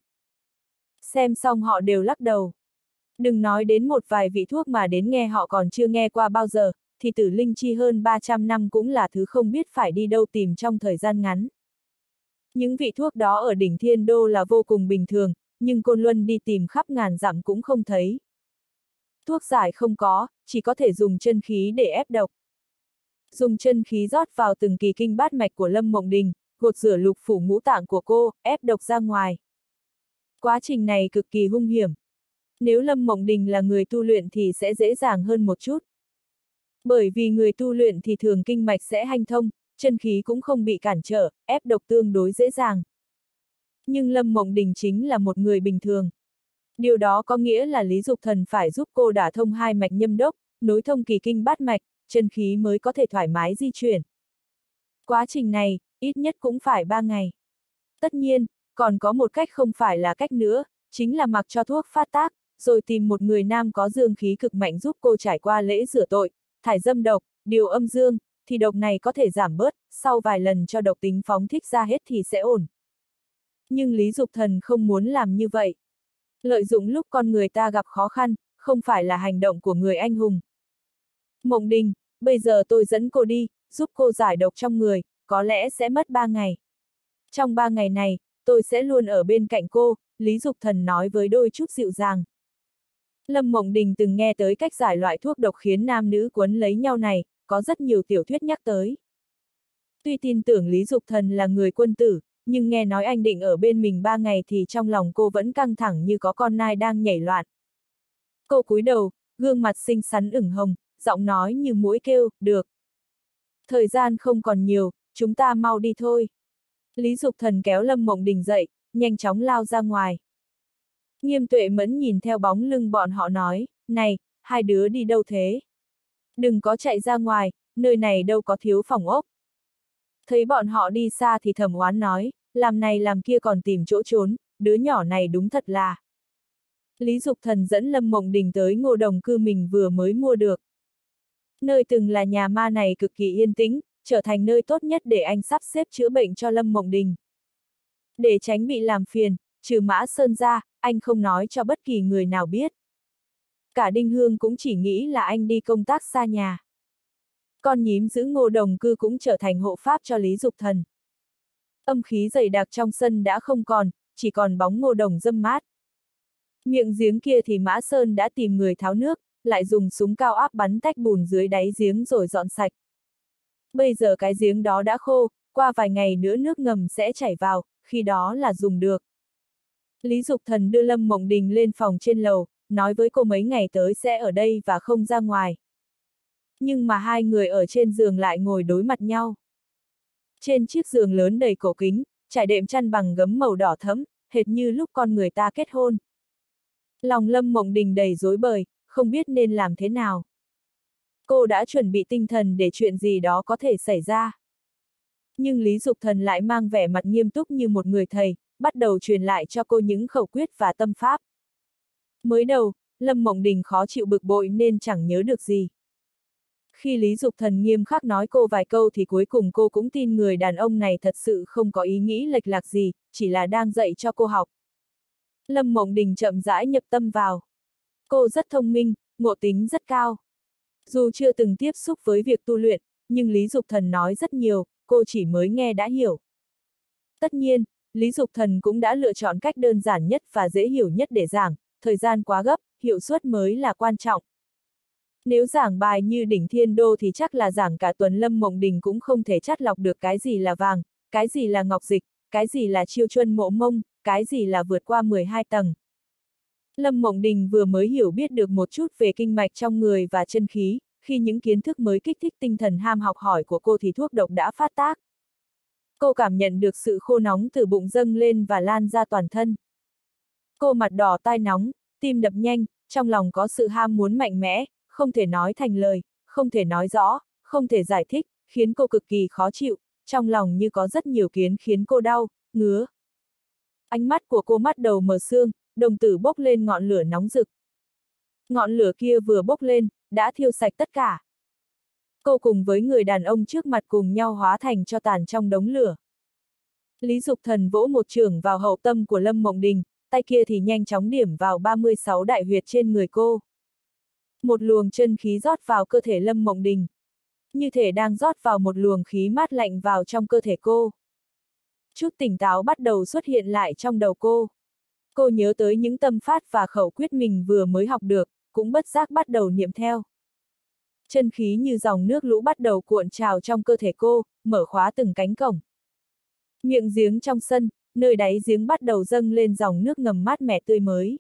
Xem xong họ đều lắc đầu. Đừng nói đến một vài vị thuốc mà đến nghe họ còn chưa nghe qua bao giờ, thì tử linh chi hơn ba trăm năm cũng là thứ không biết phải đi đâu tìm trong thời gian ngắn. Những vị thuốc đó ở đỉnh Thiên Đô là vô cùng bình thường, nhưng Côn Luân đi tìm khắp ngàn dặm cũng không thấy. Thuốc giải không có, chỉ có thể dùng chân khí để ép độc. Dùng chân khí rót vào từng kỳ kinh bát mạch của Lâm Mộng Đình, gột rửa lục phủ ngũ tạng của cô, ép độc ra ngoài. Quá trình này cực kỳ hung hiểm. Nếu Lâm Mộng Đình là người tu luyện thì sẽ dễ dàng hơn một chút. Bởi vì người tu luyện thì thường kinh mạch sẽ hanh thông, chân khí cũng không bị cản trở, ép độc tương đối dễ dàng. Nhưng Lâm Mộng Đình chính là một người bình thường. Điều đó có nghĩa là Lý Dục Thần phải giúp cô đả thông hai mạch nhâm đốc, nối thông kỳ kinh bát mạch, chân khí mới có thể thoải mái di chuyển. Quá trình này, ít nhất cũng phải ba ngày. Tất nhiên, còn có một cách không phải là cách nữa, chính là mặc cho thuốc phát tác, rồi tìm một người nam có dương khí cực mạnh giúp cô trải qua lễ rửa tội, thải dâm độc, điều âm dương, thì độc này có thể giảm bớt, sau vài lần cho độc tính phóng thích ra hết thì sẽ ổn. Nhưng Lý Dục Thần không muốn làm như vậy. Lợi dụng lúc con người ta gặp khó khăn, không phải là hành động của người anh hùng. Mộng Đình, bây giờ tôi dẫn cô đi, giúp cô giải độc trong người, có lẽ sẽ mất ba ngày. Trong ba ngày này, tôi sẽ luôn ở bên cạnh cô, Lý Dục Thần nói với đôi chút dịu dàng. Lâm Mộng Đình từng nghe tới cách giải loại thuốc độc khiến nam nữ quấn lấy nhau này, có rất nhiều tiểu thuyết nhắc tới. Tuy tin tưởng Lý Dục Thần là người quân tử, nhưng nghe nói anh định ở bên mình ba ngày thì trong lòng cô vẫn căng thẳng như có con nai đang nhảy loạn. Cô cúi đầu, gương mặt xinh xắn ửng hồng, giọng nói như muỗi kêu, được. Thời gian không còn nhiều, chúng ta mau đi thôi. Lý Dục Thần kéo Lâm Mộng Đình dậy, nhanh chóng lao ra ngoài. Nghiêm Tuệ Mẫn nhìn theo bóng lưng bọn họ nói, này, hai đứa đi đâu thế? Đừng có chạy ra ngoài, nơi này đâu có thiếu phòng ốc. Thấy bọn họ đi xa thì Thẩm Oán nói, làm này làm kia còn tìm chỗ trốn, đứa nhỏ này đúng thật là. Lý Dục Thần dẫn Lâm Mộng Đình tới ngô đồng cư mình vừa mới mua được. Nơi từng là nhà ma này cực kỳ yên tĩnh, trở thành nơi tốt nhất để anh sắp xếp chữa bệnh cho Lâm Mộng Đình. Để tránh bị làm phiền, trừ Mã Sơn ra, anh không nói cho bất kỳ người nào biết. Cả Đinh Hương cũng chỉ nghĩ là anh đi công tác xa nhà. Con nhím giữ ngô đồng cư cũng trở thành hộ pháp cho Lý Dục Thần. Âm khí dày đặc trong sân đã không còn, chỉ còn bóng ngô đồng râm mát. Miệng giếng kia thì Mã Sơn đã tìm người tháo nước, lại dùng súng cao áp bắn tách bùn dưới đáy giếng rồi dọn sạch. Bây giờ cái giếng đó đã khô, qua vài ngày nữa nước ngầm sẽ chảy vào, khi đó là dùng được. Lý Dục Thần đưa Lâm Mộng Đình lên phòng trên lầu, nói với cô mấy ngày tới sẽ ở đây và không ra ngoài. Nhưng mà hai người ở trên giường lại ngồi đối mặt nhau. Trên chiếc giường lớn đầy cổ kính, trải đệm chăn bằng gấm màu đỏ thẫm, hệt như lúc con người ta kết hôn. Lòng Lâm Mộng Đình đầy rối bời, không biết nên làm thế nào. Cô đã chuẩn bị tinh thần để chuyện gì đó có thể xảy ra. Nhưng Lý Dục Thần lại mang vẻ mặt nghiêm túc như một người thầy, bắt đầu truyền lại cho cô những khẩu quyết và tâm pháp. Mới đầu, Lâm Mộng Đình khó chịu bực bội nên chẳng nhớ được gì. Khi Lý Dục Thần nghiêm khắc nói cô vài câu thì cuối cùng cô cũng tin người đàn ông này thật sự không có ý nghĩ lệch lạc gì, chỉ là đang dạy cho cô học. Lâm Mộng Đình chậm rãi nhập tâm vào. Cô rất thông minh, ngộ tính rất cao. Dù chưa từng tiếp xúc với việc tu luyện, nhưng Lý Dục Thần nói rất nhiều, cô chỉ mới nghe đã hiểu. Tất nhiên, Lý Dục Thần cũng đã lựa chọn cách đơn giản nhất và dễ hiểu nhất để giảng, thời gian quá gấp, hiệu suất mới là quan trọng. Nếu giảng bài như đỉnh thiên đô thì chắc là giảng cả tuần Lâm Mộng Đình cũng không thể chắt lọc được cái gì là vàng, cái gì là ngọc dịch, cái gì là chiêu chuân mộ mông, cái gì là vượt qua mười hai tầng. Lâm Mộng Đình vừa mới hiểu biết được một chút về kinh mạch trong người và chân khí, khi những kiến thức mới kích thích tinh thần ham học hỏi của cô thì thuốc độc đã phát tác. Cô cảm nhận được sự khô nóng từ bụng dâng lên và lan ra toàn thân. Cô mặt đỏ tai nóng, tim đập nhanh, trong lòng có sự ham muốn mạnh mẽ, không thể nói thành lời, không thể nói rõ, không thể giải thích, khiến cô cực kỳ khó chịu, trong lòng như có rất nhiều kiến khiến cô đau, ngứa. Ánh mắt của cô bắt đầu mờ sương, đồng tử bốc lên ngọn lửa nóng rực. Ngọn lửa kia vừa bốc lên, đã thiêu sạch tất cả. Cô cùng với người đàn ông trước mặt cùng nhau hóa thành tro tàn trong đống lửa. Lý Dục Thần vỗ một chưởng vào hậu tâm của Lâm Mộng Đình, tay kia thì nhanh chóng điểm vào ba mươi sáu đại huyệt trên người cô. Một luồng chân khí rót vào cơ thể Lâm Mộng Đình. Như thể đang rót vào một luồng khí mát lạnh vào trong cơ thể cô. Chút tỉnh táo bắt đầu xuất hiện lại trong đầu cô. Cô nhớ tới những tâm pháp và khẩu quyết mình vừa mới học được, cũng bất giác bắt đầu niệm theo. Chân khí như dòng nước lũ bắt đầu cuộn trào trong cơ thể cô, mở khóa từng cánh cổng. Miệng giếng trong sân, nơi đáy giếng bắt đầu dâng lên dòng nước ngầm mát mẻ tươi mới.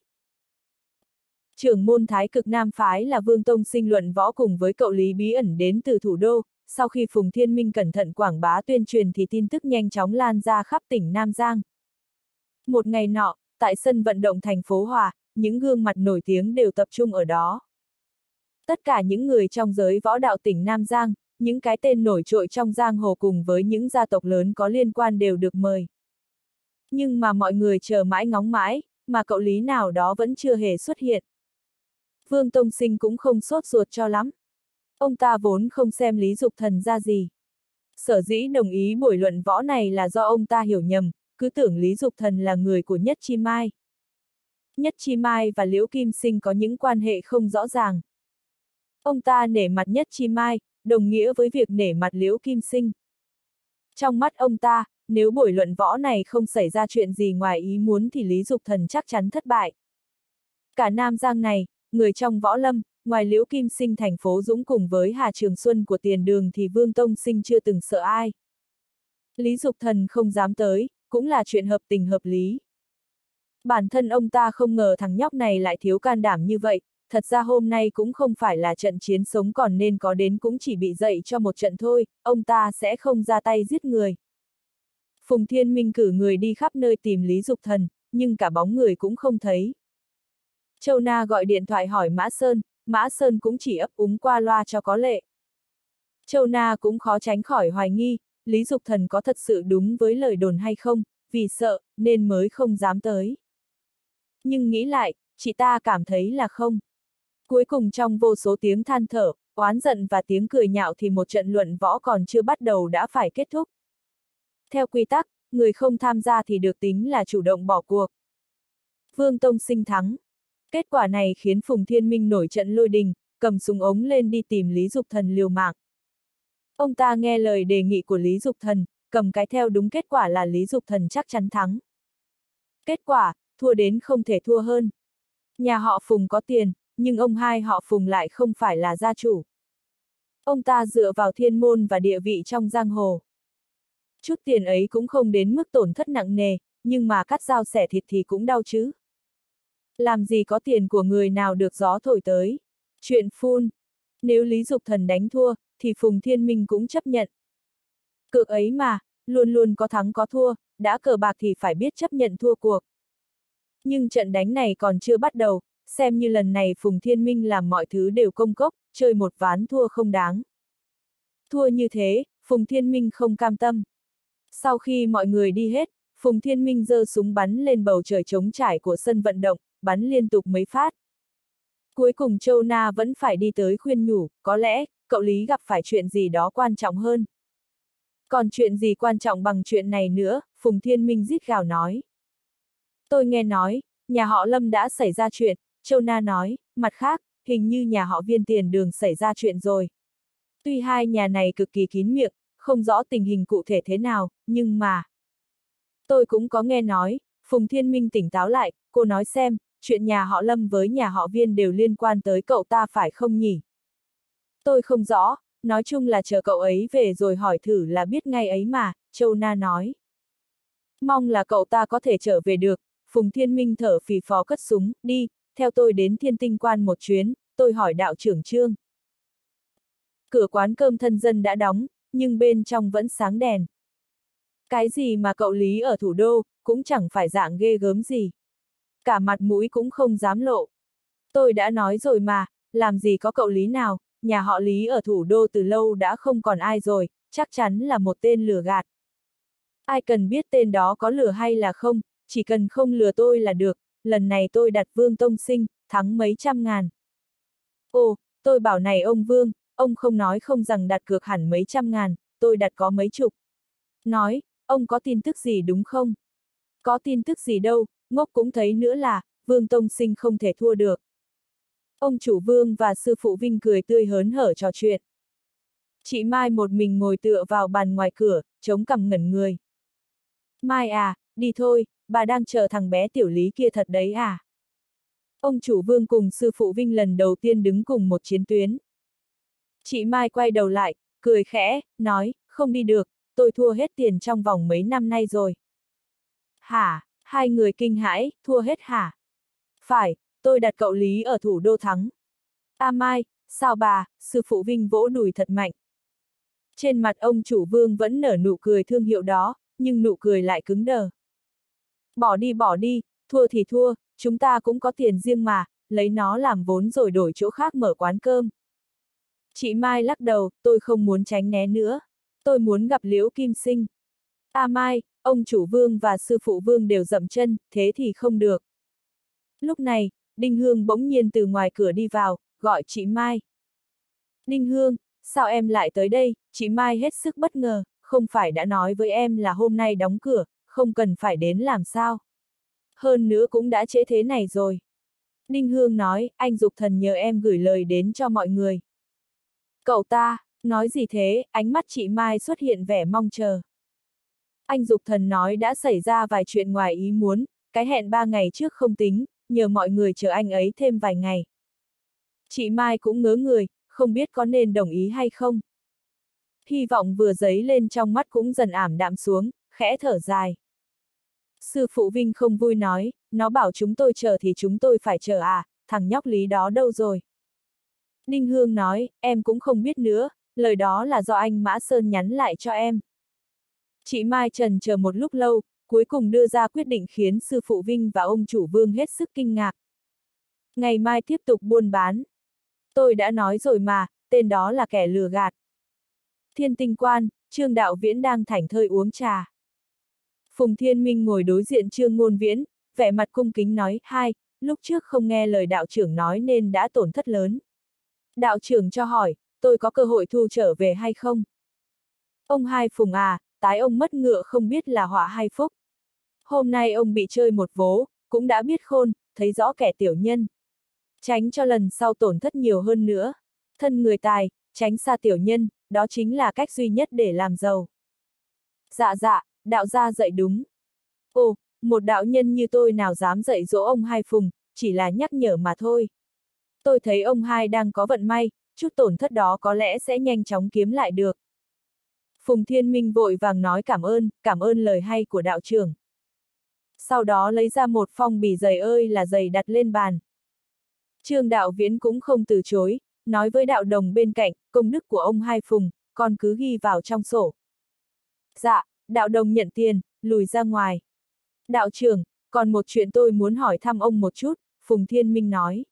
Trưởng môn Thái Cực Nam phái là Vương Tông Sinh luận võ cùng với cậu Lý bí ẩn đến từ thủ đô, sau khi Phùng Thiên Minh cẩn thận quảng bá tuyên truyền thì tin tức nhanh chóng lan ra khắp tỉnh Nam Giang. Một ngày nọ, tại sân vận động thành phố Hòa, những gương mặt nổi tiếng đều tập trung ở đó. Tất cả những người trong giới võ đạo tỉnh Nam Giang, những cái tên nổi trội trong giang hồ cùng với những gia tộc lớn có liên quan đều được mời. Nhưng mà mọi người chờ mãi ngóng mãi, mà cậu Lý nào đó vẫn chưa hề xuất hiện. Vương Tông Sinh cũng không sốt ruột cho lắm. Ông ta vốn không xem Lý Dục Thần ra gì. Sở dĩ đồng ý buổi luận võ này là do ông ta hiểu nhầm, cứ tưởng Lý Dục Thần là người của Nhất Chi Mai. Nhất Chi Mai và Liễu Kim Sinh có những quan hệ không rõ ràng. Ông ta nể mặt Nhất Chi Mai, đồng nghĩa với việc nể mặt Liễu Kim Sinh. Trong mắt ông ta, nếu buổi luận võ này không xảy ra chuyện gì ngoài ý muốn thì Lý Dục Thần chắc chắn thất bại. Cả Nam Giang này, người trong võ lâm, ngoài Liễu Kim Sinh thành phố Dũng cùng với Hà Trường Xuân của Tiền Đường thì Vương Tông Sinh chưa từng sợ ai. Lý Dục Thần không dám tới, cũng là chuyện hợp tình hợp lý. Bản thân ông ta không ngờ thằng nhóc này lại thiếu can đảm như vậy, thật ra hôm nay cũng không phải là trận chiến sống còn nên có đến cũng chỉ bị dậy cho một trận thôi, ông ta sẽ không ra tay giết người. Phùng Thiên Minh cử người đi khắp nơi tìm Lý Dục Thần, nhưng cả bóng người cũng không thấy. Châu Na gọi điện thoại hỏi Mã Sơn, Mã Sơn cũng chỉ ấp úng qua loa cho có lệ. Châu Na cũng khó tránh khỏi hoài nghi, Lý Dục Thần có thật sự đúng với lời đồn hay không, vì sợ, nên mới không dám tới. Nhưng nghĩ lại, chị ta cảm thấy là không. Cuối cùng trong vô số tiếng than thở, oán giận và tiếng cười nhạo thì một trận luận võ còn chưa bắt đầu đã phải kết thúc. Theo quy tắc, người không tham gia thì được tính là chủ động bỏ cuộc. Vương Tông Sinh thắng. Kết quả này khiến Phùng Thiên Minh nổi trận lôi đình, cầm súng ống lên đi tìm Lý Dục Thần liều mạng. Ông ta nghe lời đề nghị của Lý Dục Thần, cầm cái theo đúng kết quả là Lý Dục Thần chắc chắn thắng. Kết quả, thua đến không thể thua hơn. Nhà họ Phùng có tiền, nhưng ông hai họ Phùng lại không phải là gia chủ. Ông ta dựa vào thiên môn và địa vị trong giang hồ. Chút tiền ấy cũng không đến mức tổn thất nặng nề, nhưng mà cắt dao xẻ thịt thì cũng đau chứ. Làm gì có tiền của người nào được gió thổi tới. Chuyện phun. Nếu Lý Dục Thần đánh thua, thì Phùng Thiên Minh cũng chấp nhận. Cược ấy mà, luôn luôn có thắng có thua, đã cờ bạc thì phải biết chấp nhận thua cuộc. Nhưng trận đánh này còn chưa bắt đầu, xem như lần này Phùng Thiên Minh làm mọi thứ đều công cốc, chơi một ván thua không đáng. Thua như thế, Phùng Thiên Minh không cam tâm. Sau khi mọi người đi hết, Phùng Thiên Minh giơ súng bắn lên bầu trời trống trải của sân vận động, bắn liên tục mấy phát. Cuối cùng Châu Na vẫn phải đi tới khuyên nhủ, có lẽ, cậu Lý gặp phải chuyện gì đó quan trọng hơn. Còn chuyện gì quan trọng bằng chuyện này nữa, Phùng Thiên Minh rít gào nói. Tôi nghe nói, nhà họ Lâm đã xảy ra chuyện, Châu Na nói, mặt khác, hình như nhà họ Viên tiền đường xảy ra chuyện rồi. Tuy hai nhà này cực kỳ kín miệng, không rõ tình hình cụ thể thế nào, nhưng mà... Tôi cũng có nghe nói, Phùng Thiên Minh tỉnh táo lại, cô nói xem, chuyện nhà họ Lâm với nhà họ Viên đều liên quan tới cậu ta phải không nhỉ? Tôi không rõ, nói chung là chờ cậu ấy về rồi hỏi thử là biết ngay ấy mà, Châu Na nói. Mong là cậu ta có thể trở về được, Phùng Thiên Minh thở phì phò cất súng, đi, theo tôi đến Thiên Tinh Quan một chuyến, tôi hỏi đạo trưởng Trương. Cửa quán cơm thân dân đã đóng, nhưng bên trong vẫn sáng đèn. Cái gì mà cậu Lý ở thủ đô, cũng chẳng phải dạng ghê gớm gì. Cả mặt mũi cũng không dám lộ. Tôi đã nói rồi mà, làm gì có cậu Lý nào, nhà họ Lý ở thủ đô từ lâu đã không còn ai rồi, chắc chắn là một tên lừa gạt. Ai cần biết tên đó có lừa hay là không, chỉ cần không lừa tôi là được, lần này tôi đặt Vương Tông Sinh, thắng mấy trăm ngàn. Ồ, tôi bảo này ông Vương, ông không nói không rằng đặt cược hẳn mấy trăm ngàn, tôi đặt có mấy chục. Nói, ông có tin tức gì đúng không? Có tin tức gì đâu, ngốc cũng thấy nữa là, Vương Tông Sinh không thể thua được. Ông chủ Vương và sư phụ Vinh cười tươi hớn hở trò chuyện. Chị Mai một mình ngồi tựa vào bàn ngoài cửa, chống cằm ngẩn người. Mai à, đi thôi, bà đang chờ thằng bé tiểu Lý kia thật đấy à? Ông chủ Vương cùng sư phụ Vinh lần đầu tiên đứng cùng một chiến tuyến. Chị Mai quay đầu lại, cười khẽ, nói, không đi được, tôi thua hết tiền trong vòng mấy năm nay rồi. Hả? Hai người kinh hãi, thua hết hả? Phải, tôi đặt cậu Lý ở thủ đô thắng. A Mai, sao bà, sư phụ Vinh vỗ đùi thật mạnh. Trên mặt ông chủ Vương vẫn nở nụ cười thương hiệu đó, nhưng nụ cười lại cứng đờ. Bỏ đi bỏ đi, thua thì thua, chúng ta cũng có tiền riêng mà, lấy nó làm vốn rồi đổi chỗ khác mở quán cơm. Chị Mai lắc đầu, tôi không muốn tránh né nữa. Tôi muốn gặp Liễu Kim Sinh. A Mai, ông chủ Vương và sư phụ Vương đều dậm chân, thế thì không được. Lúc này, Đinh Hương bỗng nhiên từ ngoài cửa đi vào, gọi chị Mai. Đinh Hương, sao em lại tới đây? Chị Mai hết sức bất ngờ, không phải đã nói với em là hôm nay đóng cửa, không cần phải đến làm sao. Hơn nữa cũng đã trễ thế này rồi. Đinh Hương nói, anh Dục Thần nhờ em gửi lời đến cho mọi người. Cậu ta, nói gì thế? Ánh mắt chị Mai xuất hiện vẻ mong chờ. Anh Dục Thần nói đã xảy ra vài chuyện ngoài ý muốn, cái hẹn ba ngày trước không tính, nhờ mọi người chờ anh ấy thêm vài ngày. Chị Mai cũng ngớ người, không biết có nên đồng ý hay không. Hy vọng vừa dấy lên trong mắt cũng dần ảm đạm xuống, khẽ thở dài. Sư phụ Vinh không vui nói, nó bảo chúng tôi chờ thì chúng tôi phải chờ à, thằng nhóc Lý đó đâu rồi? Đinh Hương nói, em cũng không biết nữa, lời đó là do anh Mã Sơn nhắn lại cho em. Chị Mai trần chờ một lúc lâu, cuối cùng đưa ra quyết định khiến sư phụ Vinh và ông chủ Vương hết sức kinh ngạc. Ngày mai tiếp tục buôn bán. Tôi đã nói rồi mà, tên đó là kẻ lừa gạt. Thiên Tinh Quan, Trương Đạo Viễn đang thảnh thơi uống trà. Phùng Thiên Minh ngồi đối diện Trương Ngôn Viễn, vẻ mặt cung kính nói, hai, lúc trước không nghe lời đạo trưởng nói nên đã tổn thất lớn. Đạo trưởng cho hỏi, tôi có cơ hội thu trở về hay không? Ông Hai Phùng à, tái ông mất ngựa không biết là họa hay phúc. Hôm nay ông bị chơi một vố, cũng đã biết khôn, thấy rõ kẻ tiểu nhân. Tránh cho lần sau tổn thất nhiều hơn nữa. Thân người tài, tránh xa tiểu nhân, đó chính là cách duy nhất để làm giàu. Dạ dạ, đạo gia dạy đúng. Ồ, một đạo nhân như tôi nào dám dạy dỗ ông Hai Phùng, chỉ là nhắc nhở mà thôi. Tôi thấy ông Hai đang có vận may, chút tổn thất đó có lẽ sẽ nhanh chóng kiếm lại được. Phùng Thiên Minh vội vàng nói cảm ơn, cảm ơn lời hay của đạo trưởng. Sau đó lấy ra một phong bì dày ơi là dày đặt lên bàn. Trương Đạo Viễn cũng không từ chối, nói với đạo đồng bên cạnh, công đức của ông Hai Phùng, con cứ ghi vào trong sổ. Dạ, đạo đồng nhận tiền, lùi ra ngoài. Đạo trưởng, còn một chuyện tôi muốn hỏi thăm ông một chút, Phùng Thiên Minh nói.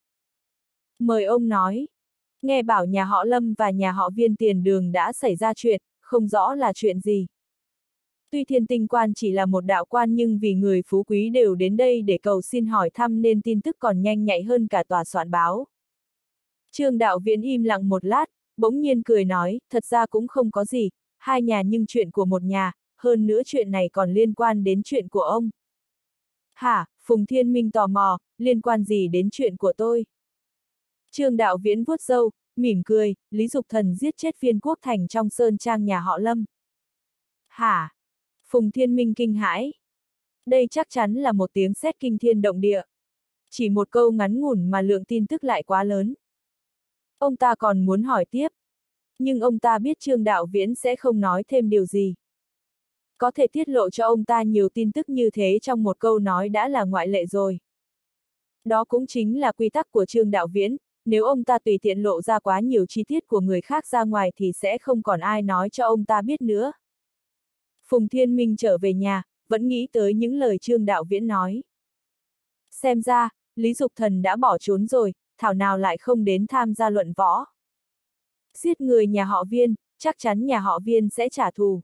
Mời ông nói. Nghe bảo nhà họ Lâm và nhà họ Viên tiền đường đã xảy ra chuyện, không rõ là chuyện gì. Tuy Thiên Tinh Quan chỉ là một đạo quan nhưng vì người phú quý đều đến đây để cầu xin hỏi thăm nên tin tức còn nhanh nhạy hơn cả tòa soạn báo. Trương Đạo Viễn im lặng một lát, bỗng nhiên cười nói, thật ra cũng không có gì, hai nhà nhưng chuyện của một nhà, hơn nữa chuyện này còn liên quan đến chuyện của ông. Hả, Phùng Thiên Minh tò mò, liên quan gì đến chuyện của tôi? Trương Đạo Viễn vuốt râu, mỉm cười, Lý Dục Thần giết chết Viên Quốc Thành trong sơn trang nhà họ Lâm. Hả? Phùng Thiên Minh kinh hãi. Đây chắc chắn là một tiếng sét kinh thiên động địa. Chỉ một câu ngắn ngủn mà lượng tin tức lại quá lớn. Ông ta còn muốn hỏi tiếp. Nhưng ông ta biết Trương Đạo Viễn sẽ không nói thêm điều gì. Có thể tiết lộ cho ông ta nhiều tin tức như thế trong một câu nói đã là ngoại lệ rồi. Đó cũng chính là quy tắc của Trương Đạo Viễn, nếu ông ta tùy tiện lộ ra quá nhiều chi tiết của người khác ra ngoài thì sẽ không còn ai nói cho ông ta biết nữa. Phùng Thiên Minh trở về nhà, vẫn nghĩ tới những lời Trương Đạo Viễn nói. Xem ra, Lý Dục Thần đã bỏ trốn rồi, thảo nào lại không đến tham gia luận võ. Giết người nhà họ Viên, chắc chắn nhà họ Viên sẽ trả thù.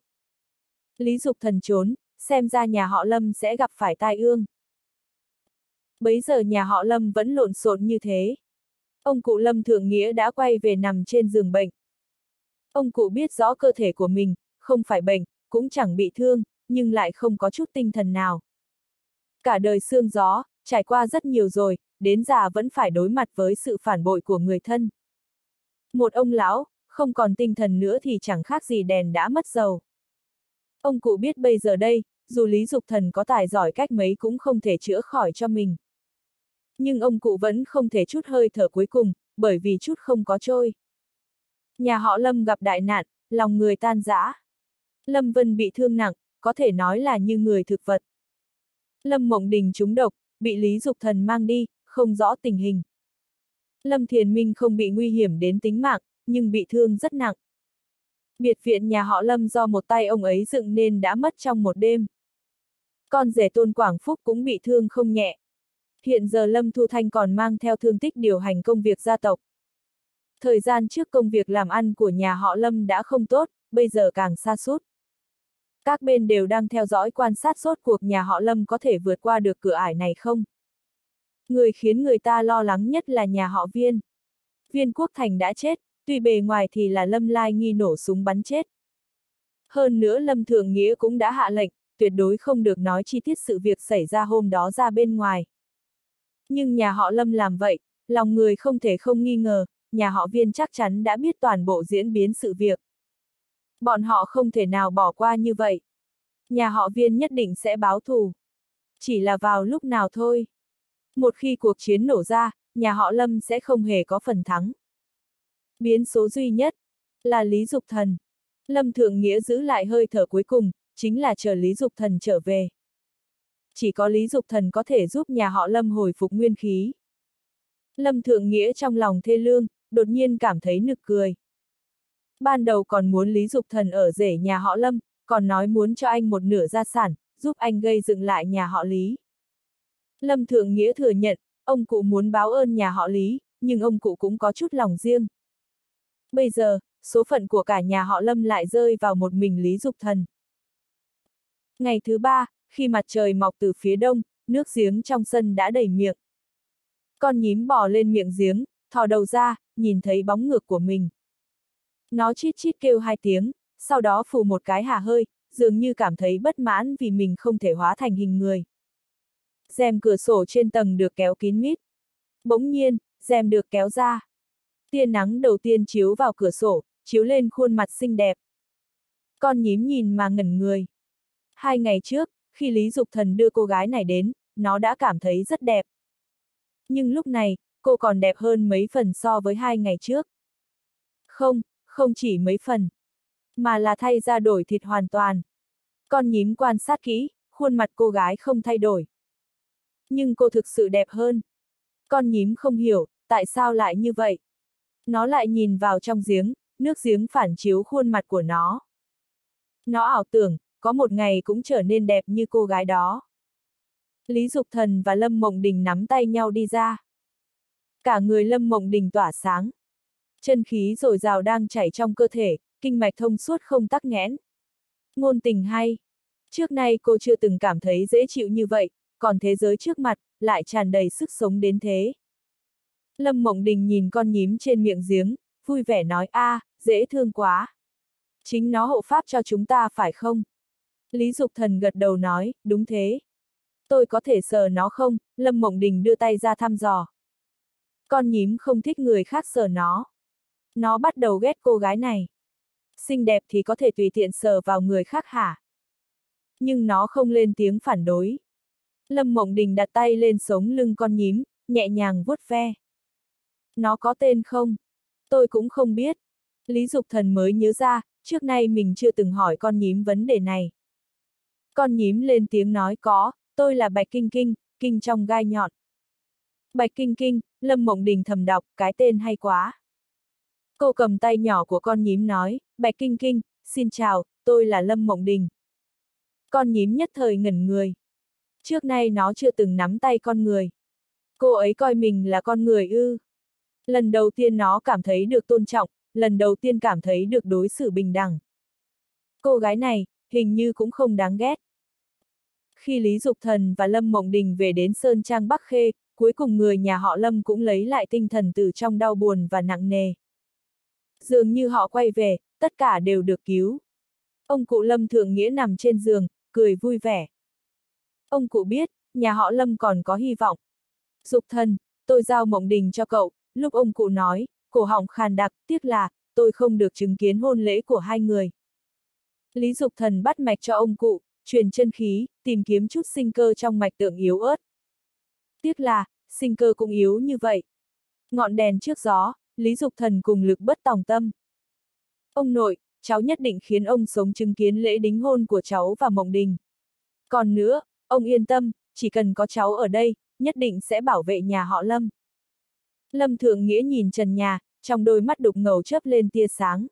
Lý Dục Thần trốn, xem ra nhà họ Lâm sẽ gặp phải tai ương. Bấy giờ nhà họ Lâm vẫn lộn xộn như thế. Ông cụ Lâm Thượng Nghĩa đã quay về nằm trên giường bệnh. Ông cụ biết rõ cơ thể của mình, không phải bệnh, cũng chẳng bị thương, nhưng lại không có chút tinh thần nào. Cả đời sương gió, trải qua rất nhiều rồi, đến già vẫn phải đối mặt với sự phản bội của người thân. Một ông lão, không còn tinh thần nữa thì chẳng khác gì đèn đã mất dầu. Ông cụ biết bây giờ đây, dù Lý Dục Thần có tài giỏi cách mấy cũng không thể chữa khỏi cho mình. Nhưng ông cụ vẫn không thể chút hơi thở cuối cùng, bởi vì chút không có trôi. Nhà họ Lâm gặp đại nạn, lòng người tan rã. Lâm Vân bị thương nặng, có thể nói là như người thực vật. Lâm Mộng Đình trúng độc, bị Lý Dục Thần mang đi, không rõ tình hình. Lâm Thiền Minh không bị nguy hiểm đến tính mạng, nhưng bị thương rất nặng. Biệt viện nhà họ Lâm do một tay ông ấy dựng nên đã mất trong một đêm. Con rể Tôn Quảng Phúc cũng bị thương không nhẹ. Hiện giờ Lâm Thu Thanh còn mang theo thương tích điều hành công việc gia tộc. Thời gian trước công việc làm ăn của nhà họ Lâm đã không tốt, bây giờ càng sa sút. Các bên đều đang theo dõi quan sát rốt cuộc nhà họ Lâm có thể vượt qua được cửa ải này không. Người khiến người ta lo lắng nhất là nhà họ Viên. Viên Quốc Thành đã chết, tuy bề ngoài thì là Lâm Lai nghi nổ súng bắn chết. Hơn nữa Lâm Thượng Nghĩa cũng đã hạ lệnh, tuyệt đối không được nói chi tiết sự việc xảy ra hôm đó ra bên ngoài. Nhưng nhà họ Lâm làm vậy, lòng người không thể không nghi ngờ, nhà họ Viên chắc chắn đã biết toàn bộ diễn biến sự việc. Bọn họ không thể nào bỏ qua như vậy. Nhà họ Viên nhất định sẽ báo thù. Chỉ là vào lúc nào thôi. Một khi cuộc chiến nổ ra, nhà họ Lâm sẽ không hề có phần thắng. Biến số duy nhất là Lý Dục Thần. Lâm Thượng Nghĩa giữ lại hơi thở cuối cùng, chính là chờ Lý Dục Thần trở về. Chỉ có Lý Dục Thần có thể giúp nhà họ Lâm hồi phục nguyên khí. Lâm Thượng Nghĩa trong lòng thê lương, đột nhiên cảm thấy nực cười. Ban đầu còn muốn Lý Dục Thần ở rể nhà họ Lâm, còn nói muốn cho anh một nửa gia sản, giúp anh gây dựng lại nhà họ Lý. Lâm Thượng Nghĩa thừa nhận, ông cụ muốn báo ơn nhà họ Lý, nhưng ông cụ cũng có chút lòng riêng. Bây giờ, số phận của cả nhà họ Lâm lại rơi vào một mình Lý Dục Thần. Ngày thứ ba, khi mặt trời mọc từ phía đông, nước giếng trong sân đã đầy miệng. Con nhím bò lên miệng giếng, thò đầu ra, nhìn thấy bóng ngược của mình. Nó chít chít kêu hai tiếng, sau đó phù một cái hả hơi, dường như cảm thấy bất mãn vì mình không thể hóa thành hình người. Rèm cửa sổ trên tầng được kéo kín mít. Bỗng nhiên, rèm được kéo ra. Tia nắng đầu tiên chiếu vào cửa sổ, chiếu lên khuôn mặt xinh đẹp. Con nhím nhìn mà ngẩn người. Hai ngày trước, khi Lý Dục Thần đưa cô gái này đến, nó đã cảm thấy rất đẹp. Nhưng lúc này, cô còn đẹp hơn mấy phần so với hai ngày trước. Không, không chỉ mấy phần, mà là thay ra đổi thịt hoàn toàn. Con nhím quan sát kỹ, khuôn mặt cô gái không thay đổi. Nhưng cô thực sự đẹp hơn. Con nhím không hiểu, tại sao lại như vậy. Nó lại nhìn vào trong giếng, nước giếng phản chiếu khuôn mặt của nó. Nó ảo tưởng, có một ngày cũng trở nên đẹp như cô gái đó. Lý Dục Thần và Lâm Mộng Đình nắm tay nhau đi ra. Cả người Lâm Mộng Đình tỏa sáng. Chân khí dồi dào đang chảy trong cơ thể, kinh mạch thông suốt không tắc nghẽn. Ngôn tình hay. Trước nay cô chưa từng cảm thấy dễ chịu như vậy, còn thế giới trước mặt, lại tràn đầy sức sống đến thế. Lâm Mộng Đình nhìn con nhím trên miệng giếng, vui vẻ nói a, à, dễ thương quá. Chính nó hộ pháp cho chúng ta phải không? Lý Dục Thần gật đầu nói, đúng thế. Tôi có thể sờ nó không? Lâm Mộng Đình đưa tay ra thăm dò. Con nhím không thích người khác sờ nó. Nó bắt đầu ghét cô gái này. Xinh đẹp thì có thể tùy tiện sờ vào người khác hả? Nhưng nó không lên tiếng phản đối. Lâm Mộng Đình đặt tay lên sống lưng con nhím, nhẹ nhàng vuốt ve. Nó có tên không? Tôi cũng không biết. Lý Dục Thần mới nhớ ra, trước nay mình chưa từng hỏi con nhím vấn đề này. Con nhím lên tiếng nói có, tôi là Bạch Kinh Kinh, kinh trong gai nhọn. Bạch Kinh Kinh, Lâm Mộng Đình thầm đọc, cái tên hay quá. Cô cầm tay nhỏ của con nhím nói, Bạch Kinh Kinh, xin chào, tôi là Lâm Mộng Đình. Con nhím nhất thời ngẩn người. Trước nay nó chưa từng nắm tay con người. Cô ấy coi mình là con người ư. Lần đầu tiên nó cảm thấy được tôn trọng, lần đầu tiên cảm thấy được đối xử bình đẳng. Cô gái này, hình như cũng không đáng ghét. Khi Lý Dục Thần và Lâm Mộng Đình về đến Sơn Trang Bắc Khê, cuối cùng người nhà họ Lâm cũng lấy lại tinh thần từ trong đau buồn và nặng nề. Dường như họ quay về, tất cả đều được cứu. Ông cụ Lâm Thượng Nghĩa nằm trên giường, cười vui vẻ. Ông cụ biết, nhà họ Lâm còn có hy vọng. Dục Thần, tôi giao Mộng Đình cho cậu, lúc ông cụ nói, cổ họng khàn đặc, tiếc là, tôi không được chứng kiến hôn lễ của hai người. Lý Dục Thần bắt mạch cho ông cụ, truyền chân khí, tìm kiếm chút sinh cơ trong mạch tượng yếu ớt. Tiếc là, sinh cơ cũng yếu như vậy. Ngọn đèn trước gió, Lý Dục Thần cùng lực bất tòng tâm. Ông nội, cháu nhất định khiến ông sống chứng kiến lễ đính hôn của cháu và Mộng Đình. Còn nữa, ông yên tâm, chỉ cần có cháu ở đây, nhất định sẽ bảo vệ nhà họ Lâm. Lâm Thượng Nghĩa nhìn trần nhà, trong đôi mắt đục ngầu chớp lên tia sáng.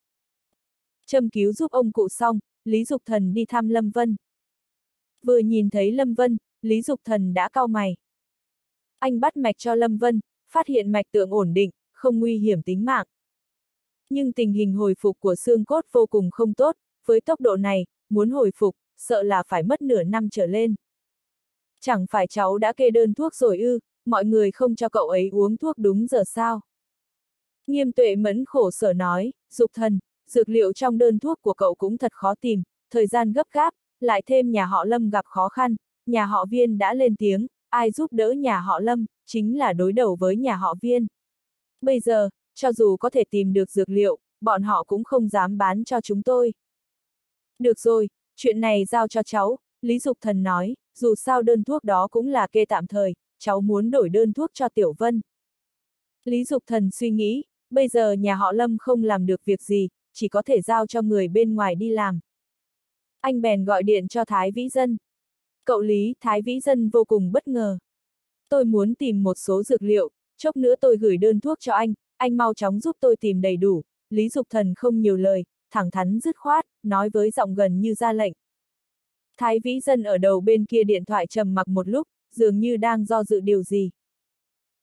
Châm cứu giúp ông cụ xong, Lý Dục Thần đi thăm Lâm Vân. Vừa nhìn thấy Lâm Vân, Lý Dục Thần đã cau mày. Anh bắt mạch cho Lâm Vân, phát hiện mạch tượng ổn định, không nguy hiểm tính mạng. Nhưng tình hình hồi phục của xương cốt vô cùng không tốt, với tốc độ này, muốn hồi phục, sợ là phải mất nửa năm trở lên. Chẳng phải cháu đã kê đơn thuốc rồi ư, mọi người không cho cậu ấy uống thuốc đúng giờ sao? Nghiêm Tuệ Mẫn khổ sở nói, Dục Thần, dược liệu trong đơn thuốc của cậu cũng thật khó tìm, thời gian gấp gáp, lại thêm nhà họ Lâm gặp khó khăn, nhà họ Viên đã lên tiếng, ai giúp đỡ nhà họ Lâm, chính là đối đầu với nhà họ Viên. Bây giờ, cho dù có thể tìm được dược liệu, bọn họ cũng không dám bán cho chúng tôi. Được rồi, chuyện này giao cho cháu, Lý Dục Thần nói, dù sao đơn thuốc đó cũng là kê tạm thời, cháu muốn đổi đơn thuốc cho Tiểu Vân. Lý Dục Thần suy nghĩ, bây giờ nhà họ Lâm không làm được việc gì, chỉ có thể giao cho người bên ngoài đi làm. Anh bèn gọi điện cho Thái Vĩ Dân. Cậu Lý, Thái Vĩ Dân vô cùng bất ngờ. Tôi muốn tìm một số dược liệu, chốc nữa tôi gửi đơn thuốc cho anh, anh mau chóng giúp tôi tìm đầy đủ. Lý Dục Thần không nhiều lời, thẳng thắn dứt khoát, nói với giọng gần như ra lệnh. Thái Vĩ Dân ở đầu bên kia điện thoại trầm mặc một lúc, dường như đang do dự điều gì.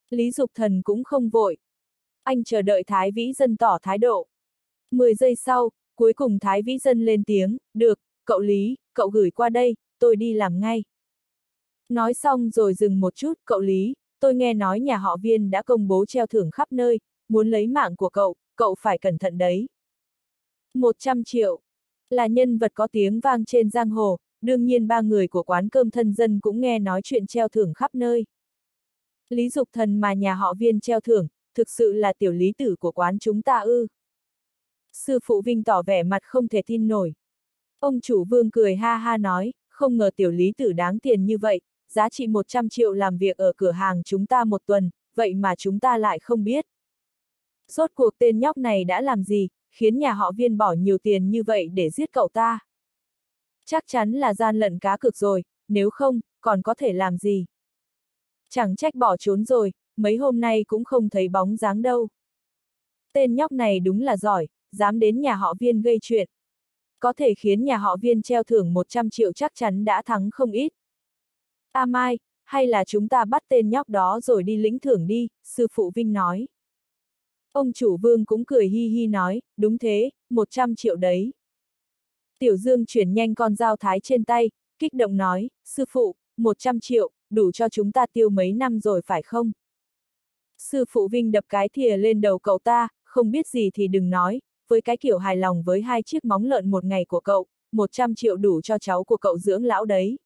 Lý Dục Thần cũng không vội. Anh chờ đợi Thái Vĩ Dân tỏ thái độ. Mười giây sau, cuối cùng Thái Vĩ Dân lên tiếng, được, cậu Lý, cậu gửi qua đây, tôi đi làm ngay. Nói xong rồi dừng một chút, cậu Lý, tôi nghe nói nhà họ Viên đã công bố treo thưởng khắp nơi, muốn lấy mạng của cậu, cậu phải cẩn thận đấy. một trăm triệu. Là nhân vật có tiếng vang trên giang hồ, đương nhiên ba người của quán cơm thân dân cũng nghe nói chuyện treo thưởng khắp nơi. Lý Dục Thần mà nhà họ Viên treo thưởng, thực sự là tiểu lý tử của quán chúng ta ư. Sư phụ Vinh tỏ vẻ mặt không thể tin nổi. Ông chủ Vương cười ha ha nói, không ngờ tiểu lý tử đáng tiền như vậy, giá trị một trăm triệu làm việc ở cửa hàng chúng ta một tuần, vậy mà chúng ta lại không biết. Rốt cuộc tên nhóc này đã làm gì, khiến nhà họ Viên bỏ nhiều tiền như vậy để giết cậu ta? Chắc chắn là gian lận cá cược rồi, nếu không, còn có thể làm gì? Chẳng trách bỏ trốn rồi, mấy hôm nay cũng không thấy bóng dáng đâu. Tên nhóc này đúng là giỏi, dám đến nhà họ Viên gây chuyện. Có thể khiến nhà họ Viên treo thưởng một trăm triệu chắc chắn đã thắng không ít. A Mai, hay là chúng ta bắt tên nhóc đó rồi đi lĩnh thưởng đi, sư phụ Vinh nói. Ông chủ Vương cũng cười hi hi nói, đúng thế, một trăm triệu đấy. Tiểu Dương chuyển nhanh con dao thái trên tay, kích động nói, sư phụ, một trăm triệu, đủ cho chúng ta tiêu mấy năm rồi phải không? Sư phụ Vinh đập cái thìa lên đầu cậu ta, không biết gì thì đừng nói, với cái kiểu hài lòng với hai chiếc móng lợn một ngày của cậu, một trăm triệu đủ cho cháu của cậu dưỡng lão đấy.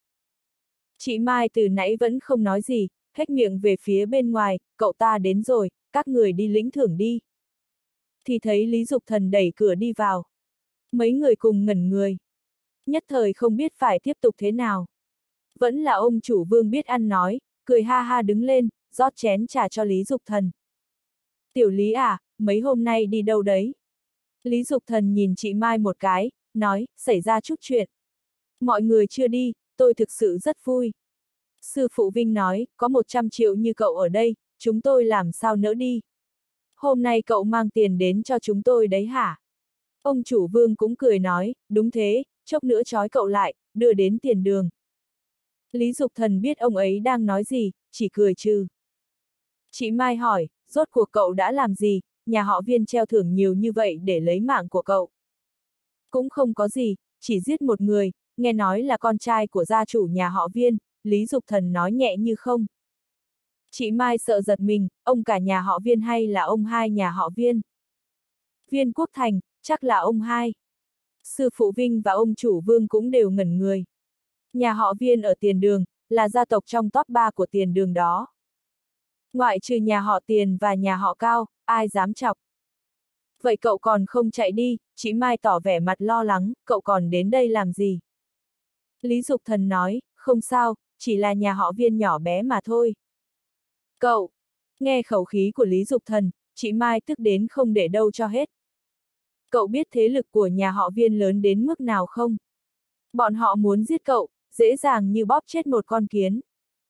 Chị Mai từ nãy vẫn không nói gì, hết miệng về phía bên ngoài, cậu ta đến rồi, các người đi lĩnh thưởng đi. Thì thấy Lý Dục Thần đẩy cửa đi vào. Mấy người cùng ngẩn người. Nhất thời không biết phải tiếp tục thế nào. Vẫn là ông chủ Vương biết ăn nói, cười ha ha đứng lên, rót chén trà cho Lý Dục Thần. Tiểu Lý à, mấy hôm nay đi đâu đấy? Lý Dục Thần nhìn chị Mai một cái, nói, xảy ra chút chuyện. Mọi người chưa đi, tôi thực sự rất vui. Sư phụ Vinh nói, có một trăm triệu như cậu ở đây, chúng tôi làm sao nỡ đi. Hôm nay cậu mang tiền đến cho chúng tôi đấy hả? Ông chủ Vương cũng cười nói, đúng thế, chốc nữa trói cậu lại, đưa đến tiền đường. Lý Dục Thần biết ông ấy đang nói gì, chỉ cười trừ. Chị Mai hỏi, rốt cuộc cậu đã làm gì, nhà họ Viên treo thưởng nhiều như vậy để lấy mạng của cậu? Cũng không có gì, chỉ giết một người, nghe nói là con trai của gia chủ nhà họ Viên, Lý Dục Thần nói nhẹ như không. Chị Mai sợ giật mình, ông cả nhà họ Viên hay là ông hai nhà họ Viên? Viên Quốc Thành, chắc là ông hai. Sư phụ Vinh và ông chủ Vương cũng đều ngẩn người. Nhà họ Viên ở Tiền Đường, là gia tộc trong top ba của Tiền Đường đó. Ngoại trừ nhà họ Tiền và nhà họ Cao, ai dám chọc. Vậy cậu còn không chạy đi, chị Mai tỏ vẻ mặt lo lắng, cậu còn đến đây làm gì? Lý Dục Thần nói, không sao, chỉ là nhà họ Viên nhỏ bé mà thôi. Cậu, nghe khẩu khí của Lý Dục Thần, chị Mai tức đến không để đâu cho hết. Cậu biết thế lực của nhà họ Viên lớn đến mức nào không? Bọn họ muốn giết cậu, dễ dàng như bóp chết một con kiến.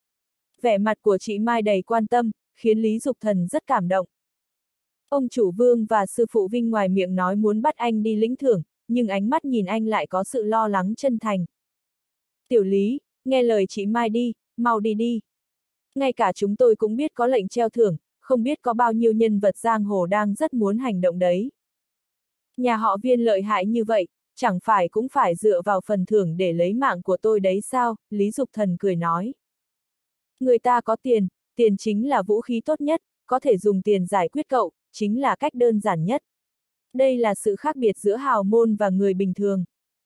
Vẻ mặt của chị Mai đầy quan tâm, khiến Lý Dục Thần rất cảm động. Ông chủ Vương và sư phụ Vinh ngoài miệng nói muốn bắt anh đi lĩnh thưởng, nhưng ánh mắt nhìn anh lại có sự lo lắng chân thành. Tiểu Lý, nghe lời chị Mai đi, mau đi đi. Ngay cả chúng tôi cũng biết có lệnh treo thưởng, không biết có bao nhiêu nhân vật giang hồ đang rất muốn hành động đấy. Nhà họ Viên lợi hại như vậy, chẳng phải cũng phải dựa vào phần thưởng để lấy mạng của tôi đấy sao, Lý Dục Thần cười nói. Người ta có tiền, tiền chính là vũ khí tốt nhất, có thể dùng tiền giải quyết cậu, chính là cách đơn giản nhất. Đây là sự khác biệt giữa hào môn và người bình thường.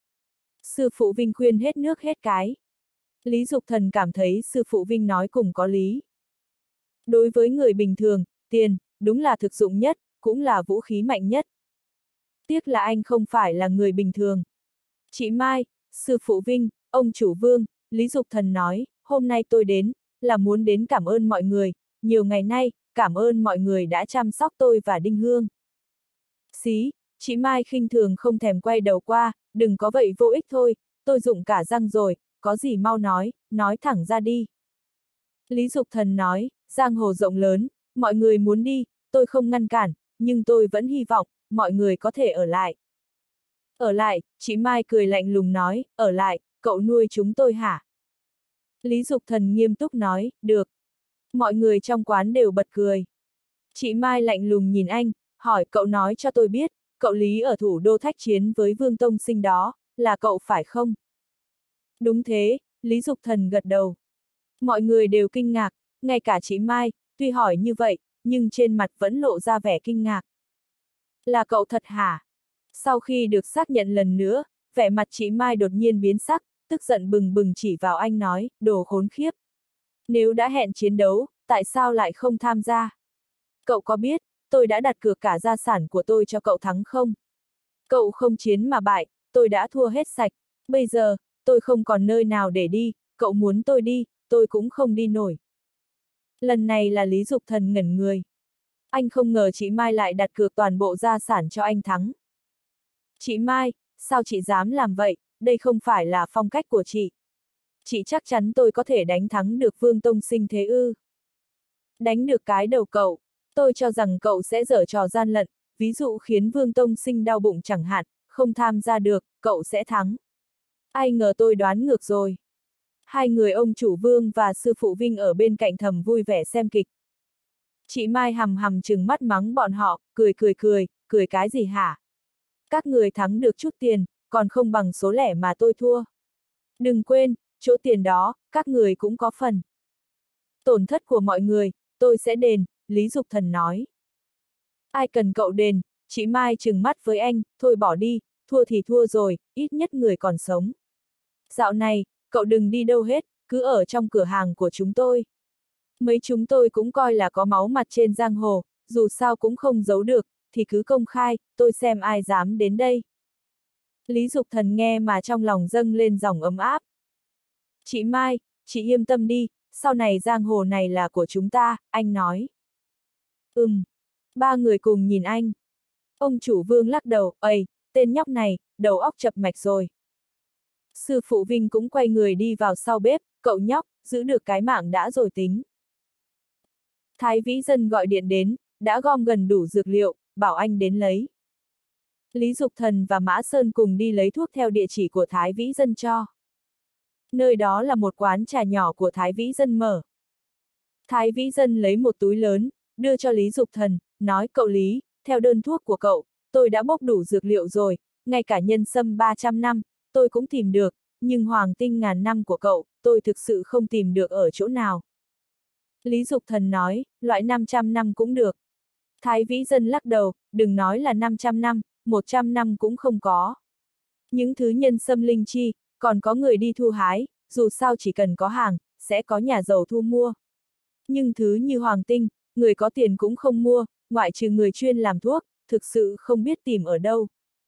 Sư phụ Vinh khuyên hết nước hết cái. Lý Dục Thần cảm thấy sư phụ Vinh nói cùng có lý. Đối với người bình thường, tiền, đúng là thực dụng nhất, cũng là vũ khí mạnh nhất. Tiếc là anh không phải là người bình thường. Chị Mai, sư phụ Vinh, ông chủ Vương, Lý Dục Thần nói, hôm nay tôi đến, là muốn đến cảm ơn mọi người, nhiều ngày nay, cảm ơn mọi người đã chăm sóc tôi và Đinh Hương. Xí, chị Mai khinh thường không thèm quay đầu qua, đừng có vậy vô ích thôi, tôi dụng cả răng rồi, có gì mau nói, nói thẳng ra đi. Lý Dục Thần nói, giang hồ rộng lớn, mọi người muốn đi, tôi không ngăn cản, nhưng tôi vẫn hy vọng, mọi người có thể ở lại. Ở lại, chị Mai cười lạnh lùng nói, ở lại, cậu nuôi chúng tôi hả? Lý Dục Thần nghiêm túc nói, được. Mọi người trong quán đều bật cười. Chị Mai lạnh lùng nhìn anh, hỏi cậu nói cho tôi biết, cậu Lý ở thủ đô thách chiến với Vương Tông Sinh đó, là cậu phải không? Đúng thế, Lý Dục Thần gật đầu. Mọi người đều kinh ngạc, ngay cả chị Mai, tuy hỏi như vậy, nhưng trên mặt vẫn lộ ra vẻ kinh ngạc. Là cậu thật hả? Sau khi được xác nhận lần nữa, vẻ mặt chị Mai đột nhiên biến sắc, tức giận bừng bừng chỉ vào anh nói, đồ khốn khiếp. Nếu đã hẹn chiến đấu, tại sao lại không tham gia? Cậu có biết, tôi đã đặt cược cả gia sản của tôi cho cậu thắng không? Cậu không chiến mà bại, tôi đã thua hết sạch. Bây giờ, tôi không còn nơi nào để đi, cậu muốn tôi đi, tôi cũng không đi nổi. Lần này là Lý Dục Thần ngẩn người. Anh không ngờ chị Mai lại đặt cược toàn bộ gia sản cho anh thắng. Chị Mai, sao chị dám làm vậy, đây không phải là phong cách của chị. Chị chắc chắn tôi có thể đánh thắng được Vương Tông Sinh thế ư? Đánh được cái đầu cậu, tôi cho rằng cậu sẽ giở trò gian lận, ví dụ khiến Vương Tông Sinh đau bụng chẳng hạn, không tham gia được, cậu sẽ thắng. Ai ngờ tôi đoán ngược rồi. Hai người ông chủ Vương và sư phụ Vinh ở bên cạnh thầm vui vẻ xem kịch. Chị Mai hầm hầm trừng mắt mắng bọn họ, cười cười cười, cười cái gì hả? Các người thắng được chút tiền, còn không bằng số lẻ mà tôi thua. Đừng quên, chỗ tiền đó, các người cũng có phần. Tổn thất của mọi người, tôi sẽ đền, Lý Dục Thần nói. Ai cần cậu đền, chị Mai trừng mắt với anh, thôi bỏ đi, thua thì thua rồi, ít nhất người còn sống. Dạo này, cậu đừng đi đâu hết, cứ ở trong cửa hàng của chúng tôi. Mấy chúng tôi cũng coi là có máu mặt trên giang hồ, dù sao cũng không giấu được, thì cứ công khai, tôi xem ai dám đến đây. Lý Dục Thần nghe mà trong lòng dâng lên dòng ấm áp. Chị Mai, chị yên tâm đi, sau này giang hồ này là của chúng ta, anh nói. Ừm. Ba người cùng nhìn anh. Ông chủ Vương lắc đầu, ây, tên nhóc này, đầu óc chập mạch rồi. Sư phụ Vinh cũng quay người đi vào sau bếp, cậu nhóc, giữ được cái mạng đã rồi tính. Thái Vĩ Dân gọi điện đến, đã gom gần đủ dược liệu, bảo anh đến lấy. Lý Dục Thần và Mã Sơn cùng đi lấy thuốc theo địa chỉ của Thái Vĩ Dân cho. Nơi đó là một quán trà nhỏ của Thái Vĩ Dân mở. Thái Vĩ Dân lấy một túi lớn, đưa cho Lý Dục Thần, nói cậu Lý, theo đơn thuốc của cậu, tôi đã bốc đủ dược liệu rồi, ngay cả nhân sâm ba trăm năm, tôi cũng tìm được, nhưng hoàng tinh ngàn năm của cậu, tôi thực sự không tìm được ở chỗ nào. Lý Dục Thần nói, loại năm trăm năm cũng được. Thái Vĩ Dân lắc đầu, đừng nói là năm trăm năm, một trăm năm cũng không có. Những thứ nhân sâm linh chi, còn có người đi thu hái, dù sao chỉ cần có hàng, sẽ có nhà giàu thu mua. Nhưng thứ như hoàng tinh, người có tiền cũng không mua, ngoại trừ người chuyên làm thuốc, thực sự không biết tìm ở đâu.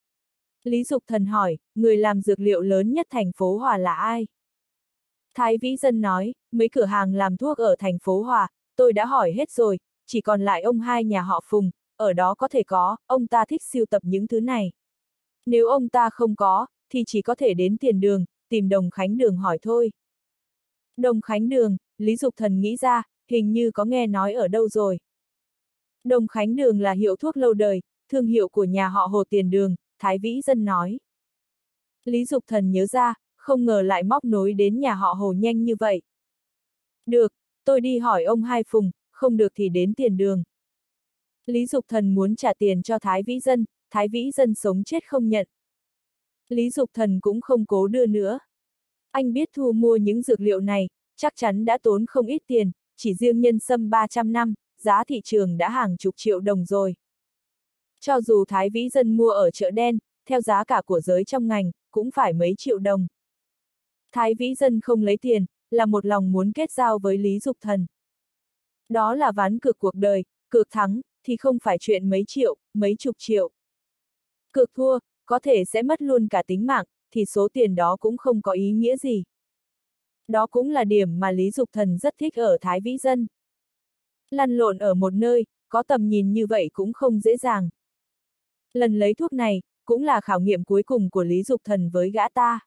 Lý Dục Thần hỏi, người làm dược liệu lớn nhất thành phố Hòa là ai? Thái Vĩ Dân nói, mấy cửa hàng làm thuốc ở thành phố Hòa, tôi đã hỏi hết rồi, chỉ còn lại ông hai nhà họ Phùng, ở đó có thể có, ông ta thích sưu tập những thứ này. Nếu ông ta không có, thì chỉ có thể đến Tiền Đường, tìm Đồng Khánh Đường hỏi thôi. Đồng Khánh Đường, Lý Dục Thần nghĩ ra, hình như có nghe nói ở đâu rồi. Đồng Khánh Đường là hiệu thuốc lâu đời, thương hiệu của nhà họ Hồ Tiền Đường, Thái Vĩ Dân nói. Lý Dục Thần nhớ ra, không ngờ lại móc nối đến nhà họ Hồ nhanh như vậy. Được, tôi đi hỏi ông hai Phùng, không được thì đến Tiền Đường. Lý Dục Thần muốn trả tiền cho Thái Vĩ Dân, Thái Vĩ Dân sống chết không nhận. Lý Dục Thần cũng không cố đưa nữa. Anh biết thu mua những dược liệu này, chắc chắn đã tốn không ít tiền, chỉ riêng nhân sâm ba trăm năm, giá thị trường đã hàng chục triệu đồng rồi. Cho dù Thái Vĩ Dân mua ở chợ đen, theo giá cả của giới trong ngành, cũng phải mấy triệu đồng. Thái Vĩ Dân không lấy tiền, là một lòng muốn kết giao với Lý Dục Thần. Đó là ván cược cuộc đời, cược thắng, thì không phải chuyện mấy triệu, mấy chục triệu. Cược thua, có thể sẽ mất luôn cả tính mạng, thì số tiền đó cũng không có ý nghĩa gì. Đó cũng là điểm mà Lý Dục Thần rất thích ở Thái Vĩ Dân. Lăn lộn ở một nơi, có tầm nhìn như vậy cũng không dễ dàng. Lần lấy thuốc này, cũng là khảo nghiệm cuối cùng của Lý Dục Thần với gã ta.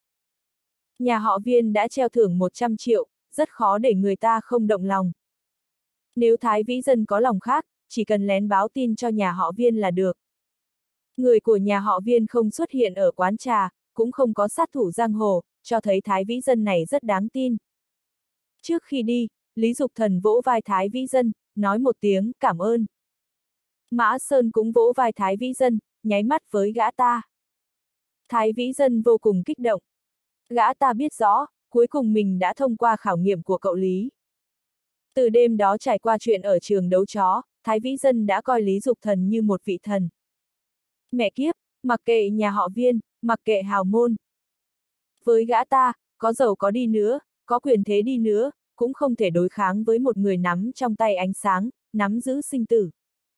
Nhà họ Viên đã treo thưởng một trăm triệu, rất khó để người ta không động lòng. Nếu Thái Vĩ Dân có lòng khác, chỉ cần lén báo tin cho nhà họ Viên là được. Người của nhà họ Viên không xuất hiện ở quán trà, cũng không có sát thủ giang hồ, cho thấy Thái Vĩ Dân này rất đáng tin. Trước khi đi, Lý Dục Thần vỗ vai Thái Vĩ Dân, nói một tiếng cảm ơn. Mã Sơn cũng vỗ vai Thái Vĩ Dân, nháy mắt với gã ta. Thái Vĩ Dân vô cùng kích động. Gã ta biết rõ, cuối cùng mình đã thông qua khảo nghiệm của cậu Lý. Từ đêm đó trải qua chuyện ở trường đấu chó, Thái Vĩ Dân đã coi Lý Dục Thần như một vị thần. Mẹ kiếp, mặc kệ nhà họ Viên, mặc kệ hào môn. Với gã ta, có giàu có đi nữa, có quyền thế đi nữa, cũng không thể đối kháng với một người nắm trong tay ánh sáng, nắm giữ sinh tử.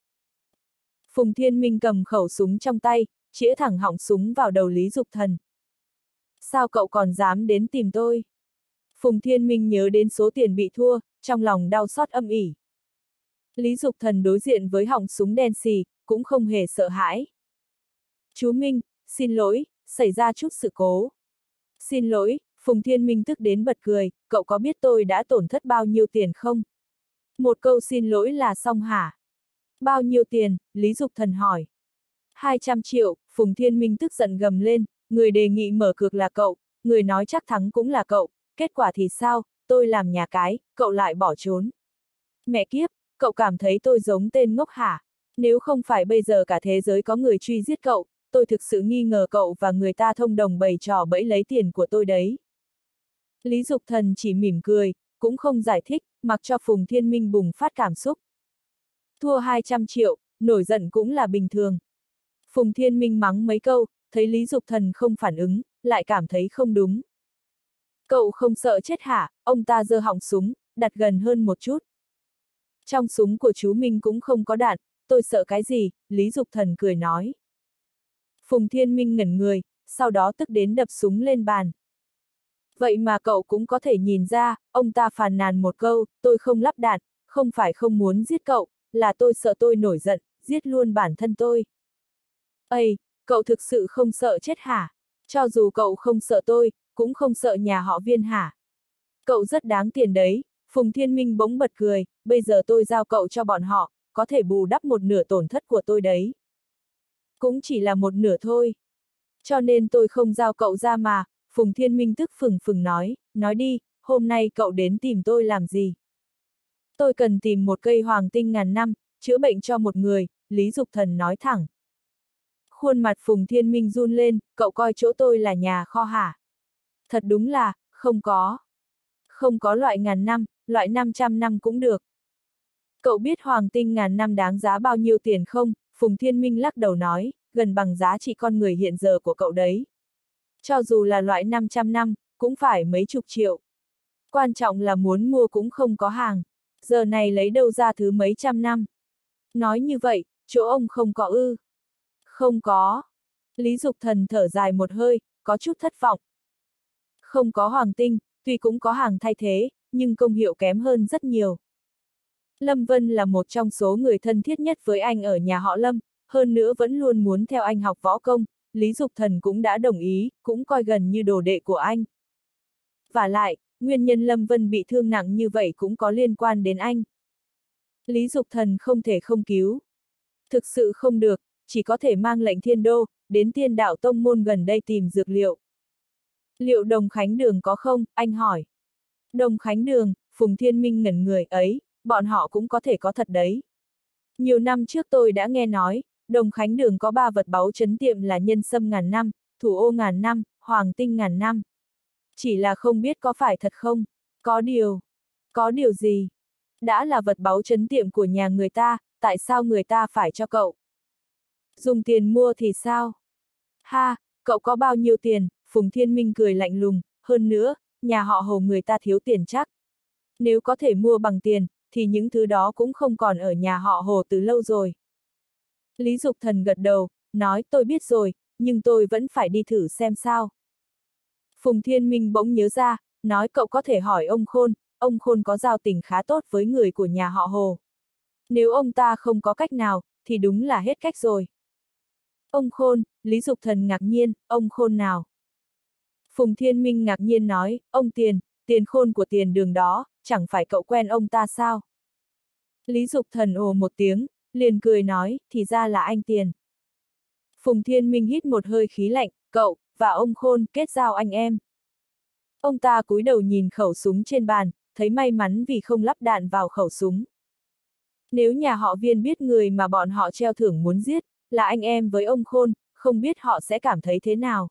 Phùng Thiên Minh cầm khẩu súng trong tay, chĩa thẳng họng súng vào đầu Lý Dục Thần. Sao cậu còn dám đến tìm tôi? Phùng Thiên Minh nhớ đến số tiền bị thua, trong lòng đau xót âm ỉ. Lý Dục Thần đối diện với họng súng đen xì, cũng không hề sợ hãi. Chú Minh, xin lỗi, xảy ra chút sự cố. Xin lỗi, Phùng Thiên Minh tức đến bật cười, cậu có biết tôi đã tổn thất bao nhiêu tiền không? Một câu xin lỗi là xong hả? Bao nhiêu tiền? Lý Dục Thần hỏi. hai trăm triệu, Phùng Thiên Minh tức giận gầm lên, người đề nghị mở cược là cậu, người nói chắc thắng cũng là cậu, kết quả thì sao, tôi làm nhà cái, cậu lại bỏ trốn. Mẹ kiếp, cậu cảm thấy tôi giống tên ngốc hả? Nếu không phải bây giờ cả thế giới có người truy giết cậu, tôi thực sự nghi ngờ cậu và người ta thông đồng bày trò bẫy lấy tiền của tôi đấy. Lý Dục Thần chỉ mỉm cười, cũng không giải thích, mặc cho Phùng Thiên Minh bùng phát cảm xúc. Thua hai trăm triệu, nổi giận cũng là bình thường. Phùng Thiên Minh mắng mấy câu, thấy Lý Dục Thần không phản ứng, lại cảm thấy không đúng. Cậu không sợ chết hả? Ông ta giơ họng súng, đặt gần hơn một chút. Trong súng của chú Minh cũng không có đạn, tôi sợ cái gì? Lý Dục Thần cười nói. Phùng Thiên Minh ngẩn người, sau đó tức đến đập súng lên bàn. Vậy mà cậu cũng có thể nhìn ra, ông ta phàn nàn một câu, tôi không lắp đạn, không phải không muốn giết cậu, là tôi sợ tôi nổi giận, giết luôn bản thân tôi. Ây, cậu thực sự không sợ chết hả? Cho dù cậu không sợ tôi, cũng không sợ nhà họ Viên hả? Cậu rất đáng tiền đấy, Phùng Thiên Minh bỗng bật cười, bây giờ tôi giao cậu cho bọn họ, có thể bù đắp một nửa tổn thất của tôi đấy. Cũng chỉ là một nửa thôi. Cho nên tôi không giao cậu ra mà, Phùng Thiên Minh tức phừng phừng nói, nói đi, hôm nay cậu đến tìm tôi làm gì? Tôi cần tìm một cây hoàng tinh ngàn năm, chữa bệnh cho một người, Lý Dục Thần nói thẳng. Khuôn mặt Phùng Thiên Minh run lên, cậu coi chỗ tôi là nhà kho hả? Thật đúng là, không có. Không có loại ngàn năm, loại năm trăm năm cũng được. Cậu biết hoàng tinh ngàn năm đáng giá bao nhiêu tiền không? Phùng Thiên Minh lắc đầu nói, gần bằng giá trị con người hiện giờ của cậu đấy. Cho dù là loại năm trăm năm, cũng phải mấy chục triệu. Quan trọng là muốn mua cũng không có hàng. Giờ này lấy đâu ra thứ mấy trăm năm. Nói như vậy, chỗ ông không có ư. Không có. Lý Dục Thần thở dài một hơi, có chút thất vọng. Không có hoàng tinh, tuy cũng có hàng thay thế, nhưng công hiệu kém hơn rất nhiều. Lâm Vân là một trong số người thân thiết nhất với anh ở nhà họ Lâm, hơn nữa vẫn luôn muốn theo anh học võ công, Lý Dục Thần cũng đã đồng ý, cũng coi gần như đồ đệ của anh. Và lại, nguyên nhân Lâm Vân bị thương nặng như vậy cũng có liên quan đến anh. Lý Dục Thần không thể không cứu. Thực sự không được, chỉ có thể mang lệnh Thiên Đô, đến Thiên Đạo Tông môn gần đây tìm dược liệu. Liệu Đồng Khánh Đường có không? Anh hỏi. Đồng Khánh Đường, Phùng Thiên Minh ngẩn người ấy, bọn họ cũng có thể có thật đấy. Nhiều năm trước tôi đã nghe nói, Đồng Khánh Đường có ba vật báu trấn tiệm là nhân sâm ngàn năm, thủ ô ngàn năm, hoàng tinh ngàn năm. Chỉ là không biết có phải thật không? Có điều. Có điều gì? Đã là vật báu trấn tiệm của nhà người ta, tại sao người ta phải cho cậu? Dùng tiền mua thì sao? Ha, cậu có bao nhiêu tiền? Phùng Thiên Minh cười lạnh lùng, hơn nữa, nhà họ Hồ người ta thiếu tiền chắc. Nếu có thể mua bằng tiền, thì những thứ đó cũng không còn ở nhà họ Hồ từ lâu rồi. Lý Dục Thần gật đầu, nói tôi biết rồi, nhưng tôi vẫn phải đi thử xem sao. Phùng Thiên Minh bỗng nhớ ra, nói cậu có thể hỏi ông Khôn, ông Khôn có giao tình khá tốt với người của nhà họ Hồ. Nếu ông ta không có cách nào, thì đúng là hết cách rồi. Ông Khôn, Lý Dục Thần ngạc nhiên, ông Khôn nào? Phùng Thiên Minh ngạc nhiên nói, ông Tiền, Tiền Khôn của Tiền Đường đó, chẳng phải cậu quen ông ta sao? Lý Dục Thần ồ một tiếng, liền cười nói, thì ra là anh Tiền. Phùng Thiên Minh hít một hơi khí lạnh, cậu, và ông Khôn, kết giao anh em. Ông ta cúi đầu nhìn khẩu súng trên bàn, thấy may mắn vì không lắp đạn vào khẩu súng. Nếu nhà họ Viên biết người mà bọn họ treo thưởng muốn giết, là anh em với ông Khôn, không biết họ sẽ cảm thấy thế nào.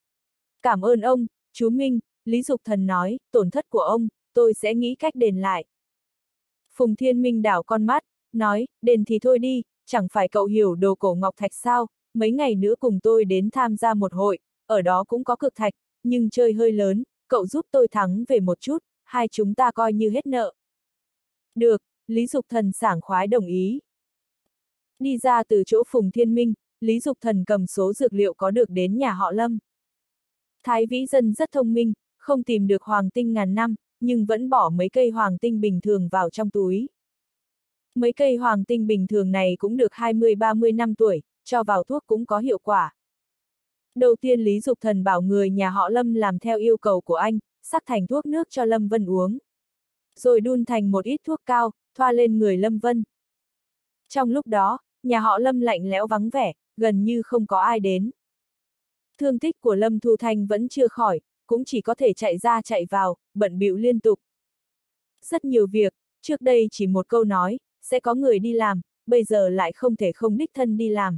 Cảm ơn ông, chú Minh, Lý Dục Thần nói, tổn thất của ông, tôi sẽ nghĩ cách đền lại. Phùng Thiên Minh đảo con mắt, nói, đền thì thôi đi, chẳng phải cậu hiểu đồ cổ ngọc thạch sao, mấy ngày nữa cùng tôi đến tham gia một hội, ở đó cũng có cực thạch, nhưng chơi hơi lớn, cậu giúp tôi thắng về một chút, hai chúng ta coi như hết nợ. Được, Lý Dục Thần sảng khoái đồng ý. Đi ra từ chỗ Phùng Thiên Minh, Lý Dục Thần cầm số dược liệu có được đến nhà họ Lâm. Thái Vĩ Dân rất thông minh, không tìm được hoàng tinh ngàn năm, nhưng vẫn bỏ mấy cây hoàng tinh bình thường vào trong túi. Mấy cây hoàng tinh bình thường này cũng được hai mươi ba mươi năm tuổi, cho vào thuốc cũng có hiệu quả. Đầu tiên Lý Dục Thần bảo người nhà họ Lâm làm theo yêu cầu của anh, sắc thành thuốc nước cho Lâm Vân uống. Rồi đun thành một ít thuốc cao, thoa lên người Lâm Vân. Trong lúc đó, nhà họ Lâm lạnh lẽo vắng vẻ, gần như không có ai đến. Thương tích của Lâm Thu Thanh vẫn chưa khỏi, cũng chỉ có thể chạy ra chạy vào, bận bịu liên tục. Rất nhiều việc, trước đây chỉ một câu nói, sẽ có người đi làm, bây giờ lại không thể không đích thân đi làm.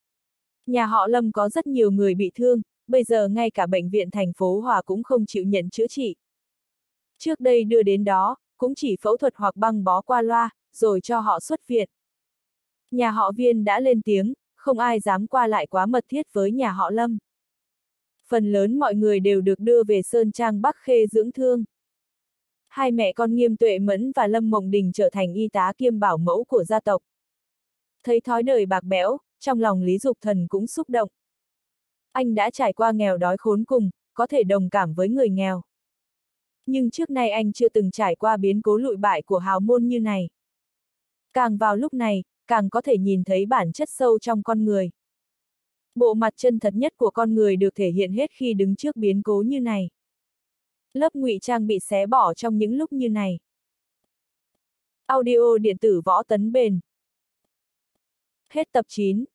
Nhà họ Lâm có rất nhiều người bị thương, bây giờ ngay cả bệnh viện thành phố Hòa cũng không chịu nhận chữa trị. Trước đây đưa đến đó, cũng chỉ phẫu thuật hoặc băng bó qua loa, rồi cho họ xuất viện. Nhà họ Viên đã lên tiếng, không ai dám qua lại quá mật thiết với nhà họ Lâm. Phần lớn mọi người đều được đưa về Sơn Trang Bắc Khê dưỡng thương. Hai mẹ con Nghiêm Tuệ Mẫn và Lâm Mộng Đình trở thành y tá kiêm bảo mẫu của gia tộc. Thấy thói đời bạc bẽo, trong lòng Lý Dục Thần cũng xúc động. Anh đã trải qua nghèo đói khốn cùng, có thể đồng cảm với người nghèo. Nhưng trước nay anh chưa từng trải qua biến cố lụi bại của hào môn như này. Càng vào lúc này, càng có thể nhìn thấy bản chất sâu trong con người. Bộ mặt chân thật nhất của con người được thể hiện hết khi đứng trước biến cố như này. Lớp ngụy trang bị xé bỏ trong những lúc như này. Audio điện tử Võ Tấn Bền. Hết tập chín.